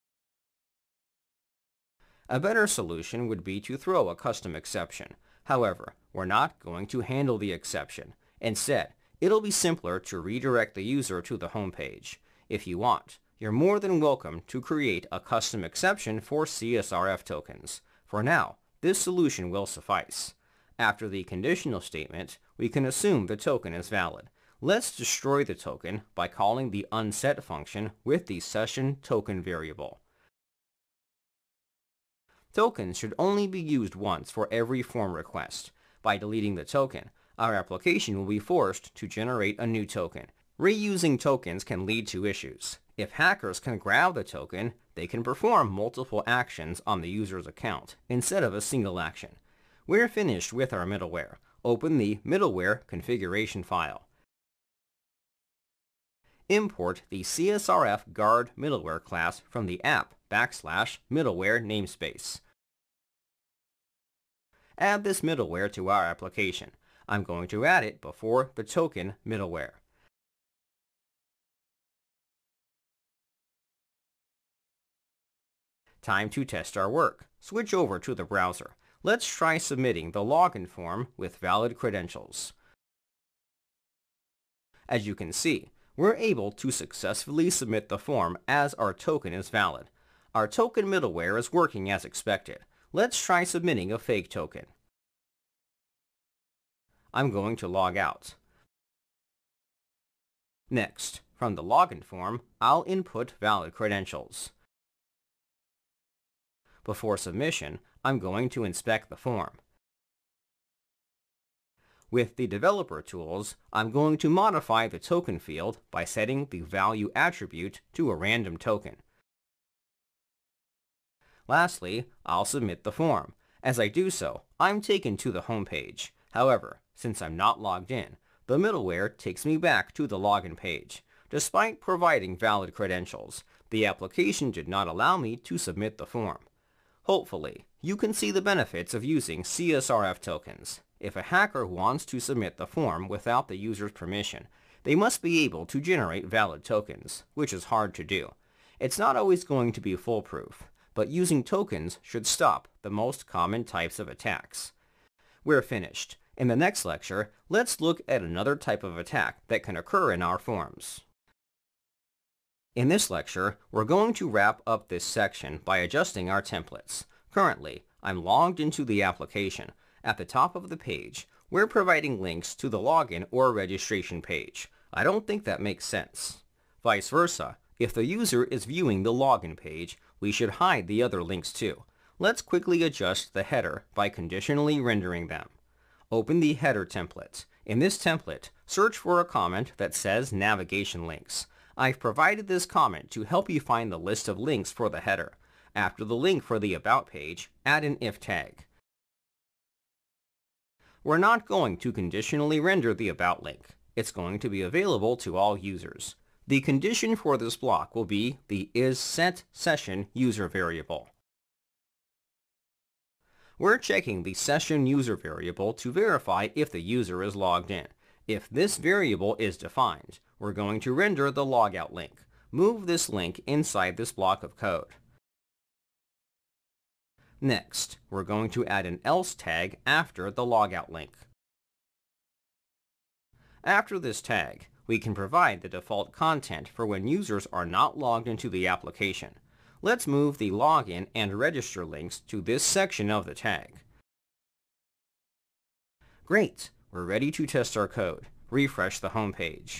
A better solution would be to throw a custom exception. However, we're not going to handle the exception. Instead, it'll be simpler to redirect the user to the home page. If you want, you're more than welcome to create a custom exception for CSRF tokens. For now, this solution will suffice. After the conditional statement, we can assume the token is valid. Let's destroy the token by calling the onset function with the session token variable. Tokens should only be used once for every form request. By deleting the token, our application will be forced to generate a new token. Reusing tokens can lead to issues. If hackers can grab the token, they can perform multiple actions on the user's account instead of a single action. We're finished with our middleware. Open the middleware configuration file. Import the CSRF guard middleware class from the app/middleware namespace. Add this middleware to our application. I'm going to add it before the token middleware. Time to test our work. Switch over to the browser. Let's try submitting the login form with valid credentials. As you can see, we're able to successfully submit the form as our token is valid. Our token middleware is working as expected. Let's try submitting a fake token. I'm going to log out. Next, from the login form, I'll input valid credentials. Before submission, I'm going to inspect the form. With the developer tools, I'm going to modify the token field by setting the value attribute to a random token. Lastly, I'll submit the form. As I do so, I'm taken to the home page. However, since I'm not logged in, the middleware takes me back to the login page. Despite providing valid credentials, the application did not allow me to submit the form. Hopefully, you can see the benefits of using CSRF tokens. If a hacker wants to submit the form without the user's permission, they must be able to generate valid tokens, which is hard to do. It's not always going to be foolproof, but using tokens should stop the most common types of attacks. We're finished. In the next lecture, let's look at another type of attack that can occur in our forms. In this lecture, we're going to wrap up this section by adjusting our templates. Currently, I'm logged into the application. At the top of the page, we're providing links to the login or registration page. I don't think that makes sense. Vice versa, if the user is viewing the login page, we should hide the other links too. Let's quickly adjust the header by conditionally rendering them. Open the header template. In this template, search for a comment that says navigation links. I've provided this comment to help you find the list of links for the header. After the link for the About page, add an if tag. We're not going to conditionally render the About link. It's going to be available to all users. The condition for this block will be the isSetSession user variable. We're checking the session user variable to verify if the user is logged in. If this variable is defined, we're going to render the logout link. Move this link inside this block of code. Next, we're going to add an else tag after the logout link. After this tag, we can provide the default content for when users are not logged into the application. Let's move the login and register links to this section of the tag. Great! We're ready to test our code. Refresh the home page.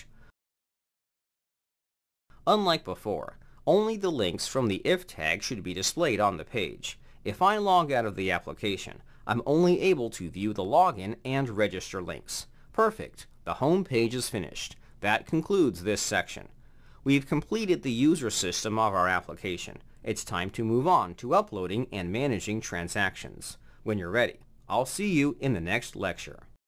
Unlike before, only the links from the if tag should be displayed on the page. If I log out of the application, I'm only able to view the login and register links. Perfect! The home page is finished. That concludes this section. We've completed the user system of our application. It's time to move on to uploading and managing transactions. When you're ready, I'll see you in the next lecture.